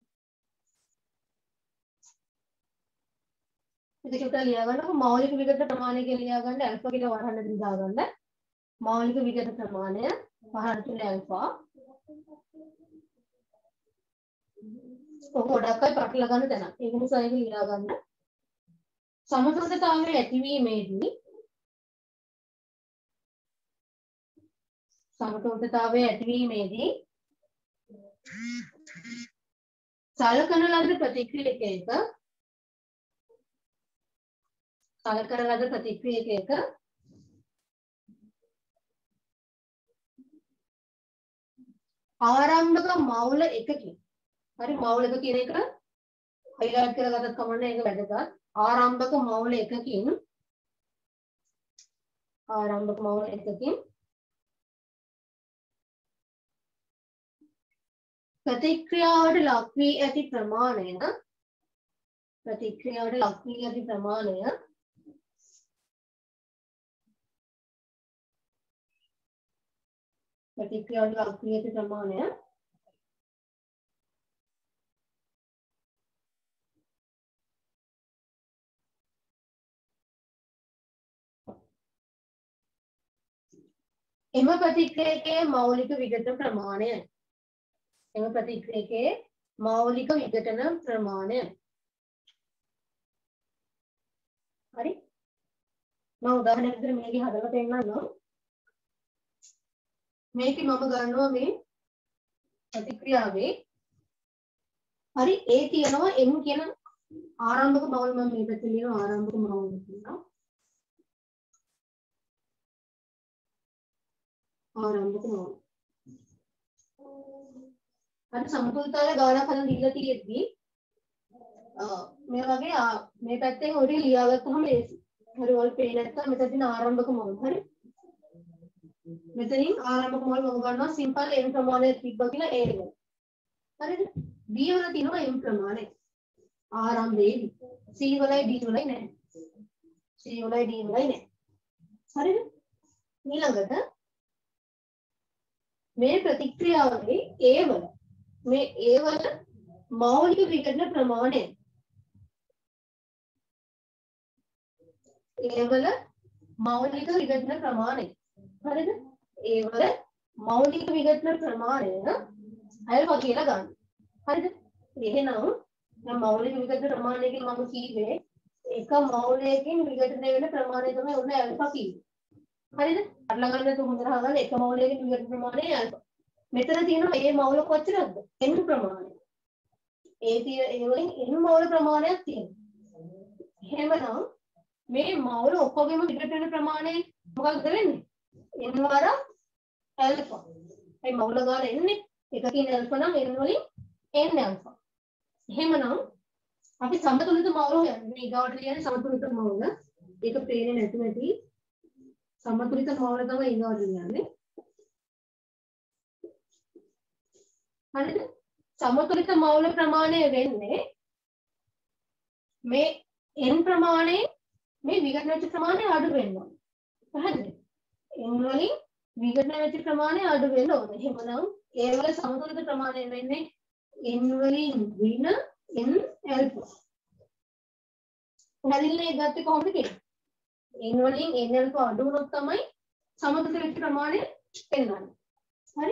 ඒක උඩ ලියා ගන්න මෞලික විඝටන ප්‍රමාණය කියලා ලියා ගන්න ඇල්ෆා කියලා වරහන් ඇතුළේ දා ගන්න. මෞලික විඝටන ප්‍රමාණය වරහන් තුල ඇල්ෆා. කොහොඩක් අය පටල ගන්න තැන. ඒක නිසා ඒක ලියා ගන්න. සමතුලිතතාවයේ ඇතිවීමේදී සමතුලිතතාවයේ ඇතිවීමේදී සලකන ලද ප්‍රතික්‍රියකයක සලකන ලද ප්‍රතික්‍රියකයක ආරම්භක මවුල එකකින් හරි මවුල එක කියන එක හයිලයිට් කරලා ගත්තත් කමන්නේ ඒක වැදගත් ආරම්භක මවුල එකකින් ආරම්භක මවුල එකකින් ප්‍රතික්‍රියාවට ලක් වී ඇති ප්‍රමාණය ප්‍රතික්‍රියාවට ලක් වී ඇති ප්‍රමාණය ප්‍රතික්‍රියාවට ලක් වී ඇති ප්‍රමාණය එම ප්‍රතික්‍රියකයේ මෞලික විඝටන ප්‍රමාණය එම ප්‍රතික්‍රියකයේ මෞලික විඝටන ප්‍රමාණය හරි මම උදාහරණයක් විදිහට මේකේ හදලා පෙන්නන්නම් මේකේ මම ගන්නවා මේ ප්‍රතික්‍රියාවේ හරි ඒ තියෙනවා m කියන ආරම්භක මවුල මම මේ පැත්තේ ලියනවා ආරම්භක මවුල කියනවා ආරම්භක මවුල අර සමතුලිතතාවය ගානක් හදලා දීලා තියෙද්දි මේ වගේ මේ පැත්තෙන් ඔය ටික ලියාගත්තාම ඒසි. හරි ඔය පේන නැත්නම් මෙතන තියෙන ආරම්භක මවුල හරි. මෙතනින් ආරම්භක මවුල මම ගන්නවා සිම්පල් m ප්‍රමාණය තිබ්බා කියලා A එක. හරිද? B වල තියෙනවා m ප්‍රමාණය. ආරම්භයේදී. C වලයි D වලයි නැහැ. C වලයි D වලයි නැහැ. හරිද? ඊළඟට මේ ප්‍රතික්‍රියාවේ A වල මේ A වල මෞලික විඝටන ප්‍රමාණය A වල මෞලික විඝටන ප්‍රමාණය හරිද A වල මෞලික විඝටන ප්‍රමාණය අල්ෆා කියලා ගන්න හරිද එහෙනම් මම මෞලික විඝටන ප්‍රමාණය කියලා මම කීවේ එක මෞලයකින් විඝටනය වෙන ප්‍රමාණය තමයි උන්න අල්ෆා කිව්වේ හරිද අල්ලා ගන්න තු හොඳට අහගන්න එක මෞලයකින් විඝටන ප්‍රමාණය අල්ෆා මෙතන තියෙනවා A මෞල කොච්චරද n ප්‍රමාණය ඒ තියෙන ඒ වලින් n මවුල ප්‍රමාණයක් තියෙනවා. එහෙමනම් මේ මවුල ඔක්කොගෙම විකට වෙන ප්‍රමාණය මොකක්ද වෙන්නේ? n වර ඇල්ෆා. ඒ මවුල ගාන එන්නේ එකකින් ඇල්ෆා නම් n වලින් n ඇල්ෆා. එහෙමනම් අපි සමතුලිත මවුල හොයන්නේ. මේ ඊගාවට කියන්නේ සමතුලිත මවුල. ඒක පේන්නේ නැති නැති සමතුලිත මවුල තමයි ඊගාවට කියන්නේ. හරිද? සමතුලිත මවුල ප්‍රමාණය වෙන්නේ මේ n ප්‍රමාණය මේ විඝටන වෙච්ච ප්‍රමාණය අඩු වෙන්න ඕනේ. පැහැදිලිද? n වලින් විඝටන වෙච්ච ප්‍රමාණය අඩු වෙන්න ඕනේ. එහෙමනම් ඒ වල සමතුලිත ප්‍රමාණය වෙන්නේ n වලින් ඍණ n ඇල්ෆා. පැහැදිලිද? ගත්තේ කොහොමද කියන්නේ? n වලින් n ඇල්ෆා අඩු වුණොත් තමයි සමතුලිත වෙච්ච ප්‍රමාණය එන්නන්නේ. හරි?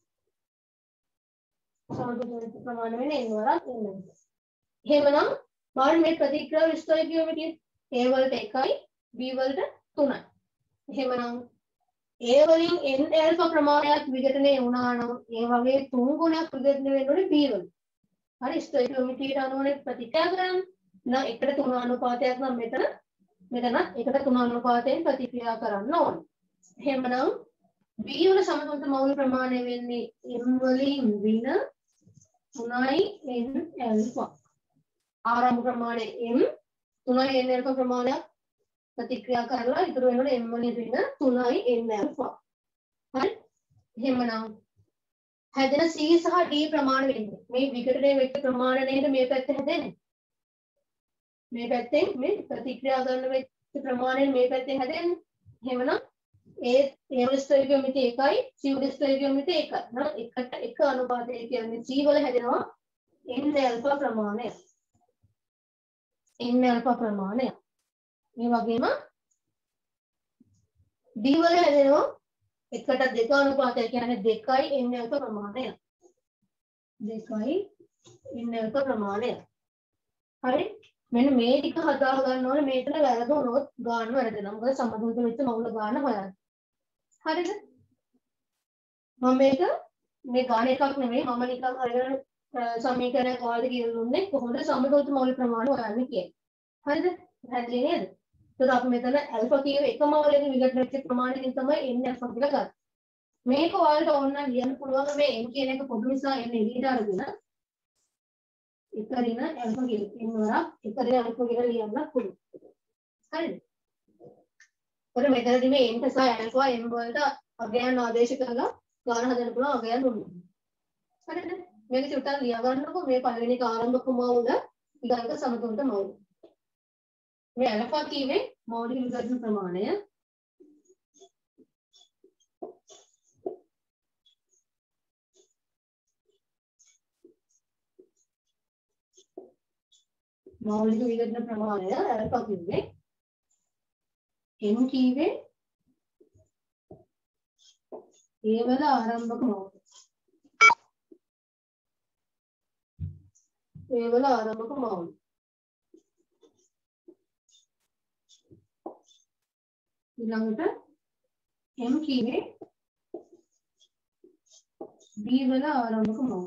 සමතුලිත ප්‍රමාණය වෙන්නේ n වරක් n ඇල්ෆා. එහෙමනම් බලන්න මේ ප්‍රතික්‍රියාව ස්ටොයිකියෝමෙට්‍රි A වලට එකයි B වලට තුනයි. එහෙමනම් A වලින් n ඇල්ෆා ප්‍රමාණයක් විඝටනය වුණා නම් ඒ වගේ තුන් ගුණයක් විඝටනය වෙන්න ඕනේ B වල. හරි ස්ටොයිකියෝමෙට්‍රියට අනුවනේ ප්‍රතික්‍රියා කරන්නේ. නම් එකට තුන අනුපාතයක් නම් මෙතන මෙතන එකට තුන අනුපාතයෙන් ප්‍රතික්‍රියා කරන්න ඕනේ. එහෙමනම් B වල සමතුලිත මවුල ප්‍රමාණය වෙන්නේ m වලින් ඍණ තුනයි n ඇල්ෆා. ආරම්භ ප්‍රමාණය m තුනයි n ඇල්ෆා ප්‍රමාණයක් ප්‍රතික්‍රියා කරලා ඉතුරු වෙනකොට m වලින් ඍණ තුනයි n ඇල්ෆා. හරි? එහෙමනම් හැදෙන C සහ D ප්‍රමාණ වෙන්නේ මේ විඝටනය වෙච්ච ප්‍රමාණය නේද මේ පැත්තේ හැදෙන්නේ. මේ පැත්තෙන් මේ ප්‍රතික්‍රියා කරන වෙච්ච ප්‍රමාණය මේ පැත්තෙන් හැදෙන්නේ. එහෙමනම් ඒ ඒ වල ස්ටොයිකියෝමෙට්‍රි එකයි C වල ස්ටොයිකියෝමෙට්‍රි එකයි. නම් එකට එක අනුපාතය කියන්නේ C වල හැදෙනවා n ඇල්ෆා ප්‍රමාණය. n ඇල්ෆා ප්‍රමාණය. මේ වගේම D වල හැදෙනවා එකට දෙක අනුපාතය කියන්නේ දෙකයි n ඇල්ෆා ප්‍රමාණය. දෙකයි n ඇල්ෆා ප්‍රමාණය. හරි? මෙන්න මේ ටික හදා ගන්න ඕනේ. මේතන වැරදුනොත් ගාන වැරදෙනවා. මොකද සමතුලිත වෙච්ච මවුල ගාන හොයන්න. හරිද? මම මේක මේ ගාන එකක් නෙමෙයි මම නිකන් අරගෙන සමීකරණයක් ඔයාලට කියලා දුන්නේ කොහොමද සමතුලිත මවුල ප්‍රමාණය හොයන්නේ කියලා. හරිද? පැහැදිලි නේද? ඒතර අපි මෙතන ඇල්ෆා කියව එක මවුලකින් විඝටන වෙච්ච ප්‍රමාණයකින් තමයි n ඇල්ෆා කියලා ගන්න. මේක ඔයාලට ඕන නම් ලියන්න පුළුවන් මේ n කියන එක පොදු නිසා n එළියට අරගෙන එක ඍණ ඇල්ෆා කියලා n වරක් එක ඍණ ඇල්ෆා කියලා ලියන්න පුළුවන්. හරිද? ඔතන මෙතනදී මේ n සහ ඇල්ෆා m වලට අගයන් ආදේශ කරලා ගාන හදන්න පුළුවන් අගයන් දුන්නා. හරිද? මේක චුට්ටක් ලියා ගන්නකො මේ පළවෙනි එක ආරම්භක මවුල ඊළඟ සමතුලිත මවුල. මේ ඇල්ෆා කීවේ මෞලික විඝටන ප්‍රමාණය. මෞලික විඝටන ප්‍රමාණය ඇල්ෆා කිව්වේ m කීවේ A වල ආරම්භක මවුල. A වල ආරම්භක මවුල. ඊළඟට m කීවේ B වල ආරම්භක මවුල.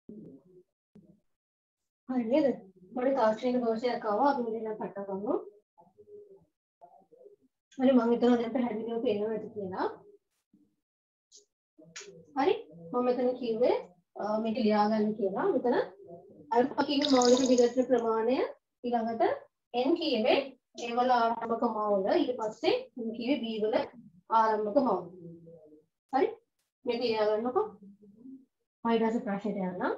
හරි නේද? පොඩි තාක්ෂණික දෝෂයක් ආවා අපි මෙතන කට්ට කරමු. හරි මම හිතනවා දැන් පැහැදිලිව පේනවා ඇති කියලා. හරි මම මෙතන කිව්වේ මේක ලියා ගන්න කියලා. මෙතන අල්ෆා කියන මෞලික විගතන ප්‍රමාණය ඊළඟට n කියවේ a වල ආරම්භක මෞල ඊට පස්සේ m කියවේ b වල ආරම්භක මෞල. හරි මේක ලියා ගන්නකො. ඊට පස්සේ ප්‍රශ්නෙට යන්න.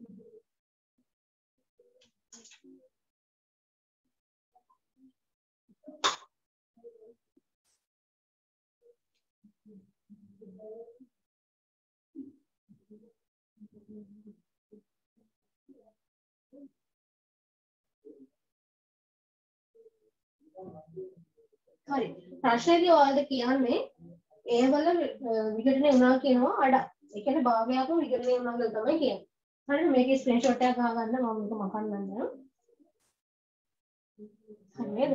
හරි ප්‍රශ්නේදී ඔයාලට කියන්නේ ඒ වල විඝටනය වුණා කියනවා අඩ. ඒ කියන්නේ භාගයක්ම විඝටනය වුණා කියලා තමයි කියන්නේ. හරිද? මේකේ ස්ක්‍රීන්ෂොට් එකක් ගන්න මම මේක මකන්නන්න. හරි නේද?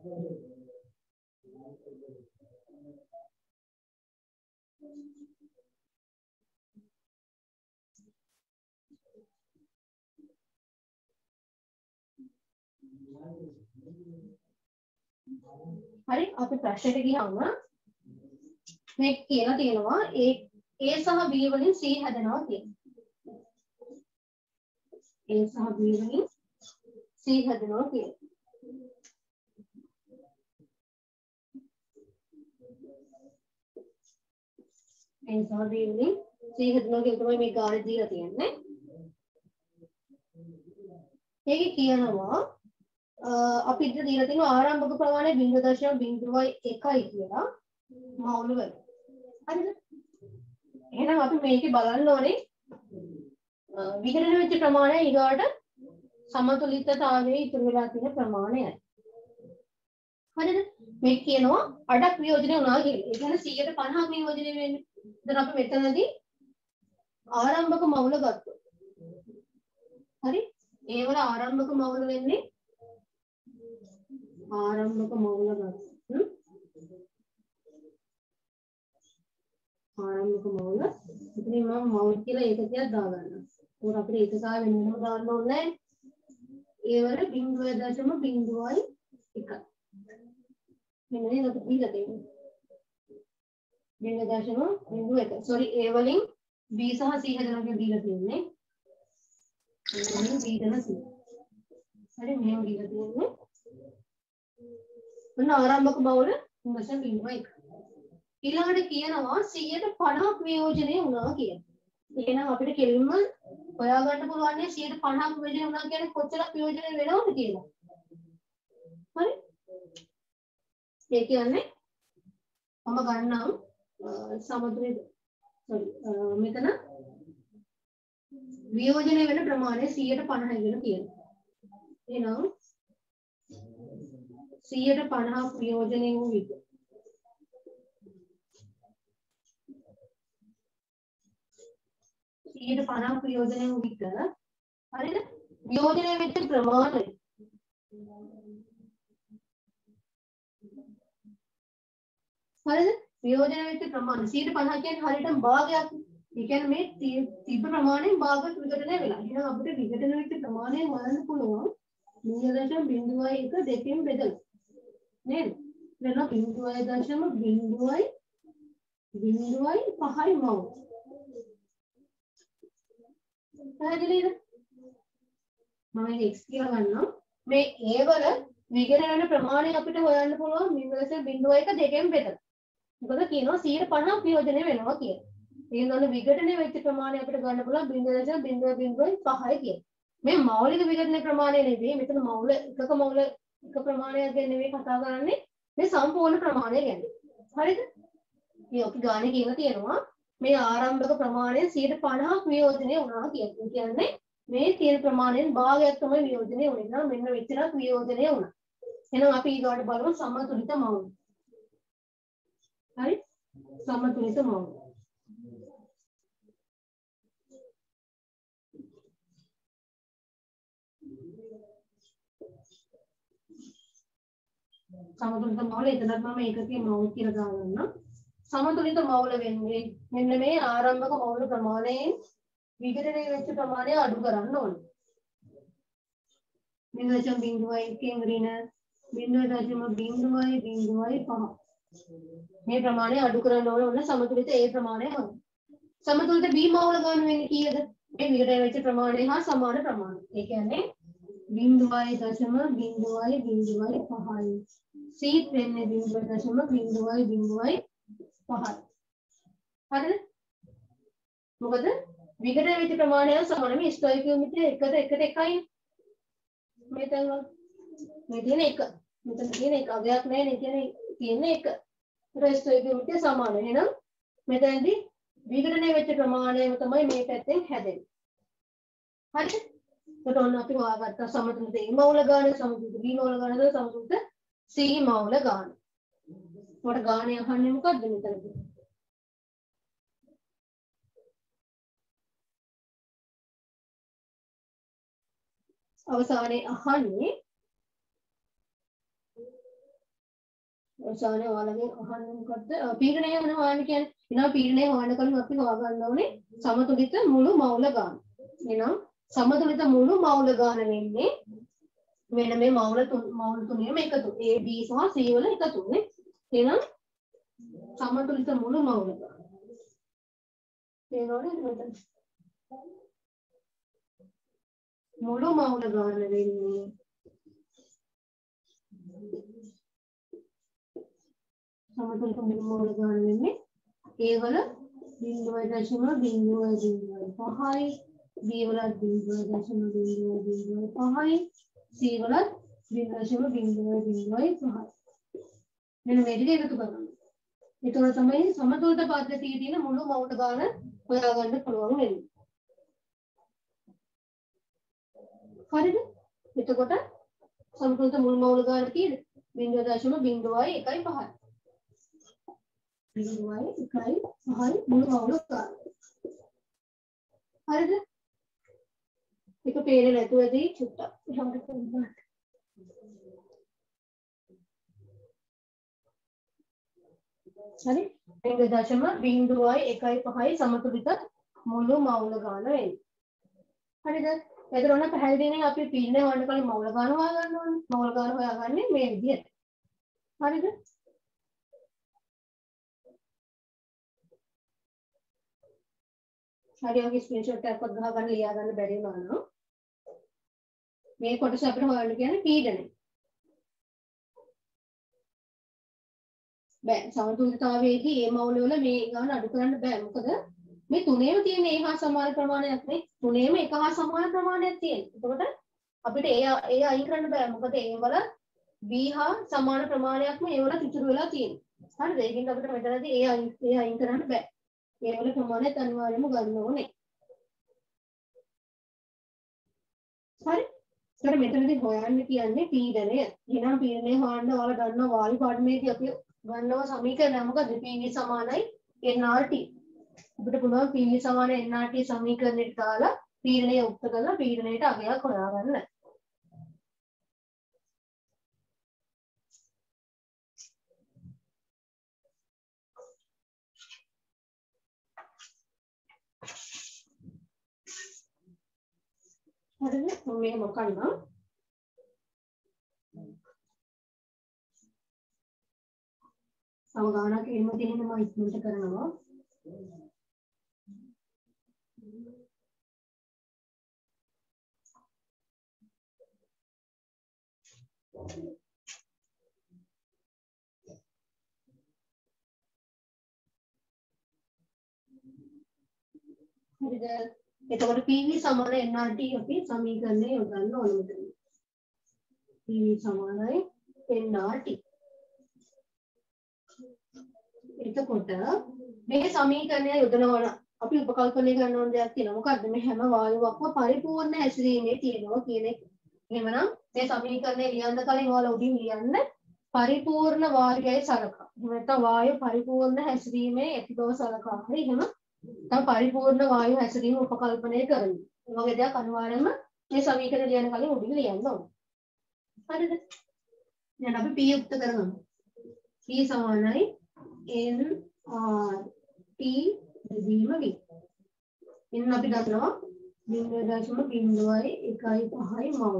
හරි අපි ප්‍රශ්නෙට ගියාම මේක කියලා තියෙනවා A A සහ B වලින් C හැදෙනවා කියලා. A සහ B වලින් C හැදෙනවා කියලා. A සහ B වලින් C හැදෙනවා කියලා තමයි මේ ගාන දීලා තියෙන්නේ. ඒකේ කියනවා අපි ඉතින් දීලා තියෙන ආරම්භක ප්‍රමාණය zero point zero one කියලා මවුල වල. හරිද? එහෙනම් අපි මේකේ බලන්න ඕනේ විඝටන වෙච්ච ප්‍රමාණය ඊගාට සමතුලිතතාවයේ ඉතුරු වෙලා තියෙන ප්‍රමාණයයි. හරිද? මේක කියනවා අඩක් වියෝජනය වුණා කියලා. ඒ කියන්නේ one hundred fifty වියෝජනය වෙන්නේ. දැන් අපි මෙතනදී ආරම්භක මවුල ගත්තා. හරි? ඒ වල ආරම්භක මවුල වෙන්නේ ආරම්භක මවුල ගන්න. ආරම්භක මවුල. ඉතින් මම මවුල් කියලා ඒකකයක් දාගන්නවා. ඒක අපිට ඒකකා වෙනම දාන්න ඕනේ නැහැ. ඒ වල zero point zero one. මෙන්න නේද අපි දීලා තියෙන්නේ. zero point zero one. sorry A වලින් B සහ C හැදෙනවා කියලා දීලා තියෙන්නේ. ඒ වලින් B දන C. හරි මෙහෙම දීලා තියෙන්නේ. මොන ආරම්භක මවුල ඉන්වර්ෂන් බිඳුව එක. ඊළඟට කියනවා one hundred fifty වියෝජනය වුණා කියලා. එහෙනම් අපිට කෙලින්ම හොයාගන්න පුළුවන් නේ one hundred fifty වියෝජනය වුණා කියන්නේ කොච්චරක් වියෝජනය වෙනවද කියලා. හරි? ඒ කියන්නේ මම ගන්නම් සමතුලිත sorry මෙතන වියෝජනය වෙන ප්‍රමාණය one hundred fifty කියලා කියනවා. එහෙනම් one hundred fifty වියෝජනය වූ විට one hundred fifty වියෝජනය වූ විට හරිද? වියෝජනය වෙච්ච ප්‍රමාණය හරිද? වියෝජනය වෙච්ච ප්‍රමාණය one hundred fifty කියන්නේ හරියටම භාගයක්. ඒ කියන්නේ මේ තිබ්බ ප්‍රමාණයෙන් භාගයක් විඝටනය වෙලා. එහෙනම් අපිට විඝටන වෙච්ච ප්‍රමාණය හොයන්න පුළුවන් zero point zero one දෙකෙන් බෙදලා. නේද? වෙන zero point zero five මවුල්. පැහැදිලිද? මම x කියලා ගන්නවා. මේ a වල විඝටන වෙන ප්‍රමාණය අපිට හොයන්න පුළුවන් zero point zero one දෙකෙන් බෙදලා. මොකද කියනවා one hundred fifty වියෝජනය වෙනවා කියලා. එහෙනම් විඝටනය වෙච්ච ප්‍රමාණය අපිට ගන්න පුළුවන් zero point zero five කියලා. මේ මෞලික විඝටන ප්‍රමාණය නෙවෙයි මෙතන මෞල එකක මෞල එක ප්‍රමාණයක් ගැන නෙවෙයි කතා කරන්නේ මේ සම්පූර්ණ ප්‍රමාණය ගැන. හරිද? මේ අපි ගානේ කියලා තියෙනවා මේ ආරම්භක ප්‍රමාණය one hundred fifty වියෝජනය වුණා කියලා. ඒ කියන්නේ මේ තියෙන ප්‍රමාණයෙන් භාගයක් තමයි වියෝජනය වුනේ. නම් මෙන්න මෙච්චරක් වියෝජනය වුණා. එහෙනම් අපි ඊගාට බලමු සමතුලිත මවුල. හරි? සමතුලිත මවුල. සමතුලිත මවුල එතනත් මම ඒකකයේ මවුල් කියලා දාගන්නම්. සමතුලිත මවුල වෙන්නේ මෙන්න මේ ආරම්භක මවුල ප්‍රමාණයෙන් විඝටනය වෙච්ච ප්‍රමාණය අඩු කරන්න ඕනේ. බිංදුව දශම බිංදුවයි එකෙන් ඍණ බිංදුව දශම බිංදුවයි බිංදුවයි පහ. මේ ප්‍රමාණය අඩු කරන්න ඕනේ. ඔන්න සමතුලිත A ප්‍රමාණය හොයන්න. සමතුලිත B මවුල ගන්න වෙන්නේ කීයද? මේ විඝටනය වෙච්ච ප්‍රමාණය හා සමාන ප්‍රමාණය. ඒ කියන්නේ බිංදුවයි දශම බිංදුවයි බිංදුවයි පහයි. C වෙන්නේ බිංදුව දශම බිංදුවයි බිංදුවයි පහයි. හරිද? මොකද විඝටනය වෙච්ච ප්‍රමාණය සමාන මේ ස්ටොයිකියෝමීටර් එකට එකට එකයි. මෙතන මේ තියෙන එක. මෙතන තියෙන එක අගයක් නැහැ නේ කියන්නේ තියෙන එක. ඒක ස්ටොයිකියෝමීටර් සමාන. එහෙනම් මෙතනදී විඝටනය වෙච්ච ප්‍රමාණයම තමයි මේ පැත්තෙන් හැදෙන්නේ. හරිද? එතකොට ඔන්න අපි හොයාගත්තා සමතුලිත A මවුල ගාන, සමතුලිත B මවුල ගාන, සමතුලිත C මවුල ගාන. උඩ ගානේ අහන්නේ මොකද්ද මෙතනදී? අවසානයේ අහන්නේ අවසානයේ ඔයාලගෙන් අහන්නේ මොකද්ද? පීඩනය වෙන හොයන්න කියන්නේ. එහෙනම් පීඩනය හොයන්න කලින් අපි හොයාගන්න ඕනේ සමතුලිත මුළු මවුල ගාන. එහෙනම් සමතුලිත මුළු මවුල ගාන වෙන්නේ වෙන මේ මවුල තුන මවුල තුනේම එකතු. A B සහ C වල එකතුනේ. එහෙනම් සමතුලිත මුළු මවුල ගාන. තේරෙනවද මෙතන? මුළු මවුල ගාන වෙන්නේ සමතුලිත මුළු මවුල ගාන වෙන්නේ A වල බිංදුව දශම බිංදුව බිංදුව පහයි B වල බිංදුව දශම බිංදුව බිංදුව පහයි C වල බිංදුව දශම බිංදුව බිංදුවයි පහයි. මෙන්න මේ ටික එකතු කරගන්න. ඒතකොට තමයි සමතුලිත පද්ධතියේ තියෙන මුළු මවුල ගාන හොයාගන්න පුළුවන් වෙන්නේ. හරිද? එතකොට සමතුලිත මුළු මවුල ගාන කීයද? බිංදුව දශම බිංදුවයි එකයි පහයි. බිංදුවයි එකයි පහයි මුළු මවුල ගාන. හරිද? ඒක පේන්නේ නැතුවදී චුට්ටක් එහෙමද කරන්න. හරි? බිංදුව දශම බිංදුවයි එකයි පහයි සමතුලිත මුළු මවුල ගාන වෙන්නේ. හරිද? එතකොට ඔන්න පැහැදිලිනේ අපි පීඩනය හොයන්න කලින් මවුල ගාන හොයාගන්න ඕනේ. මවුල ගාන හොයාගන්නේ මේ විදිහට. හරිද? හරි ඔයගේ ස්ක්‍රීන්ෂොට් එකක් ගහ ගන්න ලියා ගන්න බැරි වුණා. මේ කොටස අපිට හොයන්න කියන්නේ පීඩනය. බෑ සමතුලිතතාවයේදී මේ මවුල වල මේ ගාන අඩු කරන්න බෑ. මොකද මේ තුනේම තියෙන A හා සමාන ප්‍රමාණයක් නේ. තුනේම එක හා සමාන ප්‍රමාණයක් තියෙනවා. එතකොට අපිට A A අයින් කරන්න බෑ. මොකද A වල B හා සමාන ප්‍රමාණයක්ම A වල ඉතුරු වෙලා තියෙනවා. හරිද? ඒකින් අපිට මෙතනදී A අයින් A අයින් කරන්න බෑ. A වල ප්‍රමාණයත් අනිවාර්යයෙන්ම ගන්න ඕනේ. හරි? ඒකට මෙතනදී හොයන්න කියන්නේ පීඩනය. එහෙනම් පීඩනය හොයන්න ඔයාලා දන්නවා වායු පාඩමේදී අපි ගන්නවා සමීකරණය මොකද? P V සමානයි N R T. අපිට පුළුවන් P V සමාන N R T සමීකරණයට දාලා පීඩනය උක්ත කරලා පීඩනයට අගයක් හොයාගන්න. හරිද? මම මේක මොකක්නම් සමගානක් එහෙම තියෙන මම ඉක්මනට කරනවා. හරිද? එතකොට P V සමාන N R T අපි සමීකරණය යොදන්න ඕනේ මෙතන. P V සමානයි N R T. එතකොට මේ සමීකරණය යොදනවන අපි උපකල්පනය කරන්න ඕන දෙයක් තියෙනවා. මොකද්ද? මේ හැම වායුවක්ම පරිපූර්ණ හැසිරීමේ තියෙනවා කියන එක. එහෙමනම් මේ සමීකරණය ලියන්න කලින් ඔයාලා උඩින් ලියන්න පරිපූර්ණ වායුවේ සලකා. එහෙම නැත්නම් වායු පරිපූර්ණ හැසිරීමේ ඇති බව සලකා. හරි එහෙම තම පරිපූර්ණ වායු හැසිරීම උපකල්පනය කරන්න. මේ වගේ දෙයක් අනිවාර්යයෙන්ම මේ සමීකරණය ලියන්න කලින් උඩින් ලියන්න ඕන. හරිද? දැන් අපි P යුක්ත කරගමු. P සමානයි N R T බෙදීම V. ඉන්න අපි ගන්නවා zero දශම zero එකයි පහයි මවුල.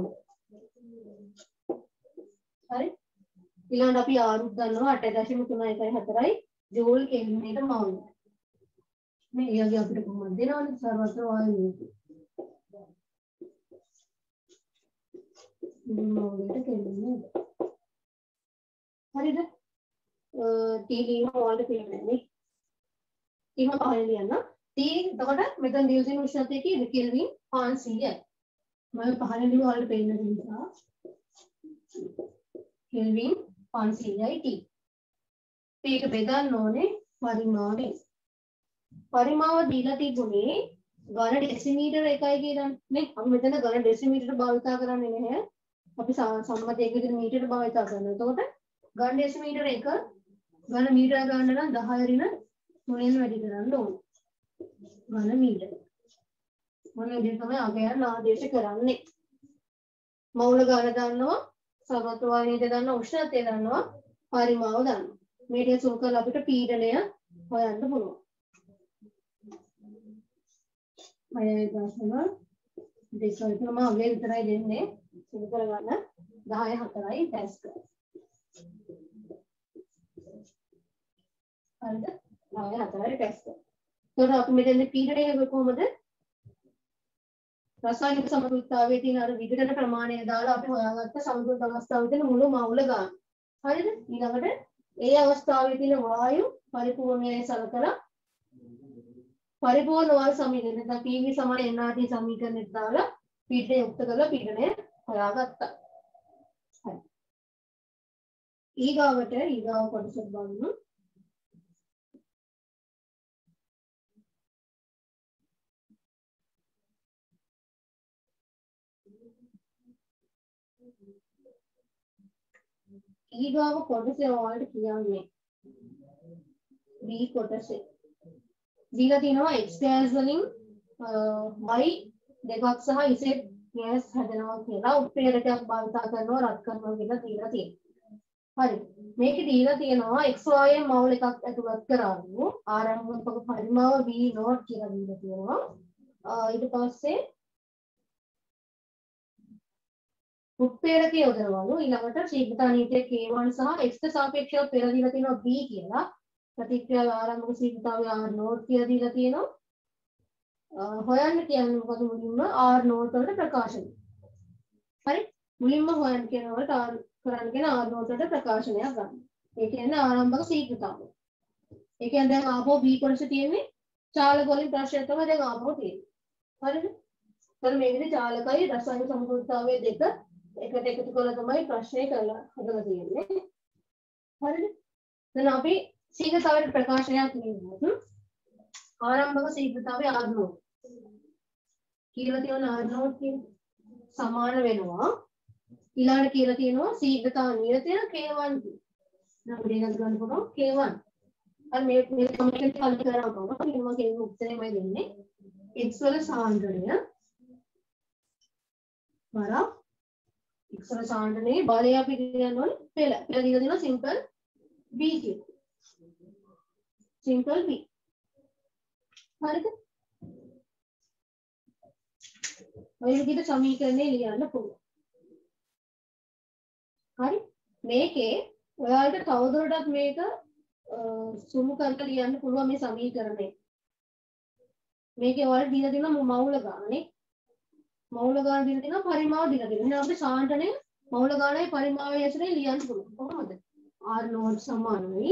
හරි. ඊළඟට අපි ආරුත් ගන්නවා අට දශම තුන එකයි හතරයි ජූල් කෙල්විනේට මවුල. මේ ඊයගේ අපිට කොහොමද දෙනවනේ සර්වත්‍ර වායු නීති. මවුලට කෙල්විනේ. හරිද? T ලියන වලට පිළිගන්නේ. ඊම පහල ලියන්න. T එතකොට මෙතන දියුසින් උෂ්ණත්වය කීයද? කෙල්වින් පන්සීයයි. මම පහල ලියුව වලට පේන්න දෙන්නා. කෙල්වින් පන්සීයයි T. මේක බෙදන්න ඕනේ පරිමාවෙන්. පරිමාව දීලා තිබුණේ ඝන ඩෙසිමීටර එකයි කියලා නේ. අපි මෙතන ඝන ඩෙසිමීටර භාවිත කරන්නේ නැහැ. අපි සම්මතයක විදිහට මීටර භාවිත කරනවා. එතකොට ඝන ඩෙසිමීටර එක ඝන මීටර ගන්න නම් දහය ඍණ තුනෙන් වැඩි කරන්න ඕනේ. ඝන මීටර. මොන විදිහට තමයි අගයන් ආදේශ කරන්නේ. මවුල ඝන දන්නවා, සර්වත්‍ර වායුවේද දන්නවා, උෂ්ණත්වය දන්නවා, පරිමාව දන්නවා. මේ ටික සුළු කරලා අපිට පීඩනය හොයන්න පුළුවන්. හයයි දශම දෙකයි තුනම අගේ විතරයි දෙන්නේ. සුළු කරගන්න දහය හතරයි පැස්කල්. හරිද? දහය හතරයි පැස්කල්. එතකොට අපි මෙතන පීඩනය කොහොමද? රසායනික සමතුලිතතාවයේ තියෙන අර විඝටන ප්‍රමාණය දාලා අපි හොයාගත්ත සමතුලිත අවස්ථාවේ තියෙන මුළු මවුල ගන්න. හරිද? ඊළඟට ඒ අවස්ථාවේ තියෙන වායු පරිපූර්ණයයි සලකලා පරිපූර්ණ වායු සමීකරණය නැත්නම් P V සමාන N R T සමීකරණයට දාලා පීඩනය යුක්ත කරලා පීඩනය හොයාගත්තා. හරි. ඊගාවට ඊගාව කොටස බලමු. ඊගාව කොටසේ ඔයාලට කියන්නේ B කොටසේ දීලා තියෙනවා x gas වලින් y දෙකක් සහ z gas හදනවා කියලා උත්ප්‍රේරකයක් භාවිත කරනවා රත් කරනවා කියලා දීලා තියෙනවා. හරි. මේකේ දීලා තියෙනවා x y මවුල් එකක් ඇතුළත් කරාවු ආරම්භක පරිමාව v naught කියලා දීලා තියෙනවා. ඊට පස්සේ උත්ප්‍රේරකය යොදනවලු ඊළඟට ශීඝ්‍රතා නීතිය K one සහ x ට සාපේක්ෂව පෙර දීලා තියෙනවා b කියලා. ප්‍රතික්‍රියාව ආරම්භක ශීඝ්‍රතාවය R naught කියලා දීලා තියෙනවා. හොයන්න කියන්නේ මොකද මුලින්ම R naught වලට ප්‍රකාශනය. හරි? මුලින්ම හොයන්න කියනකොට R කරන්න කියන R naught වලට ප්‍රකාශනයක් ගන්න. ඒ කියන්නේ ආරම්භක ශීඝ්‍රතාවය. ඒ කියන්නේ දැන් ආපහු B කොටසේ තියෙන්නේ චාලක වලින් ප්‍රශ්නය තමයි දැන් ආපහු තියෙන්නේ. හරිද? එතන මේකේ චාලකයි රසායනික සමතුලිතතාවයේ දෙක එකට එකතු කරලා තමයි ප්‍රශ්නය කරලා හදලා තියෙන්නේ. හරිද? දැන් අපි ශීඝ්‍රතාවයට ප්‍රකාශනයක් ලියමු. ආරම්භක ශීඝ්‍රතාවය R naught. කියලා තියෙන R naught කියන සමාන වෙනවා. ඊළඟට කියලා තියෙනවා ශීඝ්‍රතාව නිරතය K one. නම් දෙකක් ගන්න පුළුවන් K one. අර මේ මේ කමෙන්ට් එක කල් කරලා බලන්න. මම කියන උත්තරෙමයි දෙන්නේ. x වල සාන්ද්‍රණය වරා x වල සාන්ද්‍රණයේ බලය අපි කියන්න ඕනේ පෙළ. පෙළ දීලා දෙනවා සිම්පල් b කියලා. Simple b. හරිද? ඔය විදිහට සමීකරණේ ලියන්න පුළුවන්. හරි? මේකේ ඔයාලට තවදුරටත් මේක සුමු කරලා ලියන්න පුළුවන් මේ සමීකරණය. මේකේ ඔයාලට දීලා තියෙනවා මවුල ගානේ. මවුල ගාන දීලා තියෙනවා පරිමාව දීලා තියෙනවා. එහෙනම් අපිට සාන්ද්‍රණය මවුල ගානයි පරිමාවයි ඇතුලේ ලියන්න පුළුවන්. කොහොමද? R naught සමානයි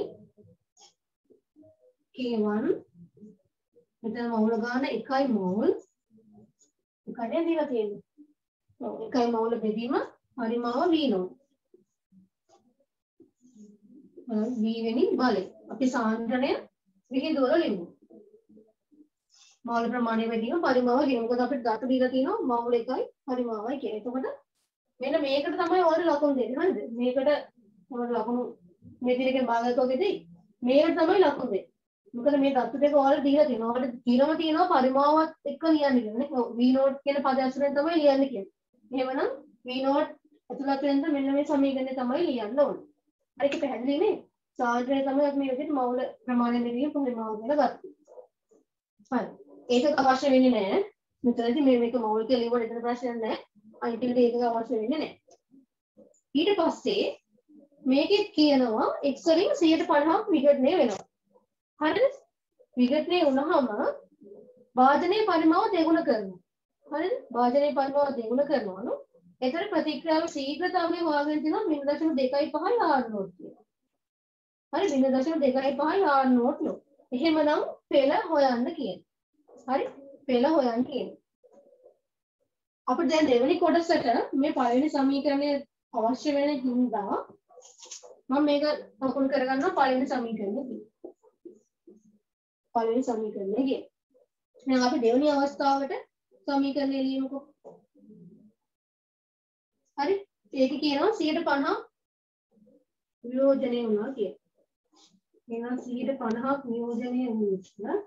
K one මෙතන මවුල ගාන එකයි මවුල් එකනේ දීලා තියෙන්නේ. ඔව් එකයි මවුල බෙදීම පරිමාව V naught. V වෙනි බලය. අපි සාන්ද්‍රණය විහිදුවල ලියමු. මවුල ප්‍රමාණය වැඩිම පරිමාව ලියමු. මොකද අපිට දත දීලා තියෙනවා මවුල එකයි පරිමාවයි කියලා. එතකොට මෙන්න මේකට තමයි ඔයාලට ලකුණු දෙන්නේ. හරිද? මේකට ඔයාලට ලකුණු මේ දිලකෙන් භාගකෝකේ දෙයි. මේකට තමයි ලකුණු දෙන්නේ. මොකද මේ දත්ත දෙක ඔයාලට දීලා තියෙනවා. ඔයාලට දිනම තියෙනවා පරිමාවත් එක්ක ලියන්න කියන්නේ. V naught කියන පදය අසුරෙන් තමයි ලියන්න කියන්නේ. එහෙමනම් V naught අතුලත් වෙනද මෙන්න මේ සමීකරණය තමයි ලියන්න ඕනේ. හරි ඒක පැහැදිලි නේ? සාන්ද්‍රණය තමයි අපි මේ විදිහට මවුල ප්‍රමාණය දෙවිය පරිමාව කියලා ගත්තා. හරි. ඒක අවශ්‍ය වෙන්නේ නැහැ. මෙතනදී මේ මේක මෞලික ලියුමට එතන ප්‍රශ්නයක් නැහැ. අනිත් ටිකට ඒක අවශ්‍ය වෙන්නේ නැහැ. ඊට පස්සේ මේකෙත් කියනවා x වලින් සියයට පනහක් විඝටනය වෙනවා. හරිද? විඝටනය වුණාම භාජනයේ පරිමාව දෙගුණ කරනවා. හරිද? භාජනයේ පරිමාව දෙගුණ කරනවා නෝ. එතන ප්‍රතික්‍රියාවේ ශීඝ්‍රතාවය වාගෙන තියෙනවා zero point two five r naught කියලා. හරි zero point two five r naught නෝ. එහෙමනම් පෙළ හොයන්න කියන. හරි? පෙළ හොයන්න කියන. අපිට දැන් දෙවෙනි කොටසට මේ පළවෙනි සමීකරණය අවශ්‍ය වෙන හින්දා මම මේක ලකුණු කරගන්නවා පළවෙනි සමීකරණය කියලා. පළවෙනි සමීකරණය කියන. දැන් අපි දෙවෙනි අවස්ථාවට සමීකරණය ලියමුකෝ. හරි? ඒක කියනවා සියයට පනහක් වියෝජනය වුණා කියලා. එහෙනම් සියයට පනහක් නියෝජනය වුණා.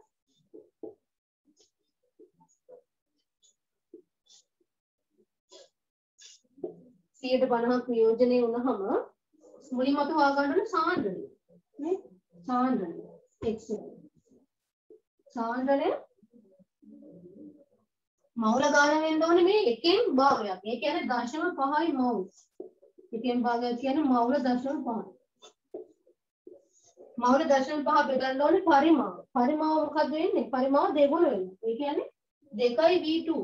සියයට පනහක් නියෝජනය වුණාම මුලින්ම අපි හොයාගන්න ඕනේ සාන්ද්‍රණය. නේ? සාන්ද්‍රණය. x. සාන්ද්‍රණය මවුල ගන්න වෙන්න ඕනේ මේ එකෙන් භාගයක්. ඒ කියන්නේ දශම පහයි මවුල. එකෙන් භාගයක් කියන්නේ මවුල දශම පහයි. මවුල දශම පහ බෙදන්න ඕනේ පරිමාව. පරිමාව මොකක්ද වෙන්නේ? පරිමාව දෙගුණ වෙනවා. ඒ කියන්නේ දෙකයි v two.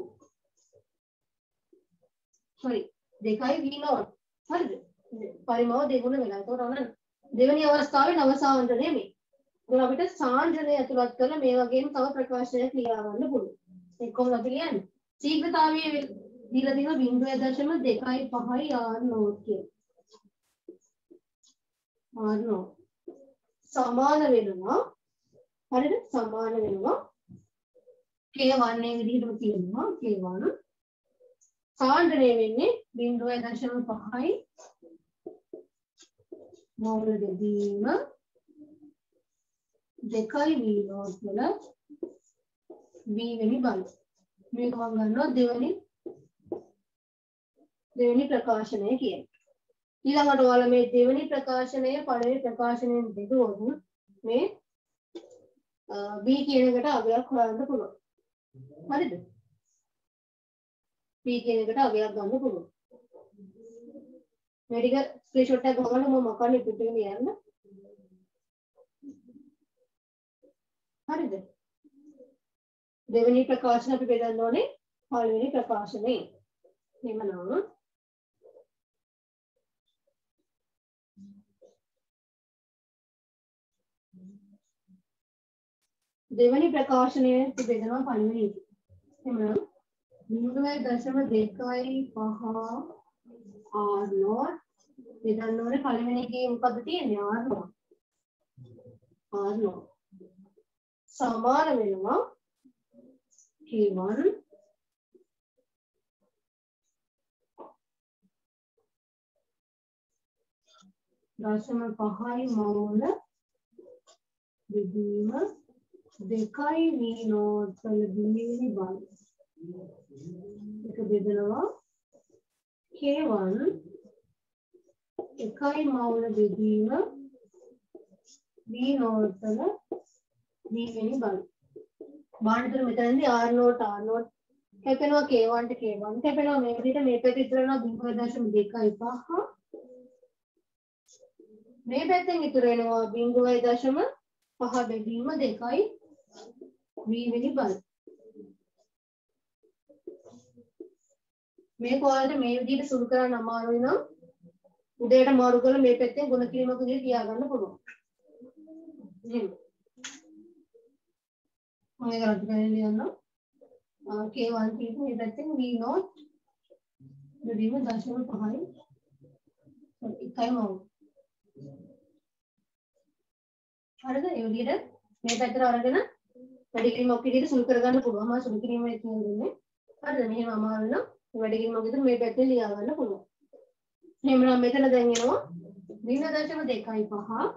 sorry දෙකයි v naught. හරිද? පරිමාව දෙගුණ වෙනවා. ඒකට අන්න දෙවෙනි අවස්ථාවේ නව සාන්ද්‍රණය මේ. ඒක අපිට සාන්ද්‍රණය ඇතුළත් කරලා මේ වගේම තව ප්‍රකාශනයක් ලියා ගන්න පුළුවන්. ඒක කොහොමද අපි ලියන්නේ? ශීඝ්‍රතාවය දීලා තියෙනවා zero point two five r naught කියලා. r naught සමාන වෙනවා. හරිද? සමාන වෙනවා. k one මේ විදිහටම තියෙනවා. k one සාන්ද්‍රණය වෙන්නේ zero point two five මවුල දෙදීම දෙකයි v naught වල v වෙනි බල. මේක මම ගන්නවා දෙවෙනි දෙවෙනි ප්‍රකාශනය කියන්නේ. ඊළඟට ඔයාලා මේ දෙවෙනි ප්‍රකාශනය පළවෙනි ප්‍රකාශනයෙන් බෙදුවොත් මේ b කියන එකට අගයක් හොයන්න පුළුවන්. හරිද? b කියන එකට අගයක් ගන්න පුළුවන්. මේ ටික ස්ක්‍රීන්ෂොට් එකක් ගන්න මම මොකක්ද පිටින් ලියන්න. හරිද? දෙවෙනි ප්‍රකාශන අපි බෙදන්න ඕනේ පළවෙනි ප්‍රකාශනයේ. එහෙමනම් දෙවෙනි ප්‍රකාශනයේ අපි බෙදනවා පළවෙනි එක. එහෙමනම් zero point two five r naught බෙදන්න ඕනේ පළවෙනි එකේ මොකද්ද තියෙන්නේ? r naught. r naught සමාන වෙනවා k one දශම පහයි මවුල බෙදීම දෙකයි v naught වල බිඳුවේ බල. එක බෙදනවා k one එකයි මවුල බෙදීම v naught වල v වෙනි බල. බාහිර මෙතනදී r naught r naught කැපෙනවා k one ට k one කැපෙනවා මේ විදිහට මේ පැත්තේ ඉතුරු වෙනවා zero point two five මේ පැත්තෙන් ඉතුරු වෙනවා zero point two five බෙදීම දෙකයි v වෙනි බල. මේක ඔයාලට මේ විදිහට සුළු කරන්න අමාරුයි නම් උදේට මාරු කරලා මේ පැත්තෙන් ගුණ කිරීමක් විදිහට තියාගන්න පුළුවන්. එහෙනම් මම ඒක රද්ද කරලා ලියන්නම්. k one කියන මේ පැත්තෙන් v naught බෙදීම දශම පහයි එකයි මවුල. හරිද? ඒ විදිහට මේ පැත්තට අරගෙන වැඩි කිරීමක් විදිහට සුළු කරගන්න පුළුවන්. මම සුළු කිරීමේ කියන්නේ. හරිද? මෙහෙම අමාරු නම් වැඩි කිරීමක් විදිහට මේ පැත්තෙන් ලියා ගන්න පුළුවන්. එහෙනම් මෙතන දැන් එනවා zero point two five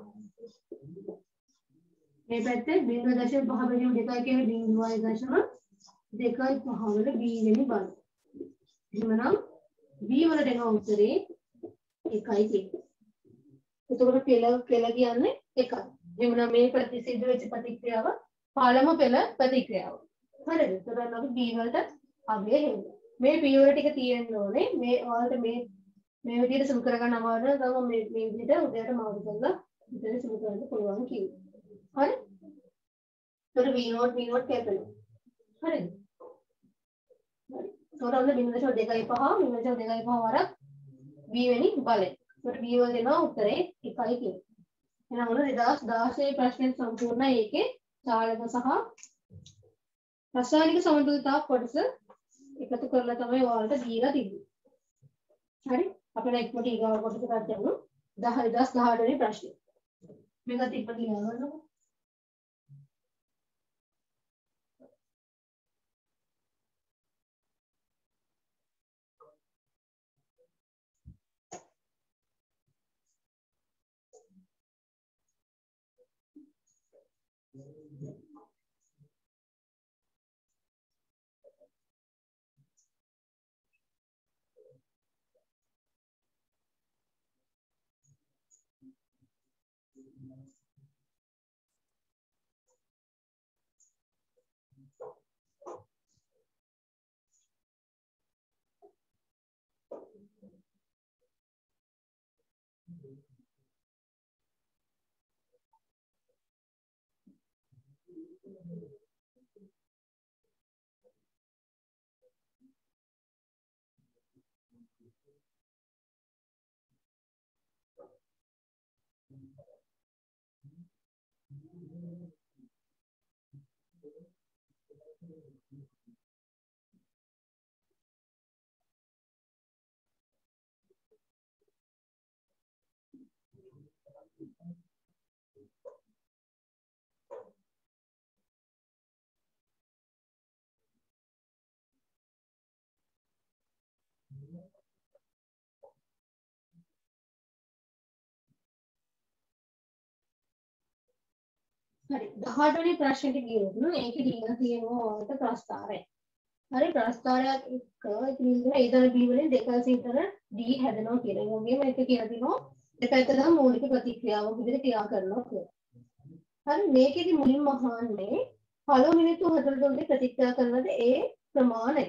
මේ පැත්තේ zero point two five බෙදීම දෙකයි කියන්නේ zero point two five වල b වෙනි බල. එහෙනම් b වලට එන උත්තරේ එකයි කියන්නේ. එතකොට පෙළ පෙළ කියන්නේ එකයි. එහෙනම් මේ ප්‍රතිසිද්ධ වෙච්ච ප්‍රතික්‍රියාව පළමු පෙළ ප්‍රතික්‍රියාව. හරිද? එතකොට අපි B වලට අගය හෙව්වා. මේ P වල ටික තියෙන්න ඕනේ. මේ ඔයාලට මේ මේ විදිහට සුළු කරගන්න අමාරු නම් තමයි මේ මේ විදිහට උදේට මාරු කරලා විතර සුළු කරන්න පුළුවන් කිව්වේ. හරි? එතකොට V නෝට් V නෝට් කැපෙනවා. හරිද? හරි. එතකොට ඔන්න බිංදුව දශම දෙකයි පහ බිංදුව දශම දෙකයි පහ වරක් B වෙනි බලය. එතකොට B වල දෙනවා උත්තරේ එකයි කියලා. එහෙනම් ඔන්න දෙදාස් දාසය ප්‍රශ්නේ සම්පූර්ණයි. ඒකේ චාලක සහ රසායනික සමතුලිතතාව කොටස එකතු කරලා තමයි ඔයාලට දීලා තිබුණේ. හරි? අපිට එක්මට ඊගාව කොටසට යමු. දෙදාස් දහඅට වෙනි ප්‍රශ්නේ. මේකත් ඉක්මනට ලියන්න ඕනකෝ. හරි දහඅට වෙනි ප්‍රශ්නෙට ගියොත් නම් ඒකේ දීලා තියෙනවා ඔයාලට ප්‍රස්තාරය. හරි ප්‍රස්තාරයක් එක්ක ඉතින් ඒ දන B වලින් දෙකයි ඉතන D හැදෙනවා කියලා. ඒ වගේම ඒක කියලා තියෙනවා දෙකයි තම මූලික ප්‍රතික්‍රියාවක් විදිහට ක්‍රියා කරනවා කියලා. හරි මේකෙදි මුලින්ම අහන්නේ පළවෙනි මිනිත්තු හතර තුනදී ප්‍රතික්‍රියා කරනද ඒ ප්‍රමාණය.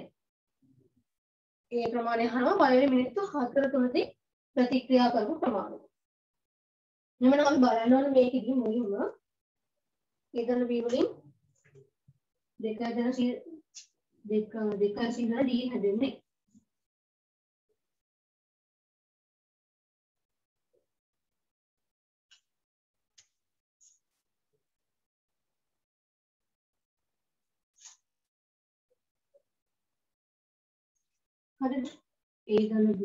ඒ ප්‍රමාණය අහනවා පළවෙනි මිනිත්තු හතර තුනදී ප්‍රතික්‍රියා කරපු ප්‍රමාණය. එමනම් අපි බලන්න ඕනේ මේකෙදි මුලින්ම ඒකන B වලින් දෙකයි දෙන දෙක දෙකයි සිඳන D හැදෙන්නේ. හරිද? A ධන B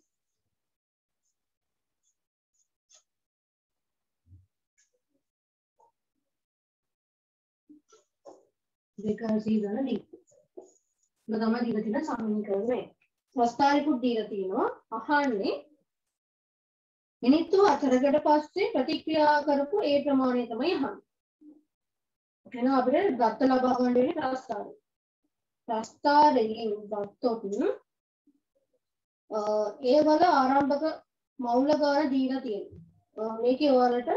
දෙකයි C ධන D. ඒක තමයි දීලා තියෙන සමීකරණය. ප්‍රස්තාරිකුත් දීලා තියෙනවා. අහන්නේ මිනිත්තු හතරකට පස්සේ ප්‍රතික්‍රියා කරපු ඒ ප්‍රමාණය තමයි අහන්නේ. එහෙනම් අපිට දත්ත ලබා ගන්න වෙන්නේ ප්‍රස්තාරය. ප්‍රස්තාරයෙන් ගත්තොත් ඒ වල ආරම්භක මවුල ගාන දීලා තියෙනවා. මේකේ ඔයාලට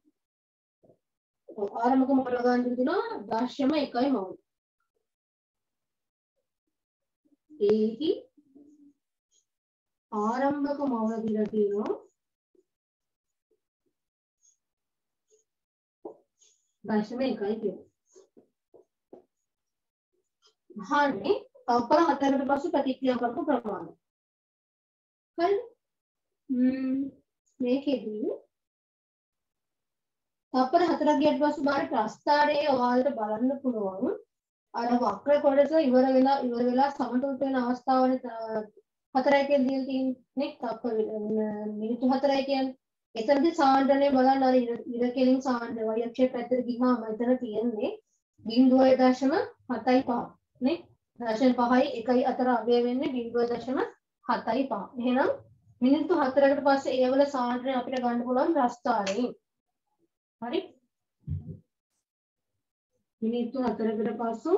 ආරම්භක මවුල ගාන දෙනවා දශම එකයි මවුල. ඒකි ආරම්භක මවුල දීලා තියෙනවා දශම එකයි කියලා. අහන්නේ තප්පර හතරකට පස්සේ ප්‍රතික්‍රියා කරපු ප්‍රමාණය. හරිද? ම්ම් මේකෙදී තප්පර හතරක් ගියට පස්සේ බාර ප්‍රස්තාරයේ ඔයාලට බලන්න පුළුවන් අර වක්‍ර කොටස ඉවර වෙලා ඉවර වෙලා සමතුලිත වෙන අවස්ථාවනේ හතරයි කියලා දීලා තියෙන්නේ. තප්පර මිනිත්තු හතරයි කියන්නේ. එතනදී සාන්ද්‍රණය බලන්න අර ඉර කෙලින් සාන්ද්‍රණය y අක්ෂය පැත්තට ගිහාම එතන තියෙන්නේ බිංදුව දශම හතයි පහ නේ. දශම පහයි එකයි අතර අවය වෙන්නේ බිංදුව දශම හතයි පහ. එහෙනම් මිනිත්තු හතරකට පස්සේ ඒවල සාන්ද්‍රණය අපිට ගන්න පුළුවන් ප්‍රස්තාරයෙන්. හරි? මිනිත්තු හතරකට පස්සු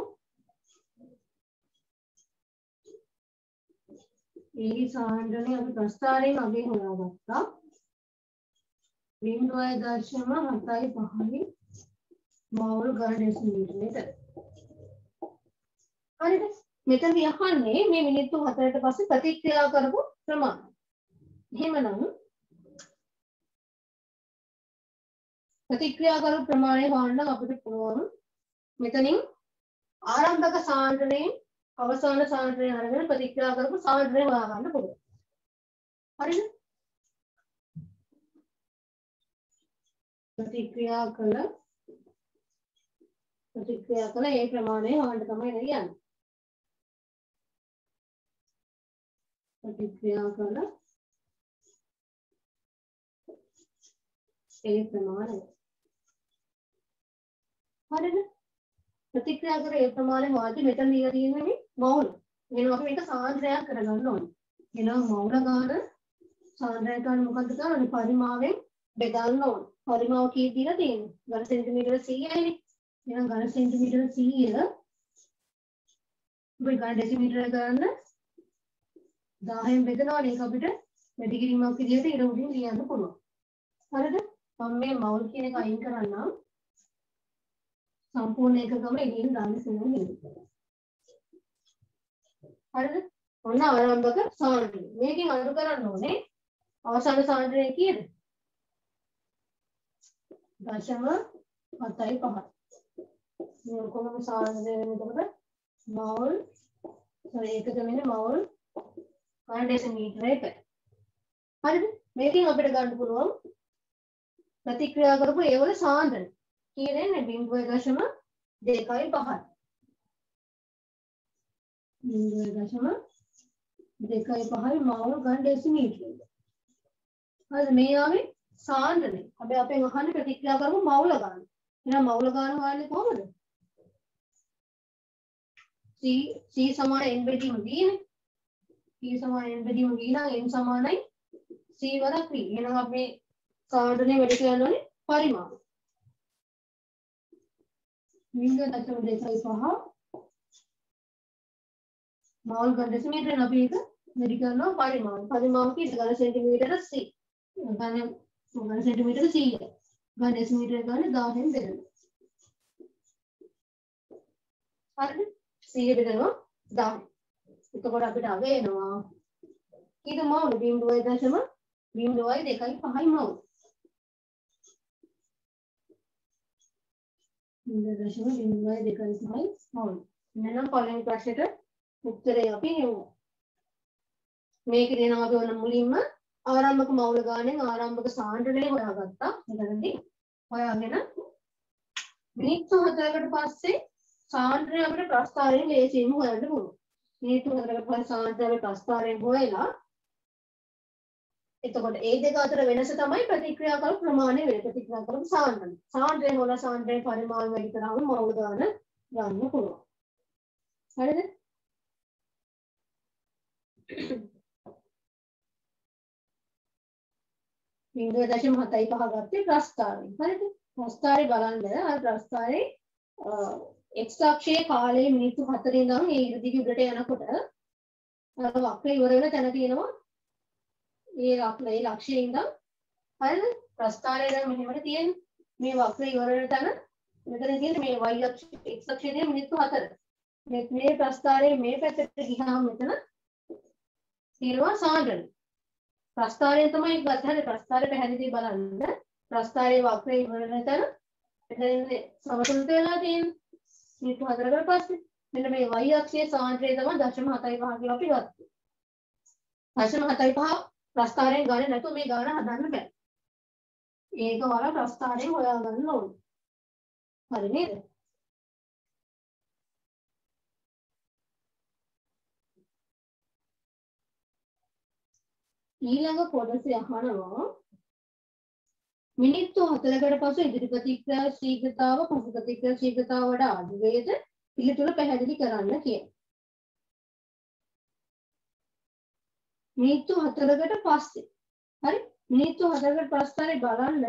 ඒ සාන්ද්‍රණය අපි ප්‍රස්තාරයෙන් අගේ හොයාගත්තා. බිංදුව දශම හතයි පහයි මෝල් ගාන ඩෙසිමීටර්. හරිද? මෙතනදී අහන්නේ මේ මිනිත්තු හතරට පස්සේ ප්‍රතික්‍රියා කරපු ප්‍රමාණය. එහෙමනම් ප්‍රතික්‍රියා කරපු ප්‍රමාණය හොයන්න අපිට පුළුවන් මෙතනින් ආරම්භක සාන්ද්‍රණයෙන් අවසාන සාන්ද්‍රණය අරගෙන ප්‍රතික්‍රියා කරපු සාන්ද්‍රණය හොයාගන්න පුළුවන්. හරිද? ප්‍රතික්‍රියා කළ ප්‍රතික්‍රියා කළ ඒ ප්‍රමාණය හොයන්න තමයි කියන්නේ. ප්‍රතික්‍රියා කළ ඒ ප්‍රමාණය. හරිද? ප්‍රතික්‍රියා කර ඒ ප්‍රමාණය හොයද්දි මෙතන දීලා තියෙන්නේ මේ මවුල. එහෙනම් අපි මේක සාන්ද්‍රණයක් කරගන්න ඕනේ. එහෙනම් මවුල ගන්න සාන්ද්‍රණය ගන්න මොකද්ද කරන්නේ? පරිමාවෙන් බෙදන්න ඕනේ. පරිමාව කීයද දීලා තියෙන්නේ? ඝන සෙන්ටිමීටර සීයයිනේ. එහෙනම් ඝන සෙන්ටිමීටර සීය ඔබ ඝන ඩෙසිමීටර ගන්න දහයෙන් බෙදනවනේ. ඒක අපිට වැඩි කිරීමක් විදිහට ඉර උඩින් ලියන්න පුළුවන්. හරිද? මම මේ මවුල් කියන එක අයින් කරන්නම්. සම්පූර්ණ එකකම එළියෙන් දාන්න සෙනෙන්නේ. හරිද? ඔන්න ආරම්භක සාන්ද්‍රණය. මේකෙන් අඳු කරන්න ඕනේ අවසාන සාන්ද්‍රණය කීයද? දශම හතයි පහයි. මේ කොහොමද සාන්ද්‍රණය වෙනකොට මවුල් sorry ඒකද වෙන්නේ මවුල් ඝන ඩෙසිමීටර එක. හරිද? මේකෙන් අපිට ගන්න පුළුවන් ප්‍රතික්‍රියා කරපු ඒ වල සාන්ද්‍රණය. කීයදන්නේ බිංදුව දශම දෙකයි පහයි. බිංදුව දශම දෙකයි පහයි මවුල් ඝන ඩෙසිමීටර. හරිද? මේ ආවේ සාන්ද්‍රණය. අපි අපෙන් අහන්නේ ප්‍රතික්‍රියා කරපු මවුල ගන්න. එහෙනම් මවුල ගන්න හොයන්නේ කොහොමද? C C සමාන n බෙදීම v නේ. C සමාන n බෙදීම v නම් n සමානයි C වරක් v. එහෙනම් අපි මේ සාන්ද්‍රණය වැඩි කරන්න ඕනේ පරිමාව. බිංදුව දශම දෙකයි පහ මවුල් ඝන ඩෙසිමීටර අපි ඒක වැඩි කරනවා පරිමාව. පරිමාව කීයද? ඝන සෙන්ටිමීටර c. ඝන ඝන සෙන්ටිමීටර සීය. ඝන ඩෙසිමීටර ගන්න දහයෙන් බෙදනවා. හරිද? සීය බෙදනවා දහය. එතකොට අපිට අග එනවා කීයද මවුල්? බිංදුව දශම බිංදුවයි දෙකයි පහයි මවුල්. බිංදුව දශම බිංදුවයි දෙකයි පහයි මවුල්. එහෙනම් පළවෙනි ප්‍රශ්නෙට උත්තරය අපි හෙව්වා. මේක දෙනවා අපි ඔන්න මුලින්ම ආරම්භක මවුල ගානෙන් ආරම්භක සාන්ද්‍රණය හොයාගත්තා. එතනදී හොයාගෙන මිනිත්තු හතරකට පස්සේ සාන්ද්‍රණය අපිට ප්‍රස්ථාරයෙන් ලේසියෙන්ම හොයන්න පුළුවන්. මිනිත්තු හතරකට පස්සේ සාන්ද්‍රණය ප්‍රස්ථාරයෙන් හොයලා එතකොට ඒ දෙක අතර වෙනස තමයි ප්‍රතික්‍රියා කරපු ප්‍රමාණය වෙන්නේ. ප්‍රතික්‍රියා කරපු සාන්ද්‍රණය. සාන්ද්‍රණය හොල සාන්ද්‍රණය පරිමාණ වැඩි කරාම මවුල ගාන ගන්න පුළුවන්. හරිද? බිංදුව දශම හතයි පහ ගත්තේ ප්‍රස්ථාරයෙන්. හරිද? ප්‍රස්ථාරය බලන්න අර ප්‍රස්ථාරේ x අක්ෂයේ කාලයේ මිනිත්තු හතර ඉඳන් ඒ ඉර දිග උඩට යනකොට අර වක්‍රය ඉවර වෙන තැන තියෙනවා ඒ වක්‍රයේ ලක්ෂයේ ඉඳන් හරිද? ප්‍රස්ථාරය දැන් මෙහෙමද තියෙන්නේ. මේ වක්‍රය ඉවර වෙන තැන මෙතන තියෙන්නේ මේ y අක්ෂයේ x අක්ෂයේ තියෙන මිනිත්තු හතර. මේ මේ ප්‍රස්ථාරයේ මේ පැත්තට ගියාම මෙතන තියෙනවා සාන්ද්‍රණය. ප්‍රස්ථාරය තමයි ගත්ත හැටි ප්‍රස්ථාරය පැහැදිලි බලන්න. ප්‍රස්ථාරයේ වක්‍රය ඉවර වෙන තැන මෙතන සමතුලිත වෙලා තියෙන්නේ. මිනිත්තු හතරකට පස්සේ මෙන්න මේ y අක්ෂයේ සාන්ද්‍රණය තමයි දශම හතයි පහ කියලා අපි ගත්තේ. දශම හතයි පහ ප්‍රස්ථාරයෙන් ගානේ නැතුව මේ ගාන හදන්න බෑ. ඒක වල ප්‍රස්ථාරයෙන් හොයාගන්න ඕනේ. හරි නේද? ඊළඟ කොටසේ අහනවා මිනිත්තු හතරකට පසු ඉදිරි ප්‍රතික්‍රියා ශීඝ්‍රතාව පසු ප්‍රතික්‍රියා ශීඝ්‍රතාව වඩා අඩු වේද පිළිතුර පැහැදිලි කරන්න කියන. මිනිත්තු හතරකට පස්සේ හරි මිනිත්තු හතරකට ප්‍රස්ථාරය බලන්න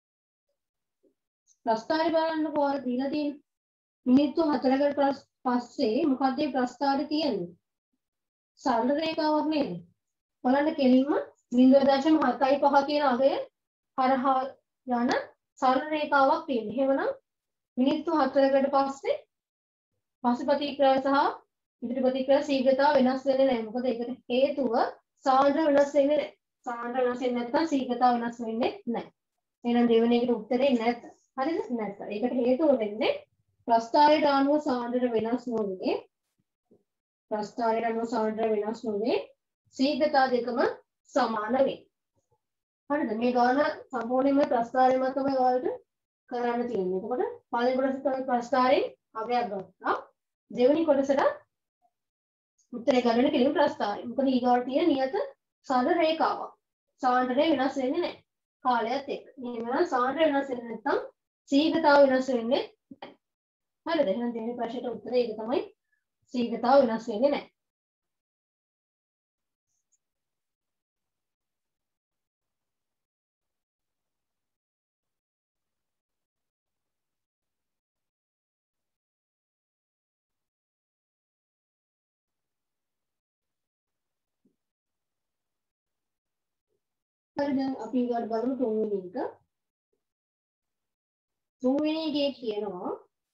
ප්‍රස්ථාරය බලන්න කොහොමද දීලා තියෙන්නේ මිනිත්තු හතරකට පස්සේ මොකද මේ ප්‍රස්ථාරය තියෙන්නේ සරල රේඛාවක් නේද බලන්න කෙලින්ම බිංදුව දශම හතයි පහ කියන අගය හරහා යන සරල රේඛාවක් තියෙනවා. එහෙමනම් මිනිත්තු හතරකට පස්සේ පසු ප්‍රතික්‍රියා සහ ඉදිරි ප්‍රතික්‍රියා ශීඝ්‍රතාව වෙනස් වෙන්නේ නැහැ. මොකද ඒකට හේතුව සාන්ද්‍ර වෙනස් වෙන්නේ නැහැ. සාන්ද්‍ර වෙනස් වෙන්නේ නැත්නම් ශීඝ්‍රතාව වෙනස් වෙන්නේ නැහැ. එහෙනම් දෙවෙනි එකට උත්තරේ නැත. හරිද? නැත. ඒකට හේතුව වෙන්නේ ප්‍රස්ථාරයට අනුව සාන්ද්‍ර වෙනස් නොවේ. ප්‍රස්ථාරයට අනුව සාන්ද්‍ර වෙනස් නොවේ. ශීඝ්‍රතා දෙකම සමාන වේ. හරිද? මේ ගාන සම්පූර්ණයෙන්ම ප්‍රස්ථාරය මත තමයි ඔයාලට කරන්න තියෙන්නේ. එතකොට පළවෙනි කොටස තමයි ප්‍රස්ථාරයෙන් අවයක් ගත්තා. දෙවෙනි කොටසට උත්තරේ ගන්න කෙලින් ප්‍රස්ථාරය. මොකද ඊගාවට තියෙන නියත සරල රේඛාවක්. සාන්ද්‍රය වෙනස් වෙන්නේ නැහැ. කාලයත් එක්ක. එහෙනම් සාන්ද්‍රය වෙනස් වෙන්නේ නැත්නම් ශීඝ්‍රතාව වෙනස් වෙන්නේ නැහැ. හරිද? එහෙනම් දෙවෙනි ප්‍රශ්නෙට උත්තරේ ඒක තමයි. ශීඝ්‍රතාව වෙනස් වෙන්නේ නැහැ. හරිද? අපි ඊගොල්ලෝ බලමු තුන්වෙනි එක. තුන්වෙනි එකේ කියනවා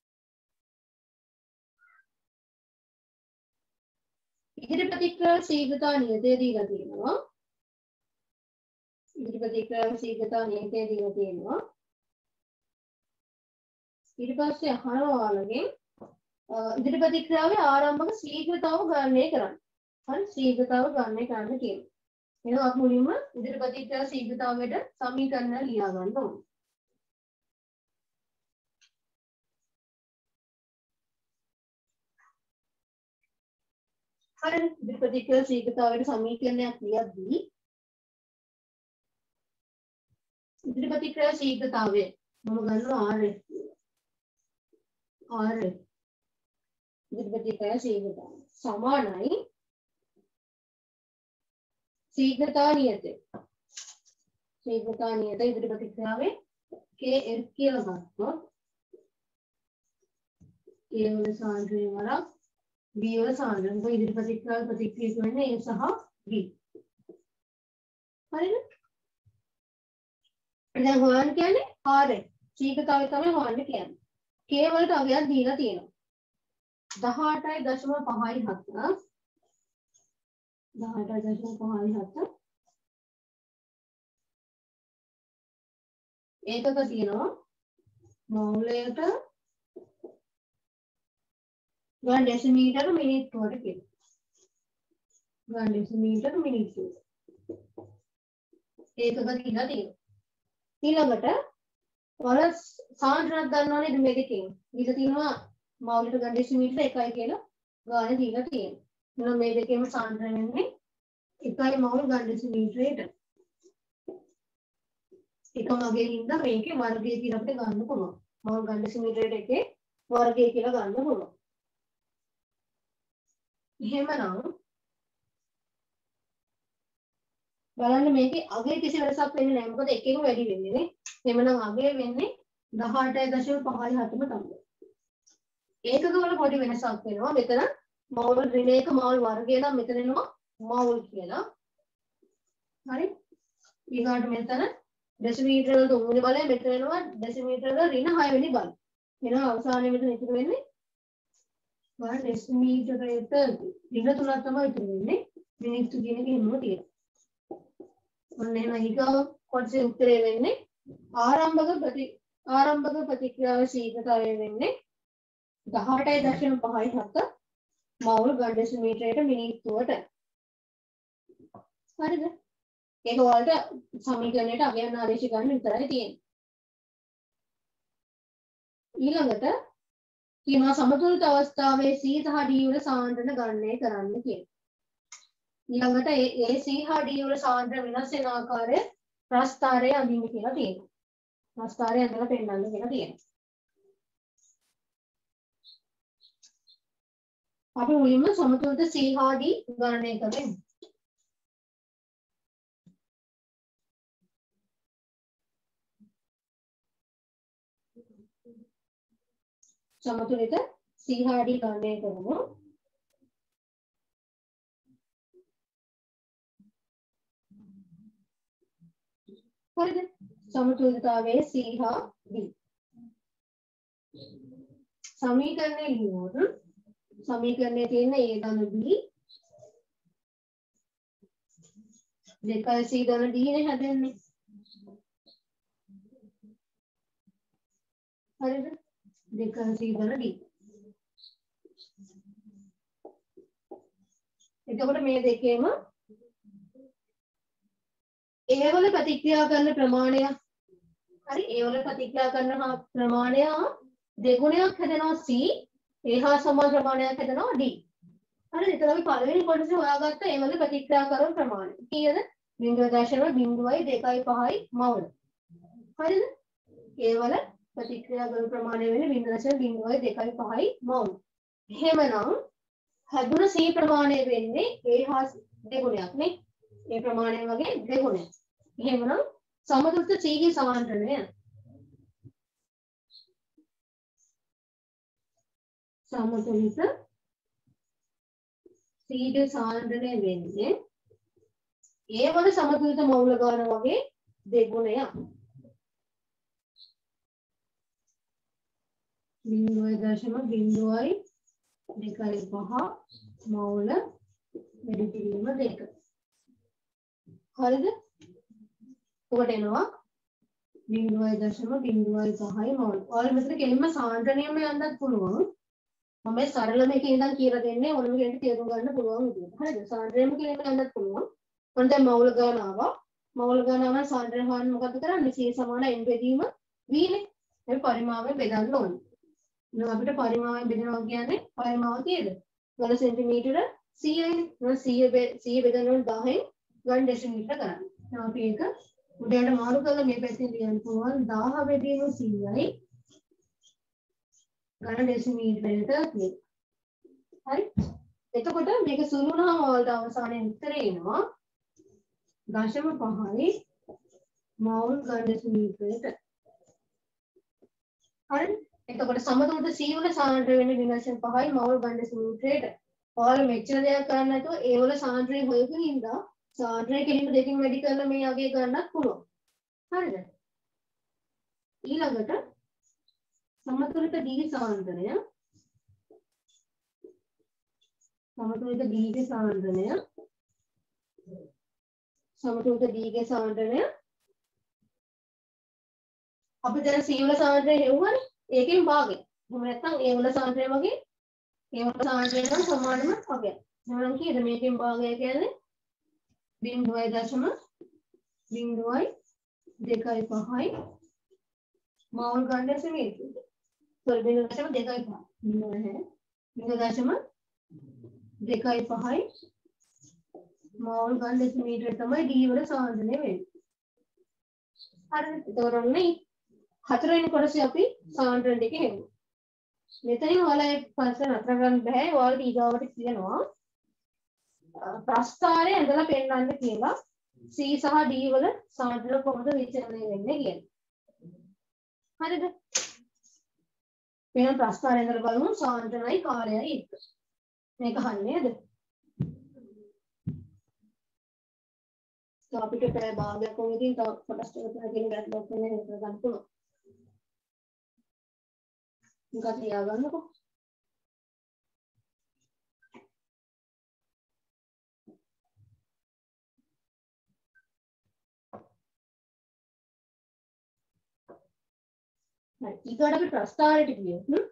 ඉදිරි ප්‍රතික්‍රියා ශීඝ්‍රතා නියතය දීලා තියෙනවා. ඉදිරි ප්‍රතික්‍රියා ශීඝ්‍රතා නියතය දීලා තියෙනවා. ඊට පස්සේ අහනවා ඔයාලගෙන් ඉදිරි ප්‍රතික්‍රියාවේ ආරම්භක ශීඝ්‍රතාව ගණනය කරන්න. හරි ශීඝ්‍රතාව ගණනය කරන්න කියනවා. එහෙනම් අපි මුලින්ම ඉදිරි ප්‍රතික්‍රියා ශීඝ්‍රතාවයට සමීකරණ ලියා ගන්න ඕනේ. හරි ඉදිරි ප්‍රතික්‍රියා ශීඝ්‍රතාවයට සමීකරණයක් ලියද්දී ඉදිරි ප්‍රතික්‍රියා ශීඝ්‍රතාවය මම ගන්නවා R S R ඉදිරි ප්‍රතික්‍රියා ශීඝ්‍රතාවය සමානයි ශීඝ්‍රතා නියතය. ශීඝ්‍රතා නියත ඉදිරි ප්‍රතික්‍රියාවේ K F කියලා ගත්තොත් A වල සාන්ද්‍රය වරක් B වල සාන්ද්‍රය. මොකද ඉදිරි ප්‍රතික්‍රියාවේ ප්‍රතික්‍රියා කියන්නේ A සහ B. හරිද? දැන් හොයන්න කියන්නේ R ශීඝ්‍රතාවය තමයි හොයන්න කියන්නේ. K වලට අගයක් දීලා තියෙනවා. දහඅටයි දශම පහයි හත දහඅටයි දශම පහයි හත ඒකක තියෙනවා මූලයට ගාන ඩෙසිමීටර මිනිත්තුවට කියලා. ගාන ඩෙසිමීටර මිනිත්තුවට. ඒකක දීලා තියෙනවා. ඊළඟට වල සාන්ද්‍රණයක් ගන්නවා නේද මේ දෙකෙන්. දීලා තියෙනවා මූලයට ගාන ඩෙසිමීටර එකයි කියලා ගාන දීලා තියෙනවා. එහෙනම් මේ දෙකේම සාන්ද්‍රණය වෙන්නේ එකයි මූල ගාන ඩෙසිමීටරයට. එකම අගයේ ඉඳන් මේකේ වර්ගය කියලා අපිට ගන්න පුළුවන්. මූල ගාන ඩෙසිමීටරයට එකේ වර්ගය කියලා ගන්න පුළුවන්. එහෙමනම් බලන්න මේකේ අගයේ කිසි වෙනසක් වෙන්නේ නැහැ. මොකද එකෙන් වැඩි වෙන්නේ නේ. එහෙමනම් අගය වෙන්නේ දහඅටයි දශම පහයි හතම තමයි. ඒකක වල පොඩි වෙනසක් වෙනවා. මෙතන මෝල් ඍණයක මෝල් වර්ගය නම් මෙතන එනවා මෝල් කියලා. හරි? ඊගාට මෙතන ඩෙසිමීටර වල තුන්වෙනි බලය මෙතන එනවා ඩෙසිමීටර වල ඍණ හය වෙනි බලය. එහෙනම් අවසානයේ මෙතන ඉතුරු වෙන්නේ වල ඩෙසිමීටරයට ඍණ තුනක් තමයි ඉතුරු වෙන්නේ. මිනිත්තු කියන එක එහෙමම තියෙනවා. ඔන්න එහෙනම් ඊගාව කොටසේ උත්තරේ වෙන්නේ ආරම්භක ප්‍රති ආරම්භක ප්‍රතික්‍රියාවේ ශීඝ්‍රතාවය වෙන්නේ දහඅටයි දශම පහයි හත මෝල් ගාන ඩෙසිමීටරයට මිනිත්තුවට. හරිද? ඒක වලට සමීකරණයට අගයන් ආදේශ ගන්න විතරයි තියෙන්නේ. ඊළඟට කියනවා සමතුලිත අවස්ථාවේ C සහ D වල සාන්ද්‍රණ ගණනය කරන්න කියලා. ඊළඟට ඒ A C හා D වල සාන්ද්‍ර වෙනස් වෙන ආකාරය ප්‍රස්ථාරය අඳින්න කියලා තියෙනවා. ප්‍රස්ථාරය අඳලා පෙන්නන්න කියලා තියෙනවා. අපි මුලින්ම සමතුලිත C හා D ගණනය කරමු. සමතුලිත C හා D ගණනය කරමු. හරිද? සමතුලිතතාවයේ C හා D. සමීකරණය ලියුවොත් සමීකරණයේ තියෙන A ධන B දෙකයි C ධන D නේ හැදෙන්නේ. හරිද? දෙකයි C ධන D. එතකොට මේ දෙකේම A වල ප්‍රතික්‍රියා කරන ප්‍රමාණය හරි A වල ප්‍රතික්‍රියා කරන ප්‍රමාණය දෙගුණයක් හැදෙනවා C A හා සමාන ප්‍රමාණයක් හැදෙනවා D. හරිද? එතකොට අපි පළවෙනි කොටසේ හොයාගත්ත A වල ප්‍රතික්‍රියා කරන ප්‍රමාණය කීයද? zero point zero දෙකයි පහයි මවුල. හරිද? A වල ප්‍රතික්‍රියා කරන ප්‍රමාණය වෙන්නේ zero point zero දෙකයි පහයි මවුල. එහෙමනම් හැදුන C ප්‍රමාණය වෙන්නේ A හා දෙගුණයක් නේ. ඒ ප්‍රමාණය වගේ දෙගුණයක්. එහෙමනම් සමතුලිත C ගේ සමාන්තරණය සමතුලිත C ගේ සමාන්තරණය වෙන්නේ A වල සමතුලිත මවුල ගාන වගේ දෙගුණයක්. zero point zero දෙකයි පහ මවුල වැඩි කිරීම දෙක. හරිද? ඔකට එනවා zero point zero පහයි මවුල. ඔයාලා මෙතන කෙලින්ම සාන්ද්‍රණයම යන්නත් පුළුවන්. මම මේ සරල මේකේ ඉඳන් කියලා දෙන්නේ ඕනම කෙනෙක්ට තේරුම් ගන්න පුළුවන් විදිහට. හරිද? සාන්ද්‍රණයම කෙලින්ම යන්නත් පුළුවන්. මොන දැන් මවුල ගාන ආවා. මවුල ගාන ආවම සාන්ද්‍රණය හොයන්න මොකද කරන්නේ? C සමාන n බෙදීම v නේ. මේ පරිමාවයෙන් බෙදන්න ඕනේ. නෝ අපිට පරිමාවයෙන් බෙදනවා කියන්නේ පරිමාව කීයද? වල සෙන්ටිමීටර සීයයි. නෝ සීය සීය බෙදනකොට දහයෙන් ගන්න ඩෙසිමීටර කරන්න. දැන් අපි ඒක උඩට මාරු කරලා මේ පැත්තෙන් ලියන්න පුළුවන් දහය බෙදීම සීයයි ගන්න ඩෙසිමීටරයට කියන. හරි? එතකොට මේක සුළු වුණාම වලට අවසානයේ උත්තරේ එනවා දශම පහයි මවුල් ගන්න ඩෙසිමීටරයට. හරි? එතකොට සමතුලිත C වල සාන්ද්‍රණය වෙන්නේ විනාශයෙන් පහයි මවුල් ගන්න ඩෙසිමීටරයට. ඔයාලා මෙච්චර දෙයක් කරන්න නැතුව A වල සාන්ද්‍රණය හොයපු හින්දා සාන්ද්‍රණය කෙලින්ම දෙකකින් වැඩි කරලා මේ අගය ගන්නත් පුළුවන්. හරිද? ඊළඟට සමතුලිත D සාන්ද්‍රණය සමතුලිත D ගේ සාන්ද්‍රණය සමතුලිත D ගේ සාන්ද්‍රණය අපි දැන් C වල සාන්ද්‍රණය හෙව්වනේ. ඒකෙන් භාගය. එහෙම නැත්නම් A වල සාන්ද්‍රණය වගේ A වල සාන්ද්‍රණය නම් සමානම භාගයක්. එහෙනම් කීයද මේකෙන් භාගය කියන්නේ? බිංදුවයි දශම බිංදුවයි දෙකයි පහයි මවුල් ගන්න ඩෙසිමීටර. සෝරි බිංදුව දශම දෙකයි පහ. බිංදුව නැහැ. බිංදුව දශම දෙකයි පහයි මවුල් ගන්න ඩෙසිමීටර තමයි D වල සාන්ද්‍රණය වෙන්නේ. හරිද? ඒතකොට ඔන්නේ හතරවෙනි කොටසේ අපි සාන්ද්‍රණ දෙක හෙව්වා. මෙතනින් ඔයාලා ප්‍රශ්න නතර කරන්න බෑ. ඔයාලට ඊගාවට කියනවා ප්‍රස්ථාරය ඇඳලා පෙන්නන්න කියලා C සහ D වල සාන්ද්‍රණ කොහොමද විචලනය වෙන්නේ කියලා. හරිද? වෙන ප්‍රස්ථාරය ඇඳලා බලමු සාන්ද්‍රණයි කාර්යයි එක්ක. මේක හරිය නේද? તો අපිට පැය භාගයක් වගේ තව කොටස් දෙකක් තියෙන ගැටලුවක් වෙන එක ගන්න පුළුවන්. මොකක්ද ලියාගන්නකො. හරි ඊගොඩ අපි ප්‍රස්ථාරයට ගියොත් හ්ම්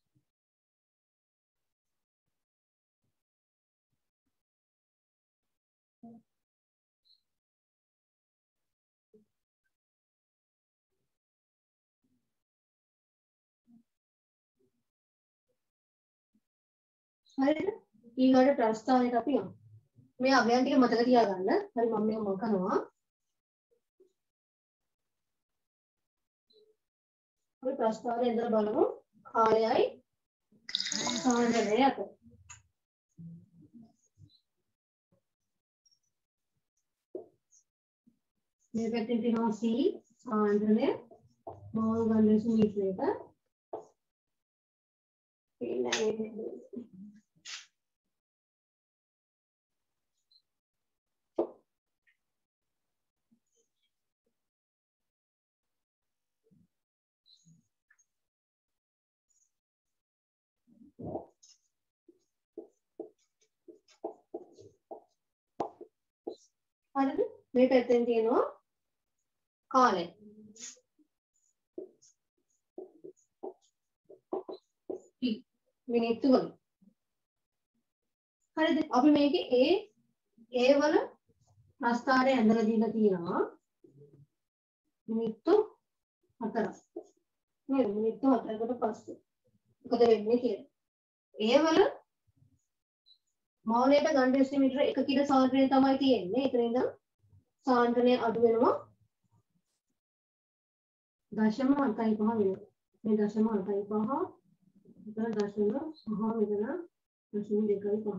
හරිද? ඊගොඩ ප්‍රස්ථාරයට අපි යමු. මේ අගයන් ටික මතක තියාගන්න. හරි මම මේක මොකක් කරනවා? අපි ප්‍රස්ථාරය ඉඳලා බලමු කාර්යයි සාන්ද්‍රණය අතර. මේ පැත්තෙන් තියෙනවා C සාන්ද්‍රණය මවුල් ගන්න ඩෙසිමීටරයට මේ පැත්තෙන් තියෙනවා කාලය. මිනිත්තු වල. හරිද? අපි මේකේ A A වල ප්‍රස්ථාරය ඇඳලා දීලා තියෙනවා මිනිත්තු හතරක්. නේද? මිනිත්තු හතරකට පස්සේ මොකද වෙන්නේ කියලා. A වල මෞලයට ගන්න ඩෙසිමීටර එක කිල සාන්ද්‍රණය තමයි තියෙන්නේ. ඒතන ඉඳන් සාන්ද්‍රණය අඩු වෙනවා දශම අටයි පහ වෙනවා. මේ දශම අටයි පහ මෙතන දශම පහ මෙතන දශම දෙකයි පහ.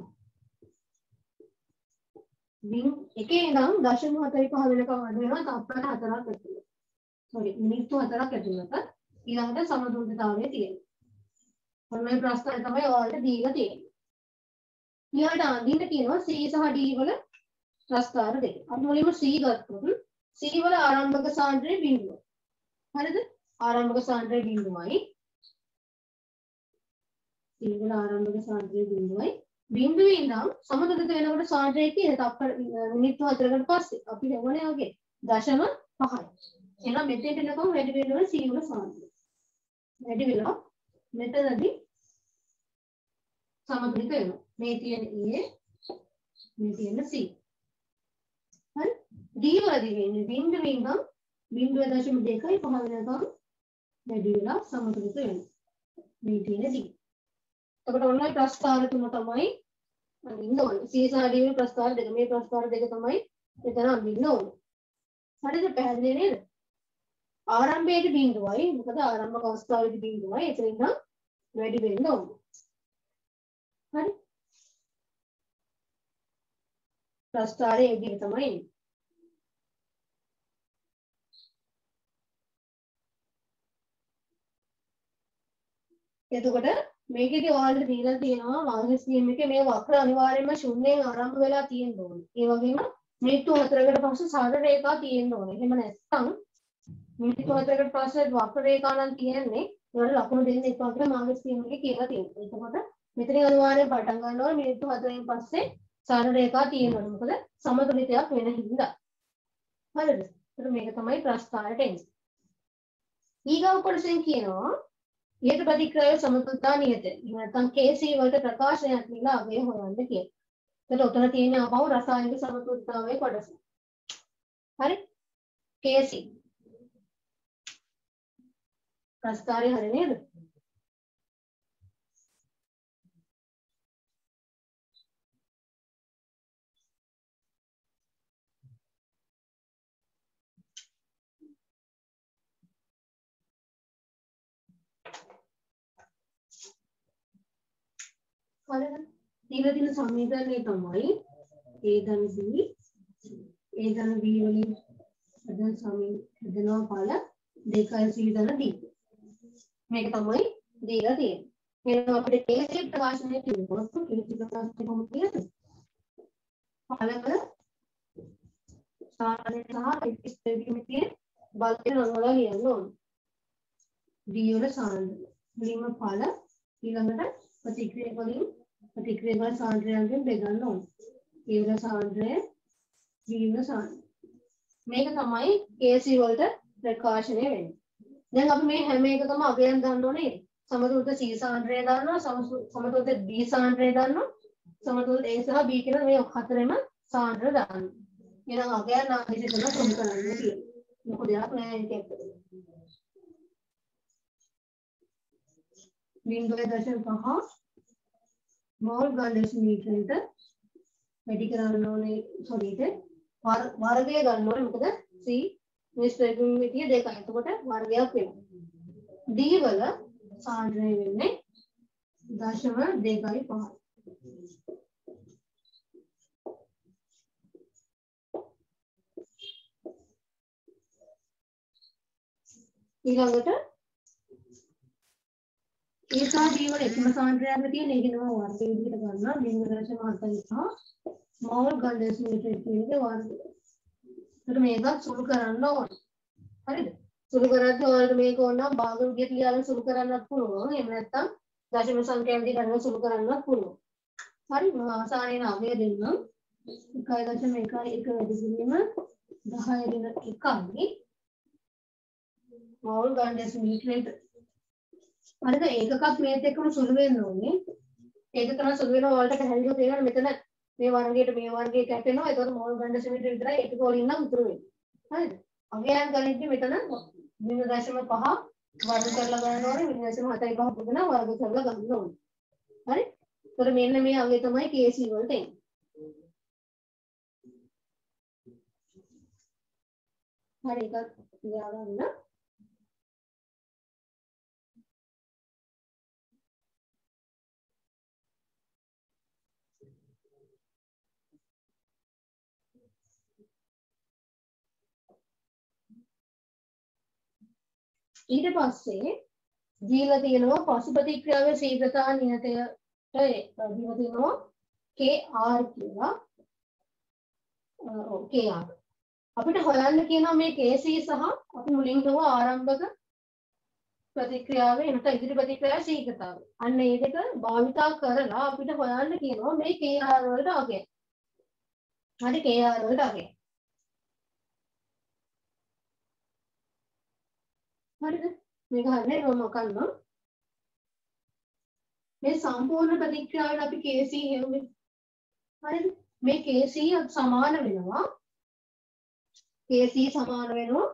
වින් එකේ ඉඳන් දශම හතරයි පහ වෙනකම් අඩු වෙනවා තප්පර හතරක් ඇතුළත. සෝරි මිනිත්තු හතරක් ඇතුළත ඊළඟට සමතුලිතතාවය තියෙනවා. ඔන්න මේ ප්‍රශ්නේ තමයි ඔයාලට දීලා තියෙන්නේ. ඊළඟට අඳින්න කියනවා C සහ D වල ප්‍රස්ථාර දෙක. අපි මුලින්ම C ගත්තොත් C වල ආරම්භක සාන්ද්‍රණය බිඳුවයි. හරිද? ආරම්භක සාන්ද්‍රණය බිඳුවයි. C වල ආරම්භක සාන්ද්‍රණය බිඳුවයි. බිඳුවේ ඉඳන් සමතුලිත වෙනකොට සාන්ද්‍රණය කියන තප්පර මිනිත්තු හතරකට පස්සේ අපි ලැබුණේ වගේ දශම පහයි. එහෙනම් මෙතෙන්ට එනකම් වැඩි වෙනවා C වල සාන්ද්‍රණය. වැඩි වෙනවා මෙතනදී සමතුලිත වෙනවා. මේ තියෙන A මේ තියෙන C. හරි? D වලදී වෙන්නේ බිඳුවේ ඉඳන් බිඳුව දශම දෙකයි පහ වෙනකම් වැඩි වෙලා සමතුලිත වෙනවා. මේ තියෙන D. එතකොට ඔන්න ප්‍රස්ථාර තුන තමයි අඳින්න ඕනේ. C සහ D වල ප්‍රස්ථාර දෙක. මේ ප්‍රස්ථාර දෙක තමයි එතන අඳින්න ඕනේ. හරිද? පැහැදිලි නේද? ආරම්භයේදී බිඳුවයි. මොකද ආරම්භක අවස්ථාවේදී බිඳුවයි. එතන ඉඳන් වැඩි වෙන්න ඕනේ. හරි? ප්‍රස්ථාරයේ එදිරි තමයි එන්නේ. එතකොට මේකේදී ඔයාලට දීලා තියෙනවා මාර්ග ස්කීම් එකේ මේ වක්‍ර අනිවාර්යයෙන්ම ශුන්‍යයෙන් ආරම්භ වෙලා තියෙන්න ඕනේ. ඒ වගේම මිනිත්තු හතරකට පස්සේ සරල රේඛා තියෙන්න ඕනේ. එහෙම නැත්නම් මිනිත්තු හතරකට පස්සේ වක්‍ර රේඛා නම් කියන්නේ ඒවල ලකුණු දෙන්න එපා කියලා මාර්ග ස්කීම් එකේ කියලා තියෙනවා. එතකොට මෙතන අනිවාර්යයෙන් පටන් ගන්න ඕනේ මිනිත්තු හතරෙන් පස්සේ සරල රේඛා තියෙන්න ඕනේ. මොකද සමතුලිතයක් වෙන හින්දා. හරිද? ඒතර මේක තමයි ප්‍රස්ථාරයට එන්නේ. ඊගව කොටසෙන් කියනවා ඊට ප්‍රතික්‍රියාවේ සමතුලිතතා නියත. එහෙම නැත්නම් K C වලට ප්‍රකාශනයක් දීලා අගය හොයන්න කියලා. එතකොට උතන තියෙන අපව රසායනික සමතුලිතතාවයේ කොටස. හරි? K C. ප්‍රස්ථාරය හරිය නේද? හරිද? දීලා තියෙන සමීකරණය තමයි A ධන B A ධන B වලින් හදන සමී හදනවා පළ දෙකයි C ධන D. මේක තමයි දීලා තියෙන්නේ. එහෙනම් අපිට K C ප්‍රකාශනය කියනකොට K C ප්‍රකාශනය කොහොමද කියන්නේ? පළවල සාරණය සහ ස්ථිතිමිතියේ බලය නංවලා ලියන්න ඕනේ. D වල සාන්ද්‍රණය. මුලින්ම පළ ඊළඟට ප්‍රතික්‍රියා වලින් ප්‍රතික්‍රියා වල සාන්ද්‍රණයෙන් බෙදන්න ඕනේ. ඒ වල සාන්ද්‍රය B වල සාන්ද්‍රය. මේක තමයි K C වලට ප්‍රකාශනය වෙන්නේ. දැන් අපි මේ හැම එකකම අගයන් දාන්න ඕනේ. සමතුලිත C සාන්ද්‍රය දානවා, සමතුලිත B සාන්ද්‍රය දානවා, සමතුලිත A සහ B කියන මේ හතරෙම සාන්ද්‍රය දානවා. එහෙනම් අගයන් ආදිසි කරන කොහොමද කරන්නේ කියලා. මොකද යක් නෑ ඒකත්. බිංදුව දශම පහ මෝල් ගන්න ඩෙසිමීටරයට වැඩි කරන්න ඕනේ. සෝරි ඒක වර්ගය ගන්න ඕනේ. මොකද C මේ ස්ථිතිමිතිය දෙකයි. එතකොට වර්ගයක් වෙනවා. D වල සාන්ද්‍රණය වෙන්නේ දශම දෙකයි පහයි. ඊළඟට A සහ D වල එකම සාන්ද්‍රණයක් තියෙන එක නම වර්ග විදිහට ගන්නවා. බිංදුව දශම හතයි පහ මෝල් ගන්න ඩෙසිමීටරයට කියන වර්ගය. ඒකට මේකත් සුළු කරන්න ඕනේ. හරිද? සුළු කරද්දී ඔයාලට මේක ඕන නම් භාග විදියට ලියාගෙන සුළු කරන්නත් පුළුවන්. එහෙම නැත්නම් දශම සංඛ්‍යා විදියට ගන්න සුළු කරන්නත් පුළුවන්. හරි? මම ආසාවෙන් අගය දෙන්නම්. එකයි දශම එකයි එක වැඩි කිරීම දහය දින එකයි මවුල් ගන්න ඩෙසිමීටරයට. හරිද? ඒකකත් මේත් එක්කම සුළු වෙන්න ඕනේ. ඒක කරන සුළු වෙනවා වලට පැහැදිලිව තේරෙනවා මෙතන මේ වර්ගයට මේ වර්ගයේ කැපෙනවා. ඒතකොට මවුල් ගන්න ඩෙසිමීටර විතරයි ඒක වලින් නම් උතුරු වෙන්නේ. හරිද? අවයයන් ගණිතේ මෙතන ශූන්‍ය දශම පහ වර්ග කරලා ගන්න ඕනේ. ශූන්‍ය දශම හතයි පහ පුදුන වර්ග කරලා ගන්න ඕනේ. හරි? ඒතකොට මෙන්න මේ අංගය තමයි K C වලට එන්නේ. හරි ඒක ලියා ගන්න. ඊට පස්සේ දීලා තියෙනවා පසු ප්‍රතික්‍රියාවේ ශීඝ්‍රතා නියතයට දීලා තියෙනවා K R කියලා. ඔව් K R. අපිට හොයන්න කියනවා මේ K C සහ අපි මුලින් කිව්ව ආරම්භක ප්‍රතික්‍රියාවේ එනත ඉදිරි ප්‍රතික්‍රියාවේ ශීඝ්‍රතාවය. අන්න ඒ දෙක භාවිතා කරලා අපිට හොයන්න කියනවා මේ K R වලට අගය. හරි K R වලට අගය. හරිද? මේක හරිනේ මම කරනවා. මේ සම්පූර්ණ ප්‍රතික්‍රියාවට අපි K C හෙව්වේ. හරිද? මේ K C සමාන වෙනවා. K C සමාන වෙනවා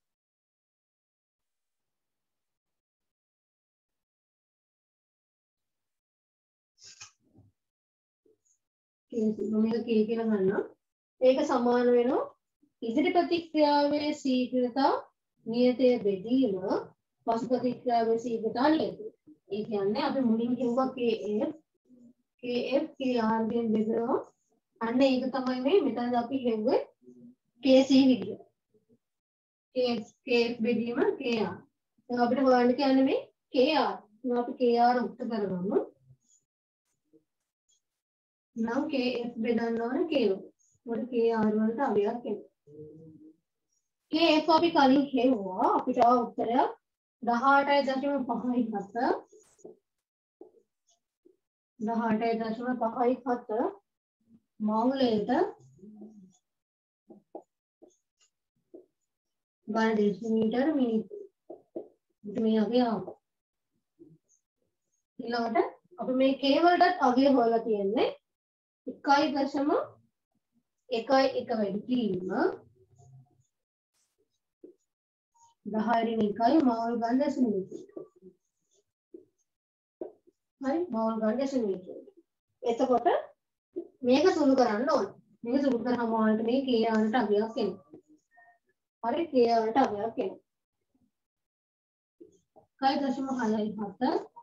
K C මේක K කියලා ගන්නවා. ඒක සමාන වෙනවා ඉදිරි ප්‍රතික්‍රියාවේ ශීඝ්‍රතා නියතය බෙදීම පසු ප්‍රතික්‍රියාවේ ශීඝ්‍රතා නියතය. ඒ කියන්නේ අපි මුලින් කිව්වා K F K F K R ගෙන් බෙදනවා. අන්න ඒක තමයි මේ මෙතනද අපි හෙව්වේ K C විදියට. K F K F බෙදීම K R. දැන් අපිට හොයන්න කියන්නේ මේ K R. දැන් අපි K R උත්තර කරගමු. නම් K F බෙදන්න ඕනේ K වල. මොකද K R වලට අවයක් එනවා. K F අපි කලින් හෙව්වා. අපිට ආව උත්තරයක් දහඅටයි දශම පහයි හත. දහඅටයි දශම පහයි හත මවුලයට ගන්න ඩෙසිමීටර මිනිත්තු. මේ අගය ආවා. ඊළඟට අපි මේ K වලටත් අගය හොයලා තියෙන්නේ එකයි දශම එකයි එක වැඩි කිරීම දහය රින් එකයි මවුල් ගන්න ඩෙසිමීටර. හරි මවුල් ගන්න ඩෙසිමීටර. එතකොට මේක සුළු කරන්න ඕනේ. මේක සුළු කරාම ඔයාලට මේ K වලට අගයක් එනවා. හරි K වලට අගයක් එනවා. එකයි දශම හයයි හත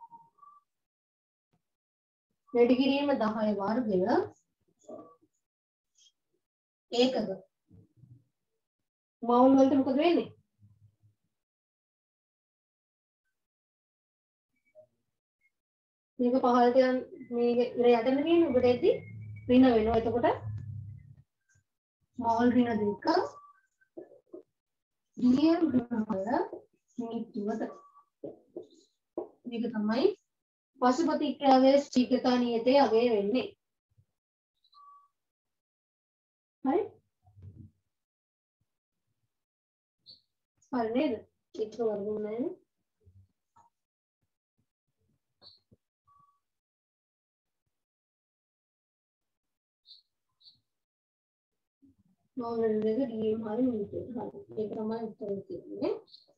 වැඩි කිරීම දහය වර්ගය ඒකක. මවුල් වලට මොකද වෙන්නේ? මේක පහළට යන මේක ඉර යටන්න තියෙන්නේ උඩට එද්දි ඍණ වෙනවා. එතකොට මවුල් ඍණ දෙක දියම් ඍණ හය මිනිත්තුවට. මේක තමයි පසු ප්‍රතික්‍රියාවේ ශීඝ්‍රතා නියතයේ අගය වෙන්නේ. හරි? හරි නේද? ඒක වර්ගුණා නේද? මවුල් දෙක දියම් හරි මිනිත්තු. හරි. ඒක තමයි උත්තරේ තියෙන්නේ.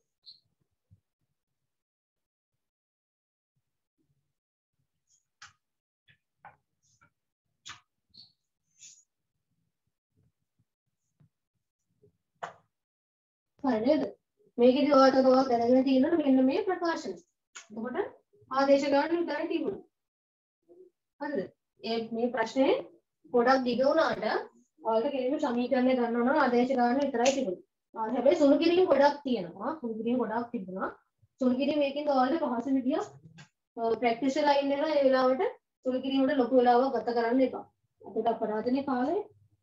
හරිද? මේකේදී ඔයාලට ඔයාලා දැනගෙන තියෙනවා මෙන්න මේ ප්‍රකාශන. එතකොට ආදේශ ගන්න විතරයි තිබුණේ. හරිද? ඒ මේ ප්‍රශ්නේ පොඩක් දිග වුණාට ඔයාලට කෙනෙකු සමීකරණය ගන්න ඕන ආදේශ ගන්න විතරයි තිබුණේ. ආ හැබැයි සුළු කිරීම ගොඩක් තියෙනවා. සුළු කිරීම ගොඩක් තිබුණා. සුළු කිරීම මේකෙන්ද ඔයාලට පහසු විදියක් ප්‍රැක්ටිස් වෙලා ඉන්නවා. ඒ වෙලාවට සුළු කිරීමට ලොකු වෙලාවක් ගත කරන්න එපා. අපිට අපරාධනේ කාලේ.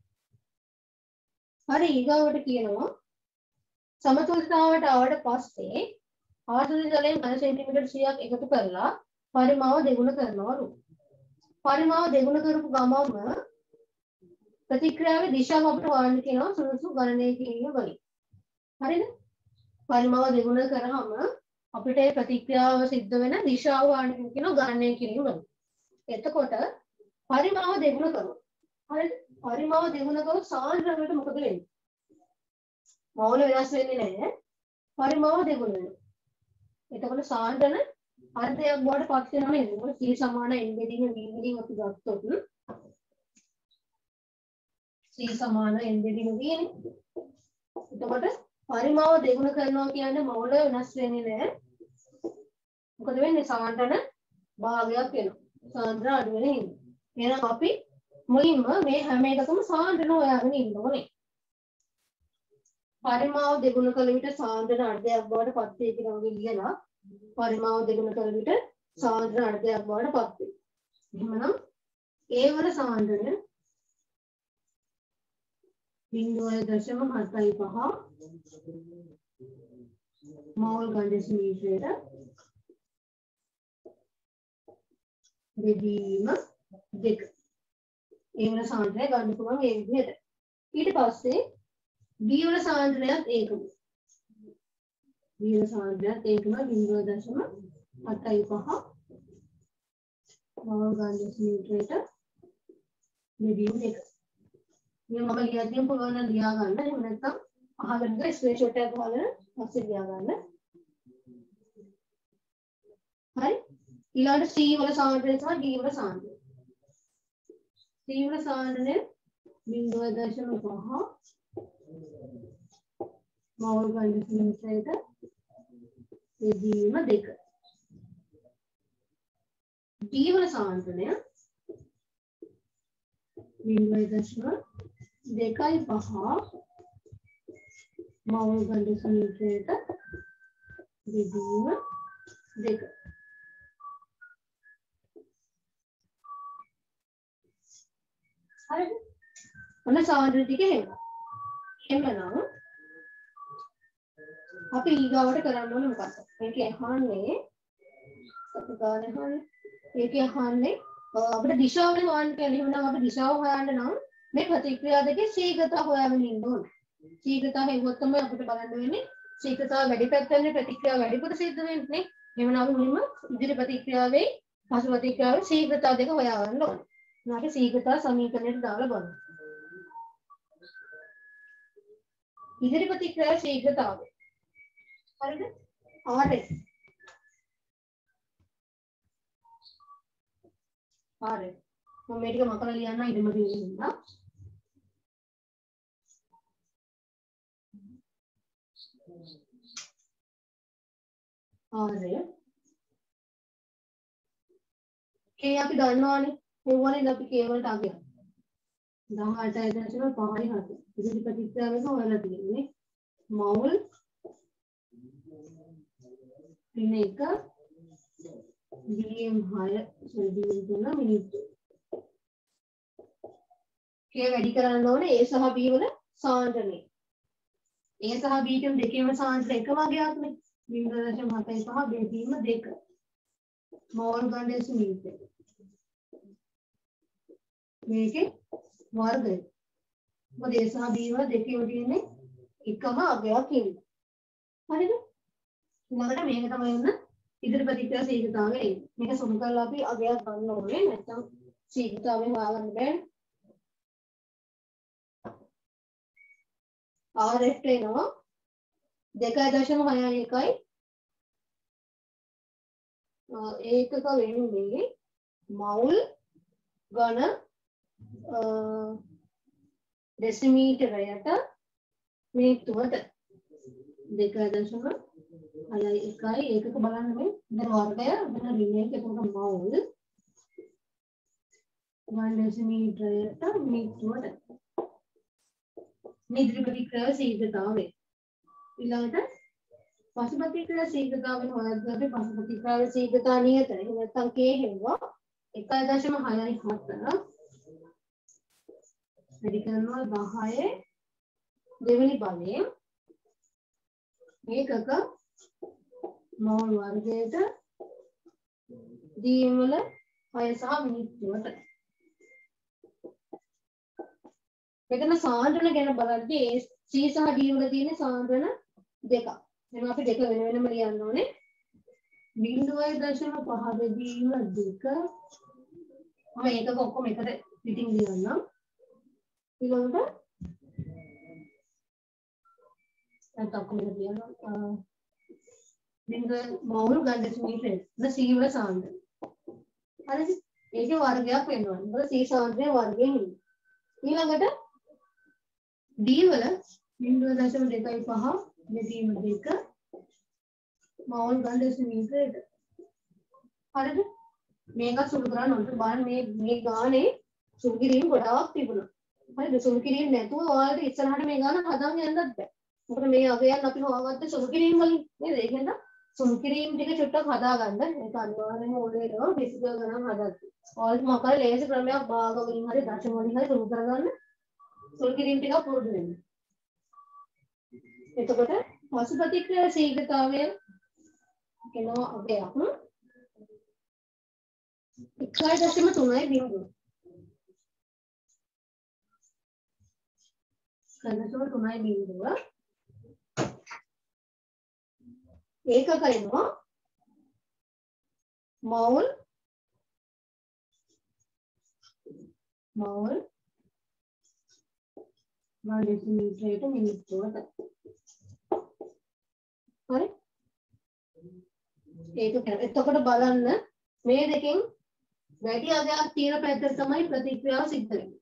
හරි ඊගාවට කියනවා සමතුලිතතාවට ආවට පස්සේ ආයතන ජලයෙන් ඝන සෙන්ටිමීටර් සියයක් එකතු කරලා පරිමාව දෙගුණ කරනවලු. පරිමාව දෙගුණ කරපු ගමන්ම ප්‍රතික්‍රියාවේ දිශාව අපිට හොයන්න කියනවා සුළුසු ගණනය කිරීම වලින්. හරිද? පරිමාව දෙගුණ කරාම අපිට ඒ ප්‍රතික්‍රියාව සිද්ධ වෙන දිශාව හොයන්න කියනවා ගණනය කිරීම වලින්. එතකොට පරිමාව දෙගුණ කරනවා. හරිද? පරිමාව දෙගුණ කරොත් සාන්ද්‍රණයට මොකද වෙන්නේ? මවුල වෙනස් වෙන්නේ නැහැ. පරිමාව දෙගුණ වෙනවා. එතකොට සාන්ද්‍රණ අර්ධයක් බවට පත් වෙනවා නේද? මොකද C සමාන n බෙදීම v බෙදීම අපි ගත්තොත් C සමාන n බෙදීම v නේ. එතකොට පරිමාව දෙගුණ කරනවා කියන්නේ මවුල වෙනස් වෙන්නේ නැහැ. මොකද වෙන්නේ? සාන්ද්‍රණ භාගයක් වෙනවා. සාන්ද්‍රණ අඩු වෙන හින්දා. එහෙනම් අපි මුලින්ම මේ හැම එකකම සාන්ද්‍රණ හොයාගෙන ඉන්න ඕනේ. පරිමාව දෙගුණ කළ විට සාන්ද්‍රණ අර්ධයක් බවට පත් වේ කියලා වගේ ලියලා පරිමාව දෙගුණ කළ විට සාන්ද්‍රණ අර්ධයක් බවට පත් වේ. එහෙමනම් A වල සාන්ද්‍රණය zero point seven five මෝල් ගන්න දෙසිමීටරයට බෙදීම දෙක. A වල සාන්ද්‍රණය ගන්න පුළුවන් ඒ විදිහට. ඊට පස්සේ B වල සාන්ද්‍රණයත් ඒකම. B වල සාන්ද්‍රණයත් ඒකම zero point seven five මෝල් ගන්න දෙසිමීටරයට බෙදීම දෙක. මේ මම ලියා තියෙන පුළුවන් නම් ලියා ගන්න. එහෙම නැත්නම් අහගෙන ඉඳලා ස්ක්‍රීන්ෂොට් එකක් ගහගෙන පස්සේ ලියා ගන්න. හරි? ඊළඟට C වල සාන්ද්‍රණය සහ D වල සාන්ද්‍රණය. C වල සාන්ද්‍රණය zero point five මෝල් ගන්න දෙසිමීටරයට බෙදීම දෙක. D වල සාන්ද්‍රණය zero point දෙකයි පහ මවුල් ගන්න දෙසිමීටරයට බෙදීම දෙක. හරිද? ඔන්න සාන්ද්‍රණය ටික එහෙම. එහෙමනම් අපි ඊගාවට කරන්න ඕනේ මොකක්ද? මේක අහන්නේ සතුටානේ හරිය. මේක අහන්නේ අපිට දිශාව හොයන්න කියන්නේ. එහෙනම් අපි දිශාව හොයන්න නම් මේ ප්‍රතික්‍රියා දෙකේ ශීඝ්‍රතාව හොයාගෙන ඉන්න ඕනේ. ශීඝ්‍රතාව හෙව්වොත් තමයි අපිට බලන්න වෙන්නේ ශීඝ්‍රතාව වැඩි පැත්තෙන් ප්‍රතික්‍රියාව වැඩිපුර සිද්ධ වෙන්නේ. එහෙනම් අපි මුලින්ම ඉදිරි ප්‍රතික්‍රියාවේ පසු ප්‍රතික්‍රියාවේ ශීඝ්‍රතාව දෙක හොයාගන්න ඕනේ. එහෙනම් අපි ශීඝ්‍රතාව සමීකරණයට දාලා බලමු. ඉදිරි ප්‍රතික්‍රියාවේ ශීඝ්‍රතාවය. හරිද? rs rs මම මේ ටික මකලා ලියන්න ඉදම දෙන්නා. ආරය K අපි දන්නවනේ ඒවනේ අපි K වලට අගයක් දහඅටයි දශම පහයි හත ඉතින් ප්‍රතික්‍රියාවක හොයලා තියෙන්නේ මවුල් පින එක dm හය dm තුන මිනිත්තු K වැඩි කරන්න ඕනේ A සහ B වල සාන්ද්‍රණය A සහ B කියන දෙකේම සාන්ද්‍රණය එක වගේක් නේ zero point seven five බෙදීම දෙක මෝල් ගන්න දෙසිමීටර මේකේ වර්ගය මොකද A සහ B වල දෙකේම තියෙන්නේ එකම අගයක් ඉන්නේ හරිද ඊළඟට මේක තමයි වෙන ඉදිරි ප්‍රතික්‍රියා ශීඝ්‍රතාවය එන්නේ මේක සුණු කරලා අපි අගයක් ගන්න ඕනේ නැත්නම් ශීඝ්‍රතාවය හොයාගන්න බෑ Rf එනවා දෙකයි දශම හයයි එකයි ඒකක වෙන්නේ මවුල් ඝන දෙසිමීටරයට මිනිත්තුවට දෙකයි දශම හයයි එකයි ඒකක බලන්න මේ දැන් වර්ගය මෙන්න රිලේ එක එතකොට මවුල් ඝන දෙසිමීටරයට මිනිත්තුවට මේ ඉදිරි ප්‍රතික්‍රියාවේ ශීඝ්‍රතාවය ඊළඟට පසු ප්‍රතික්‍රියා ශීඝ්‍රතාවය හොයද්දී අපි පසු ප්‍රතික්‍රියාවේ ශීඝ්‍රතාව නියතයි. එහෙම නැත්නම් K හෙව්වා එකයි දශම හයයි හත වැඩි කරනවා දහය දෙවෙනි බලයෙන් මේකක මෝල් වර්ගයට dm වල හය සහ මිනිත්තුවට මෙතන සාන්ද්‍රණ ගැන බලද්දී C සහ D වල තියෙන සාන්ද්‍රණ දෙකක්. එහෙනම් අපි දෙක වෙන වෙනම ලියන්න ඕනේ. බිංදුවයි දශම පහ බෙදීම දෙක. මම ඒකක ඔක්කොම එකට පිටින් ලියන්නම්. ඊළඟට නැත්නම් ඔක්කොම ලියනවා. බිංදුව මවුරු ගන්න දෙසිමීටර්. ද C වල සාන්ද්‍රණ. හරිද? ඒකේ වර්ගයක් වෙනවා. මොකද C සාන්ද්‍රණය වර්ගයෙන් ඉන්නේ. ඊළඟට D වල බිංදුව දශම දෙකයි පහ බෙදීම දෙක මවුල් ගන්න දෙසිමීටර්. හරිද? මේක සුළු කරන්න ඕන. බලන්න මේ මේ ගානේ සුළු කිරීම ගොඩාක් තිබුණා. හරිද? සුළු කිරීම නැතුව ඔයාලට ඉස්සරහට මේ ගාන හදාගෙන යන්නත් බෑ. මොකද මේ අගයන් අපි හොයාගත්තේ සුළු කිරීම වලින් නේද? ඒකෙන්ද සුළු කිරීම ටික චුට්ටක් හදාගන්න. ඒක අනිවාර්යයෙන්ම ඕනේ වෙනවා ඩෙසිබල් ගණන් හදද්දී. ඔයාලට මොකද ලේසි ක්‍රමයක් භාග වලින් හරි දශම වලින් හරි සුළු කරගන්න. සුළු කිරීම ටික පුරුදු වෙන්න. එතකොට පසු ප්‍රතික්‍රියා ශීඝ්‍රතාවය කියනවා අගයක්. එකයි දශම තුනයි බිංදුව. එකයි දශම තුනයි බිංදුව. ඒකක එනවා මවුල් මවුල් one decimeter මිනිත්තුවට. හරි? ඒක එතකොට බලන්න මේ දෙකෙන් වැඩි අගයක් තියෙන පැත්තට තමයි ප්‍රතික්‍රියාව සිද්ධ වෙන්නේ.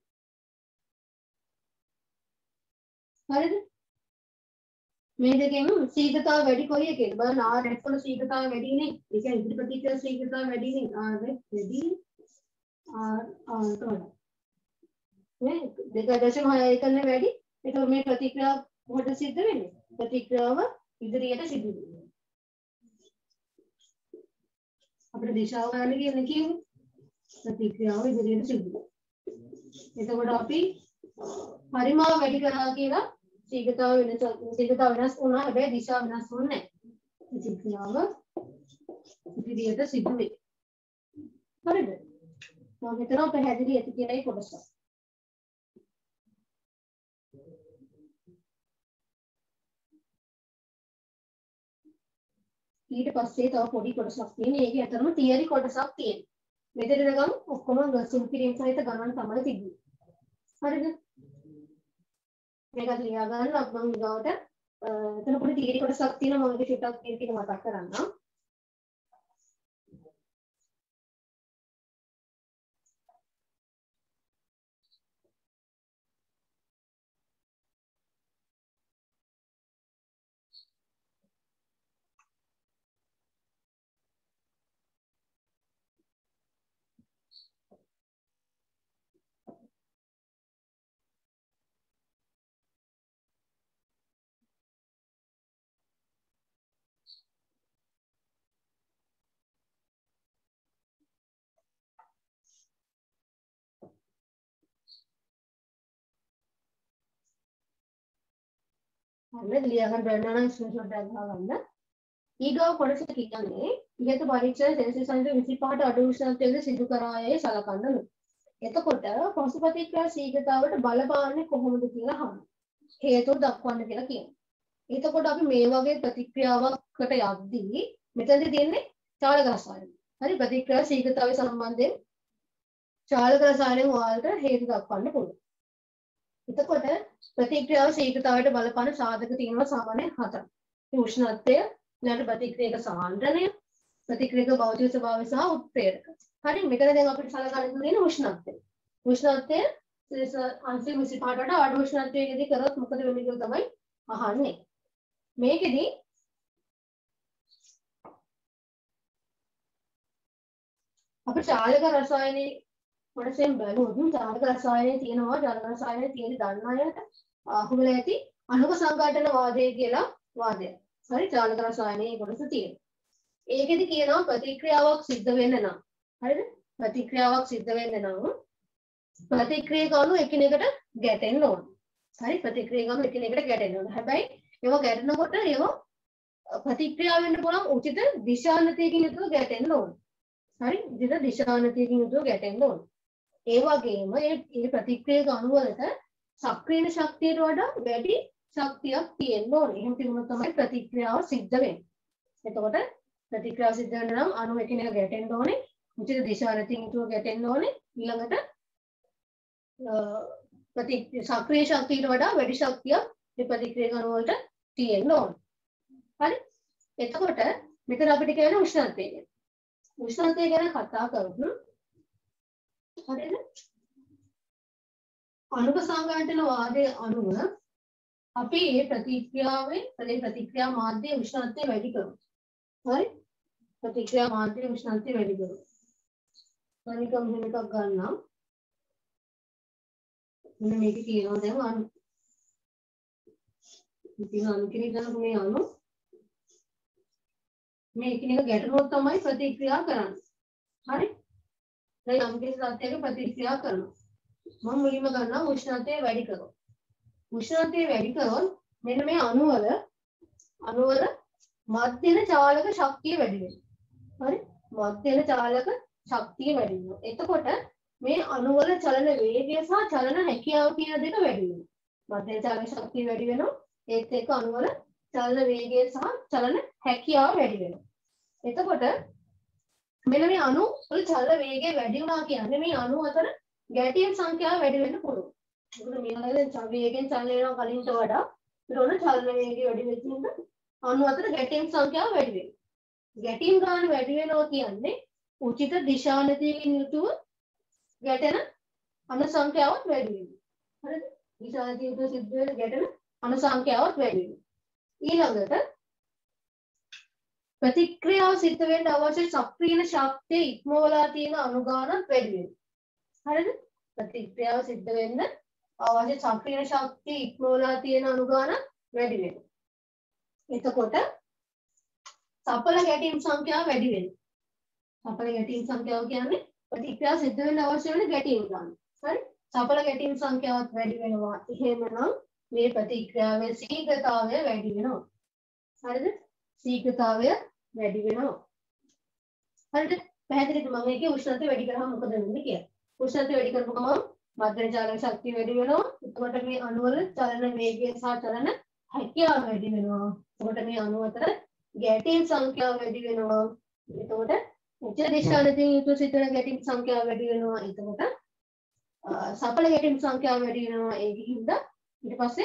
හරිද? මේ දෙකෙන් ශීඝ්‍රතාව වැඩි කොයි එකේද? බලන්න R F වල ශීඝ්‍රතාව වැඩිනේ. ඒ කියන්නේ ඉදිරි ප්‍රතික්‍රියා ශීඝ්‍රතාව වැඩිනේ. R F වැඩි R R වල. මේ දෙක දශම හය එකනේ වැඩි. ඒක මේ ප්‍රතික්‍රියාව මොකද සිද්ධ වෙන්නේ? ප්‍රතික්‍රියාව ඉදිරියට සිද්ධ වෙනවා. අපිට දිශාව ගන්න කියන්නේ කිව්වේ ප්‍රතික්‍රියාව ඉදිරියට සිද්ධ වෙනවා. එතකොට අපි පරිමාව වැඩි කරා කියලා ශීඝ්‍රතාව වෙනස ශීඝ්‍රතාව වෙනස් වුණා. හැබැයි දිශාව වෙනස් වුණේ නැහැ. ප්‍රතික්‍රියාව ඉදිරියට සිද්ධ වෙයි. හරිද? මම හිතනවා පැහැදිලි ඇති කියලා ඒ කොටස. ඊට පස්සේ තව පොඩි කොටසක් තියෙනවා. ඒකේ අතරම තියරි කොටසක් තියෙනවා. මෙතන ගමන් ඔක්කොම සුළු කිරීම සහිත ගණන් තමයි තිබුණේ. හරිද? මේක ලියා ගන්න මම ඊගාවට එතන පොඩි තියරි කොටසක් තියෙනවා. මම ඒක ටිකක් ටික මතක් කරන්නම්. හරිද? ලියා ගන්න බැරි නම් ස්ක්‍රීන්ෂොට් එකක් ගන්න. ඊගාව කොටස කියන්නේ ඉහත පරීක්ෂණ සෙල්සියස් අංශ විසිපහට අඩු උෂ්ණත්වයක සිදු කරායයි සලකන්න ඕනේ. එතකොට පසු ප්‍රතික්‍රියා ශීඝ්‍රතාවට බලපාන්නේ කොහොමද කියලා අහනවා. හේතු දක්වන්න කියලා කියනවා. එතකොට අපි මේ වගේ ප්‍රතික්‍රියාවකට යද්දී මෙතනදී තියෙන්නේ චාලක රසායන. හරි? ප්‍රතික්‍රියා ශීඝ්‍රතාවය සම්බන්ධයෙන් චාලක රසායනෙන් ඔයාලට හේතු දක්වන්න පුළුවන්. එතකොට ප්‍රතික්‍රියාව ශීඝ්‍රතාවයට බලපාන සාධක තියෙනවා සාමාන්‍යයෙන් හතරක්. උෂ්ණත්වය, ඊළඟට ප්‍රතික්‍රියක සාන්ද්‍රණය, ප්‍රතික්‍රියක භෞතික ස්වභාවය සහ උත්ප්‍රේරක. හරි? මෙතන දැන් අපිට සලකන්න තියෙන උෂ්ණත්වය. උෂ්ණත්වය අංශ විසිපහට වඩා අඩු උෂ්ණත්වයකදී කරොත් මොකද වෙන්නේ කියලා තමයි අහන්නේ. මේකෙදි අපේ චාලක රසායනයේ කොටසෙන් බලුවොත් චාලක රසායනයේ තියෙනවා චාලක රසායනයේ තියෙන දන්න අයට අහුවෙලා ඇති අණුක සංඝටන වාදය කියලා වාදයක්. හරි? චාලක රසායනයේ කොටස තියෙනවා. ඒකෙදි කියනවා ප්‍රතික්‍රියාවක් සිද්ධ වෙන්න නම් හරිද? ප්‍රතික්‍රියාවක් සිද්ධ වෙන්න නම් ප්‍රතික්‍රියක අණු එකිනෙකට ගැටෙන්න ඕන. හරි? ප්‍රතික්‍රියක අණු එකිනෙකට ගැටෙන්න ඕන. හැබැයි ඒවා ගැටෙනකොට ඒවා ප්‍රතික්‍රියාව වෙන්න පුළුවන් උචිත දිශානතියකින් යුතුව ගැටෙන්න ඕන. හරි? උචිත දිශානතියකින් යුතුව ගැටෙන්න ඕන. ඒ වගේම මේ ප්‍රතික්‍රියක අණු වලට සක්‍රීය ශක්තියට වඩා වැඩි ශක්තියක් තියෙන්න ඕනේ. එහෙම තිබුණොත් තමයි ප්‍රතික්‍රියාව සිද්ධ වෙන්නේ. එතකොට ප්‍රතික්‍රියාව සිද්ධ වෙන්න නම් අණු එකිනෙක ගැටෙන්න ඕනේ. උචිත දිශාවලින් යුතුව ගැටෙන්න ඕනේ. ඊළඟට ප්‍රති සක්‍රීය ශක්තියට වඩා වැඩි ශක්තියක් මේ ප්‍රතික්‍රියක අණු වලට තියෙන්න ඕනේ. හරි? එතකොට මෙතන අපිට කියන්නේ උෂ්ණත්වය ගැන. උෂ්ණත්වය ගැන කතා කරමු. හරිද? අණුක සංඝටන වාදයේ අණුව අපි මේ ප්‍රතික්‍රියාවේ ප්‍රති ප්‍රතික්‍රියා මාධ්‍යයේ උෂ්ණත්වය වැඩි කරමු. හරි? ප්‍රතික්‍රියා මාධ්‍යයේ උෂ්ණත්වය වැඩි කරමු. අනිකම් මෙහෙම එකක් ගන්නම්. මෙන්න මේක කියනවා දැන් අණු. ඉතින් අණු කෙනෙක් ගන්නකො මේ අණු මේ එකිනෙක ගැටුණොත් තමයි ප්‍රතික්‍රියා කරන්නේ. හරි? දැන් යම් කිසි සත්‍යයක ප්‍රතික්‍රියා කරනවා. මම මුලින්ම ගන්නවා උෂ්ණත්වය වැඩි කරොත්. උෂ්ණත්වය වැඩි කරොත් මෙන්න මේ අණු වල අණු වල මධ්‍යන චාලක ශක්තිය වැඩි වෙනවා. හරි? මධ්‍යන චාලක ශක්තිය වැඩි වෙනවා. එතකොට මේ අණු වල චලන වේගය සහ චලන හැකියාව කියන දෙක වැඩි වෙනවා. මධ්‍යන චාලක ශක්තිය වැඩි වෙනවා. ඒත් එක්ක අණු වල චලන වේගය සහ චලන හැකියාව වැඩි වෙනවා. එතකොට මෙන්න මේ අණු වල චලන වේගය වැඩි වුණා කියන්නේ මේ අණු අතර ගැටීම් සංඛ්‍යාව වැඩි වෙන්න පුළුවන්. මොකද මේවා දැන් වේගෙන් චලනය වෙනවා කලින්ට වඩා ඊට උන චලන වේගය වැඩි වෙච්ච නිසා අණු අතර ගැටීම් සංඛ්‍යාව වැඩි වෙනවා. ගැටීම් ගාන වැඩි වෙනවා කියන්නේ උචිත දිශානතියකින් යුතුව ගැටෙන අණු සංඛ්‍යාවත් වැඩි වෙනවා. හරිද? දිශානතිය යුතුව සිද්ධ වෙන ගැටෙන අණු සංඛ්‍යාවත් වැඩි වෙනවා. ඊළඟට ප්‍රතික්‍රියාව සිද්ධ වෙන්න අවශ්‍ය සක්‍රීය ශක්තිය ඉක්මවලා තියෙන අණු ගානත් වැඩි වෙනවා. හරිද? ප්‍රතික්‍රියාව සිද්ධ වෙන්න අවශ්‍ය සක්‍රීය ශක්තිය ඉක්මවලා තියෙන අණු ගාන වැඩි වෙනවා. එතකොට සඵල ගැටීම් සංඛ්‍යාව වැඩි වෙනවා. සඵල ගැටීම් සංඛ්‍යාව කියන්නේ ප්‍රතික්‍රියාව සිද්ධ වෙන්න අවශ්‍ය වෙන ගැටීම් ගාන. හරි? සඵල ගැටීම් සංඛ්‍යාවත් වැඩි වෙනවා. එහෙමනම් මේ ප්‍රතික්‍රියාවේ ශීඝ්‍රතාවය වැඩි වෙනවා. හරිද? ශීඝ්‍රතාවය වැඩි වෙනවා. හරිද? පැහැදිලිද මම මේකේ උෂ්ණත්වය වැඩි කරාම මොකද වෙන්නේ කියලා? උෂ්ණත්වය වැඩි කරපුවම මධ්‍යන චාලක ශක්තිය වැඩි වෙනවා. එතකොට මේ අණු වල චලන වේගය සහ චලන හැකියාව වැඩි වෙනවා. එතකොට මේ අණු අතර ගැටීම් සංඛ්‍යාව වැඩි වෙනවා. එතකොට උච්ච දිශානතින් යුතුව සිදුවන ගැටීම් සංඛ්‍යාව වැඩි වෙනවා. එතකොට සඵල ගැටීම් සංඛ්‍යාව වැඩි වෙනවා. ඒකින්ද ඊට පස්සේ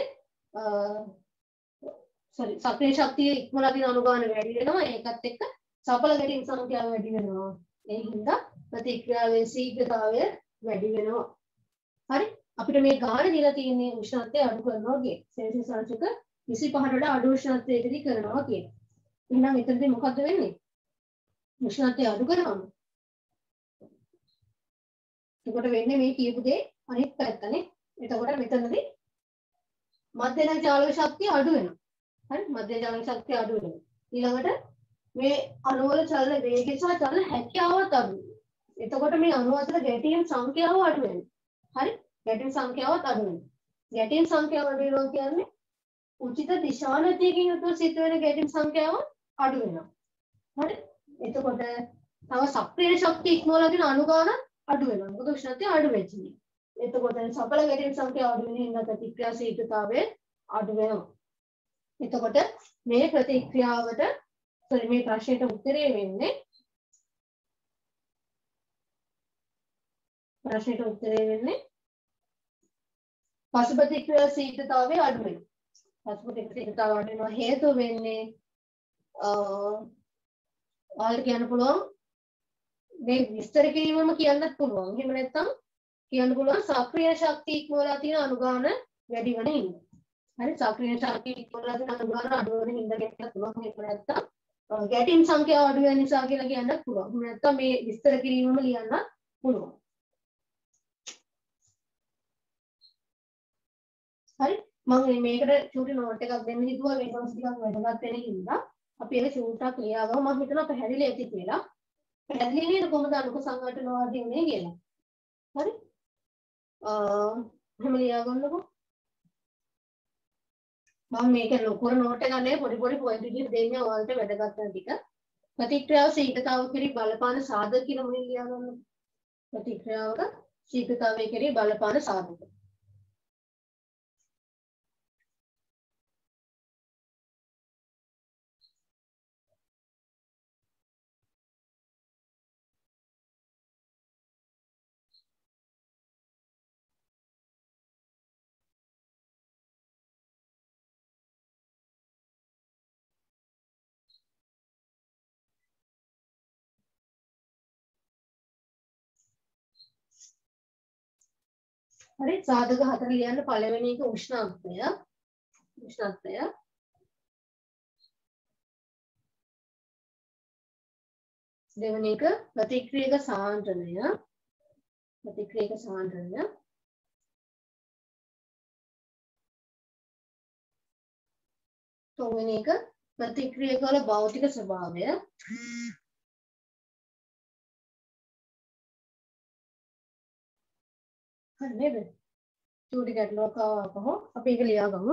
sorry සක්‍රීය ශක්තිය ඉක්මලා තියෙන අණු ගාන වැඩි වෙනවා. ඒකත් එක්ක සඵල ගැටීම් සංඛ්‍යාව වැඩි වෙනවා. ඒ හින්දා ප්‍රතික්‍රියාවේ ශීඝ්‍රතාවය වැඩි වෙනවා. හරි? අපිට මේ ගාන දීලා තියෙන්නේ උෂ්ණත්වය අඩු කරනවා කියන. සෙල්සියස් අංශක විසිපහට වඩා අඩු උෂ්ණත්වයකදී කරනවා කියන. එහෙනම් එතනදී මොකද්ද වෙන්නේ? උෂ්ණත්වය අඩු කරාම. එතකොට වෙන්නේ මේ කියපු දේ අනිත් පැත්තනේ. එතකොට මෙතනදී මධ්‍යන චාලක ශක්තිය අඩු වෙනවා. හරි? මධ්‍යන චාලක ශක්තිය අඩු වෙනවා. ඊළඟට මේ අණු වල චලන වේගය සහ චලන හැකියාවත් අඩු වෙනවා. එතකොට මේ අණු අතර ගැටීම් සංඛ්‍යාව අඩු වෙනවා. හරි? ගැටීම් සංඛ්‍යාවත් අඩු වෙනවා. ගැටීම් සංඛ්‍යාව අඩු වෙනවා කියන්නේ උචිත දිශානතියකින් යුතුව සිද්ධ වෙන ගැටීම් සංඛ්‍යාව අඩු වෙනවා. හරි? එතකොට තව සක්‍රීය ශක්තිය ඉක්මවලා තියෙන අණු ගාන අඩු වෙනවා. මොකද උෂ්ණත්වය අඩු වෙච්ච නිසා. එතකොට සඵල ගැටීම් සංඛ්‍යාව අඩු වෙන හින්දා ප්‍රතික්‍රියා ශීඝ්‍රතාවය අඩු වෙනවා. එතකොට මේ ප්‍රතික්‍රියාවට sorry මේ ප්‍රශ්නෙට උත්තරේ වෙන්නේ ප්‍රශ්නෙට උත්තරේ වෙන්නේ පසු ප්‍රතික්‍රියා ශීඝ්‍රතාවය අඩු වෙනවා. පසු ප්‍රතික්‍රියා ශීඝ්‍රතාවය අඩු වෙනවා හේතුව වෙන්නේ අ ඔයාලට කියන්න පුළුවන් මේ විස්තර කිරීමම කියන්නත් පුළුවන්. එහෙම නැත්නම් කියන්න පුළුවන් සක්‍රීය ශක්තිය ඉක්මවලා තියෙන අණු ගාන වැඩි වෙන හින්දා. හරි? සක්‍රීය ශක්තිය ඉක්මවලා තියෙන අණු ගාන අඩු වෙන හින්දා කියන්න පුළුවන්. එහෙම නැත්නම් ගැටීම් සංඛ්‍යාව අඩු වෙන නිසා කියලා කියන්නත් පුළුවන්. එහෙම නැත්නම් මේ විස්තර කිරීමම ලියන්නත් පුළුවන්. හරි? මම මේකට චූටි නෝට් එකක් දෙන්න හිතුවා මේ කොටස ටිකක් වැදගත් වෙන හින්දා අපි ඒක චූට්ටක් ලියාගමු. මම හිතනවා පැහැදිලි ඇති කියලා. පැහැදිලි නේද කොහොමද අණුක සංඝටනවාදී උනේ කියලා? හරි? අ එහෙම ලියාගන්නකො. මම මේක ලොකු නෝට් එකක් නේ පොඩි පොඩි පොයින්ට් විදිහට දෙන්නේ ඔයාලට වැදගත් වෙන ටික. ප්‍රතික්‍රියාව ශීඝ්‍රතාව කෙරෙහි බලපාන සාධක කියලා මුලින් ලියාගන්න. ප්‍රතික්‍රියාවක ශීඝ්‍රතාවය කෙරෙහි බලපාන සාධක. හරි සාධක හතර ලියන්න පළවෙනි එක උෂ්ණත්වය උෂ්ණත්වය දෙවෙනි එක ප්‍රතික්‍රියක සාන්ද්‍රණය ප්‍රතික්‍රියක සාන්ද්‍රණය තුන්වෙනි එක ප්‍රතික්‍රියක වල භෞතික ස්වභාවය හරි නේද චූටි ගැටලුවක් ආවම අපි ඒක ලියාගමු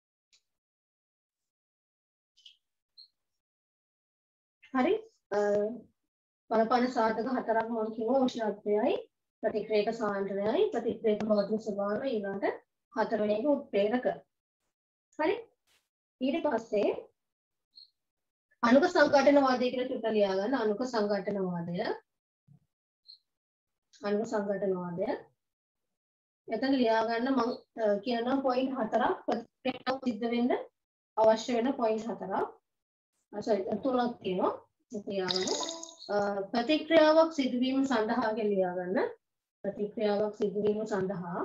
හරි බලපාන සාධක හතරක් මම කිව්වා උෂ්ණත්වයයි ප්‍රතික්‍රියක සාන්ද්‍රණයයි ප්‍රතික්‍රියක භෞතික ස්වභාවය ඊළඟට හතරවෙනි එක උත්ප්‍රේරක හරි ඊට පස්සේ අණුක සංඝටනවාදය කියලා චුට්ටක් ලියා ගන්න අණුක සංඝටනවාදය අණුක සංඝටනවාදය එතන ලියා ගන්න මම කියනවා පොයින්ට් හතරක් ප්‍රතික්‍රියාවක් සිද්ධ වෙන්න අවශ්‍ය වෙන පොයින්ට් හතරක් sorry තුනක් තියෙනවා ලියා ගන්න ප්‍රතික්‍රියාවක් සිදුවීම සඳහා කියලා ලියා ගන්න ප්‍රතික්‍රියාවක් සිදුවීම සඳහා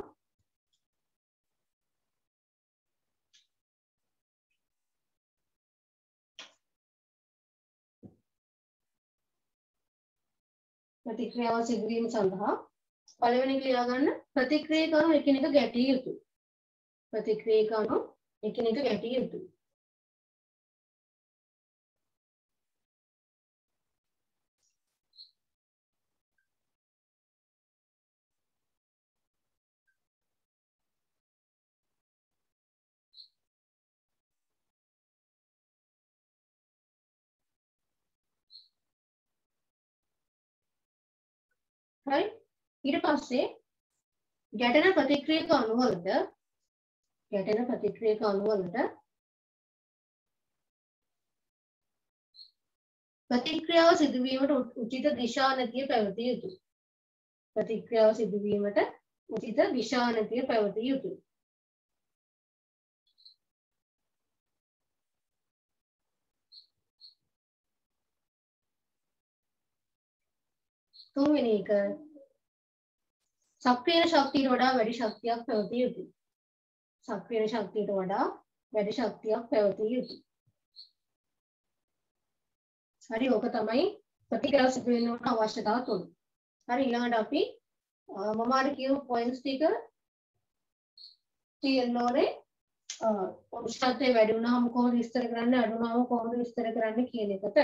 ප්‍රතික්‍රියාව සිදුවීම සඳහා පළවෙනි එක ලියා ගන්න ප්‍රතික්‍රියක අණු එකිනෙක ගැටිය යුතුයි ප්‍රතික්‍රියක අණු එකිනෙක ගැටිය යුතුයි හරි ඊට පස්සේ ගැටෙන ප්‍රතික්‍රියක අණු වලට ගැටෙන ප්‍රතික්‍රියක අණු වලට ප්‍රතික්‍රියාව සිදුවීමට උචිත දිශානතිය පැවතිය යුතුයි ප්‍රතික්‍රියාව සිදුවීමට උචිත දිශානතිය පැවතිය යුතුයි තුන්වෙනි එක සක්‍රීය ශක්තියට වඩා වැඩි ශක්තියක් පැවතිය යුතුයි. සක්‍රීය ශක්තියට වඩා වැඩි ශක්තියක් පැවතිය යුතුයි. හරි ඕක තමයි ප්‍රතික්‍රියාව සිදු වෙනවට අවශ්‍යතාව තුන. හරි ඊළඟට අපි මම අර කියපු පොයින්ට්ස් ටික තියෙනෝනේ උෂ්ණත්වය වැඩි වුණාම කොහොමද විස්තර කරන්නේ අඩු වුණාම කොහොමද විස්තර කරන්නේ කියන එකට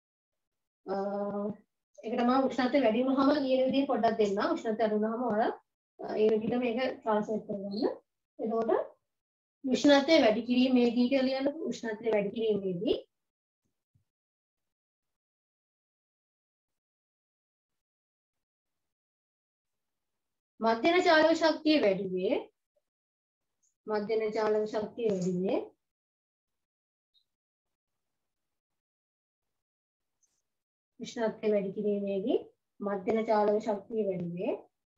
ඒකට මම උෂ්ණත්වය වැඩි වුණාම කියන විදිහ පොඩ්ඩක් දෙන්න. උෂ්ණත්වය අඩු වුණාම ඔයාලා ඒ විදිහට මේක ට්‍රාන්ස්ලේට් කරගන්න. එතකොට උෂ්ණත්වය වැඩි කිරීමේදී කියලා ලියන්න උෂ්ණත්වය වැඩි කිරීමේදී මධ්‍යන චාලක ශක්තිය වැඩි වේ. මධ්‍යන චාලක ශක්තිය වැඩි වේ. උෂ්ණත්වය වැඩි කිරීමේදී මධ්‍යන චාලක ශක්තිය වැඩි වේ.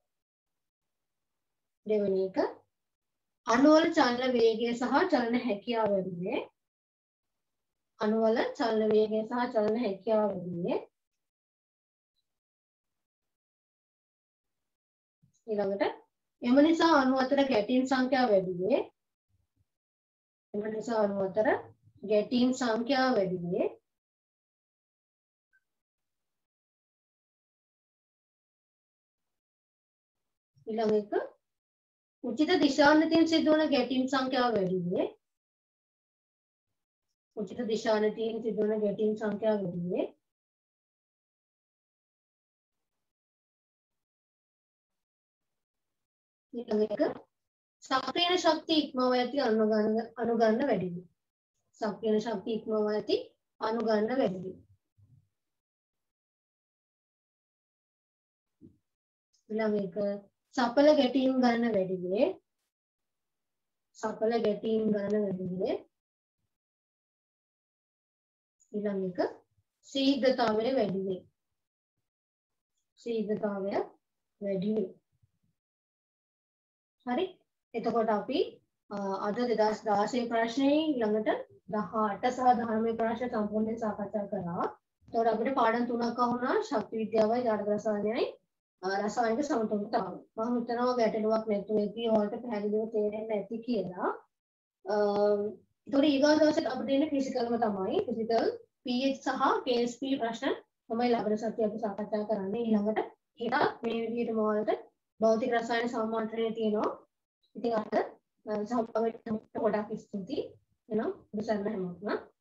දෙවෙනි එක අණුවල චලන වේගය සහ චලන හැකියාව වැඩි වේ. අණුවල චලන වේගය සහ චලන හැකියාව වැඩි වේ. ඊළඟට එම නිසා අණු අතර ගැටීම් සංඛ්‍යාව වැඩි වේ. එම නිසා අණු අතර ගැටීම් සංඛ්‍යාව වැඩි වේ. ඊළඟ එක උචිත දිශානතියෙන් සිදුවන ගැටීම් සංඛ්‍යාව වැඩි වේ. උචිත දිශානතියෙන් සිදුවන ගැටීම් සංඛ්‍යාව වැඩි වේ. ඊළඟ එක සක්‍රීය ශක්තිය ඉක්මවා ඇති අනුගන්න අනුගන්න වැඩි වේ. සක්‍රීය ශක්තිය ඉක්මවා ඇති අනුගන්න වැඩි වේ. ඊළඟ එක සපල ගැටීම් ගන්න වැඩි වේ. සපල ගැටීම් ගන්න වැඩි වේ. ඊළඟ එක ශීඝ්‍රතාවය වැඩි වේ. ශීඝ්‍රතාවය වැඩි වේ. හරි එතකොට අපි අද දෙදාස් දාසය ප්‍රශ්නේ ඊළඟට දහඅට සහ දහනවය ප්‍රශ්න සම්පූර්ණයෙන් සාකච්ඡා කරා. එතකොට අපිට පාඩම් තුනක් අහුණා ශක්ති විද්‍යාවයි ජාඩක රසායනයයි රසායනික සමතුලිතතාවය. මම හිතනවා ගැටලුවක් නැතුව ඒකී ඔයාලට පැහැදිලිව තේරෙන්න ඇති කියලා. ඒතකොට ඊගා දවසට අපිට එන්නේ ෆිසිකල්ම තමයි. ෆිසිකල් pH සහ K S P ප්‍රශ්න තමයි ලබන සතියේ අපි සාකච්ඡා කරන්නේ. ඊළඟට හෙට මේ විදිහටම ඔයාලට භෞතික රසායන සම්මාන්ත්‍රණය තියෙනවා. ඉතින් අද සහභාගීත්වයට ගොඩාක් ස්තුතියි. එනවා බුදුසරණ හැමෝටම.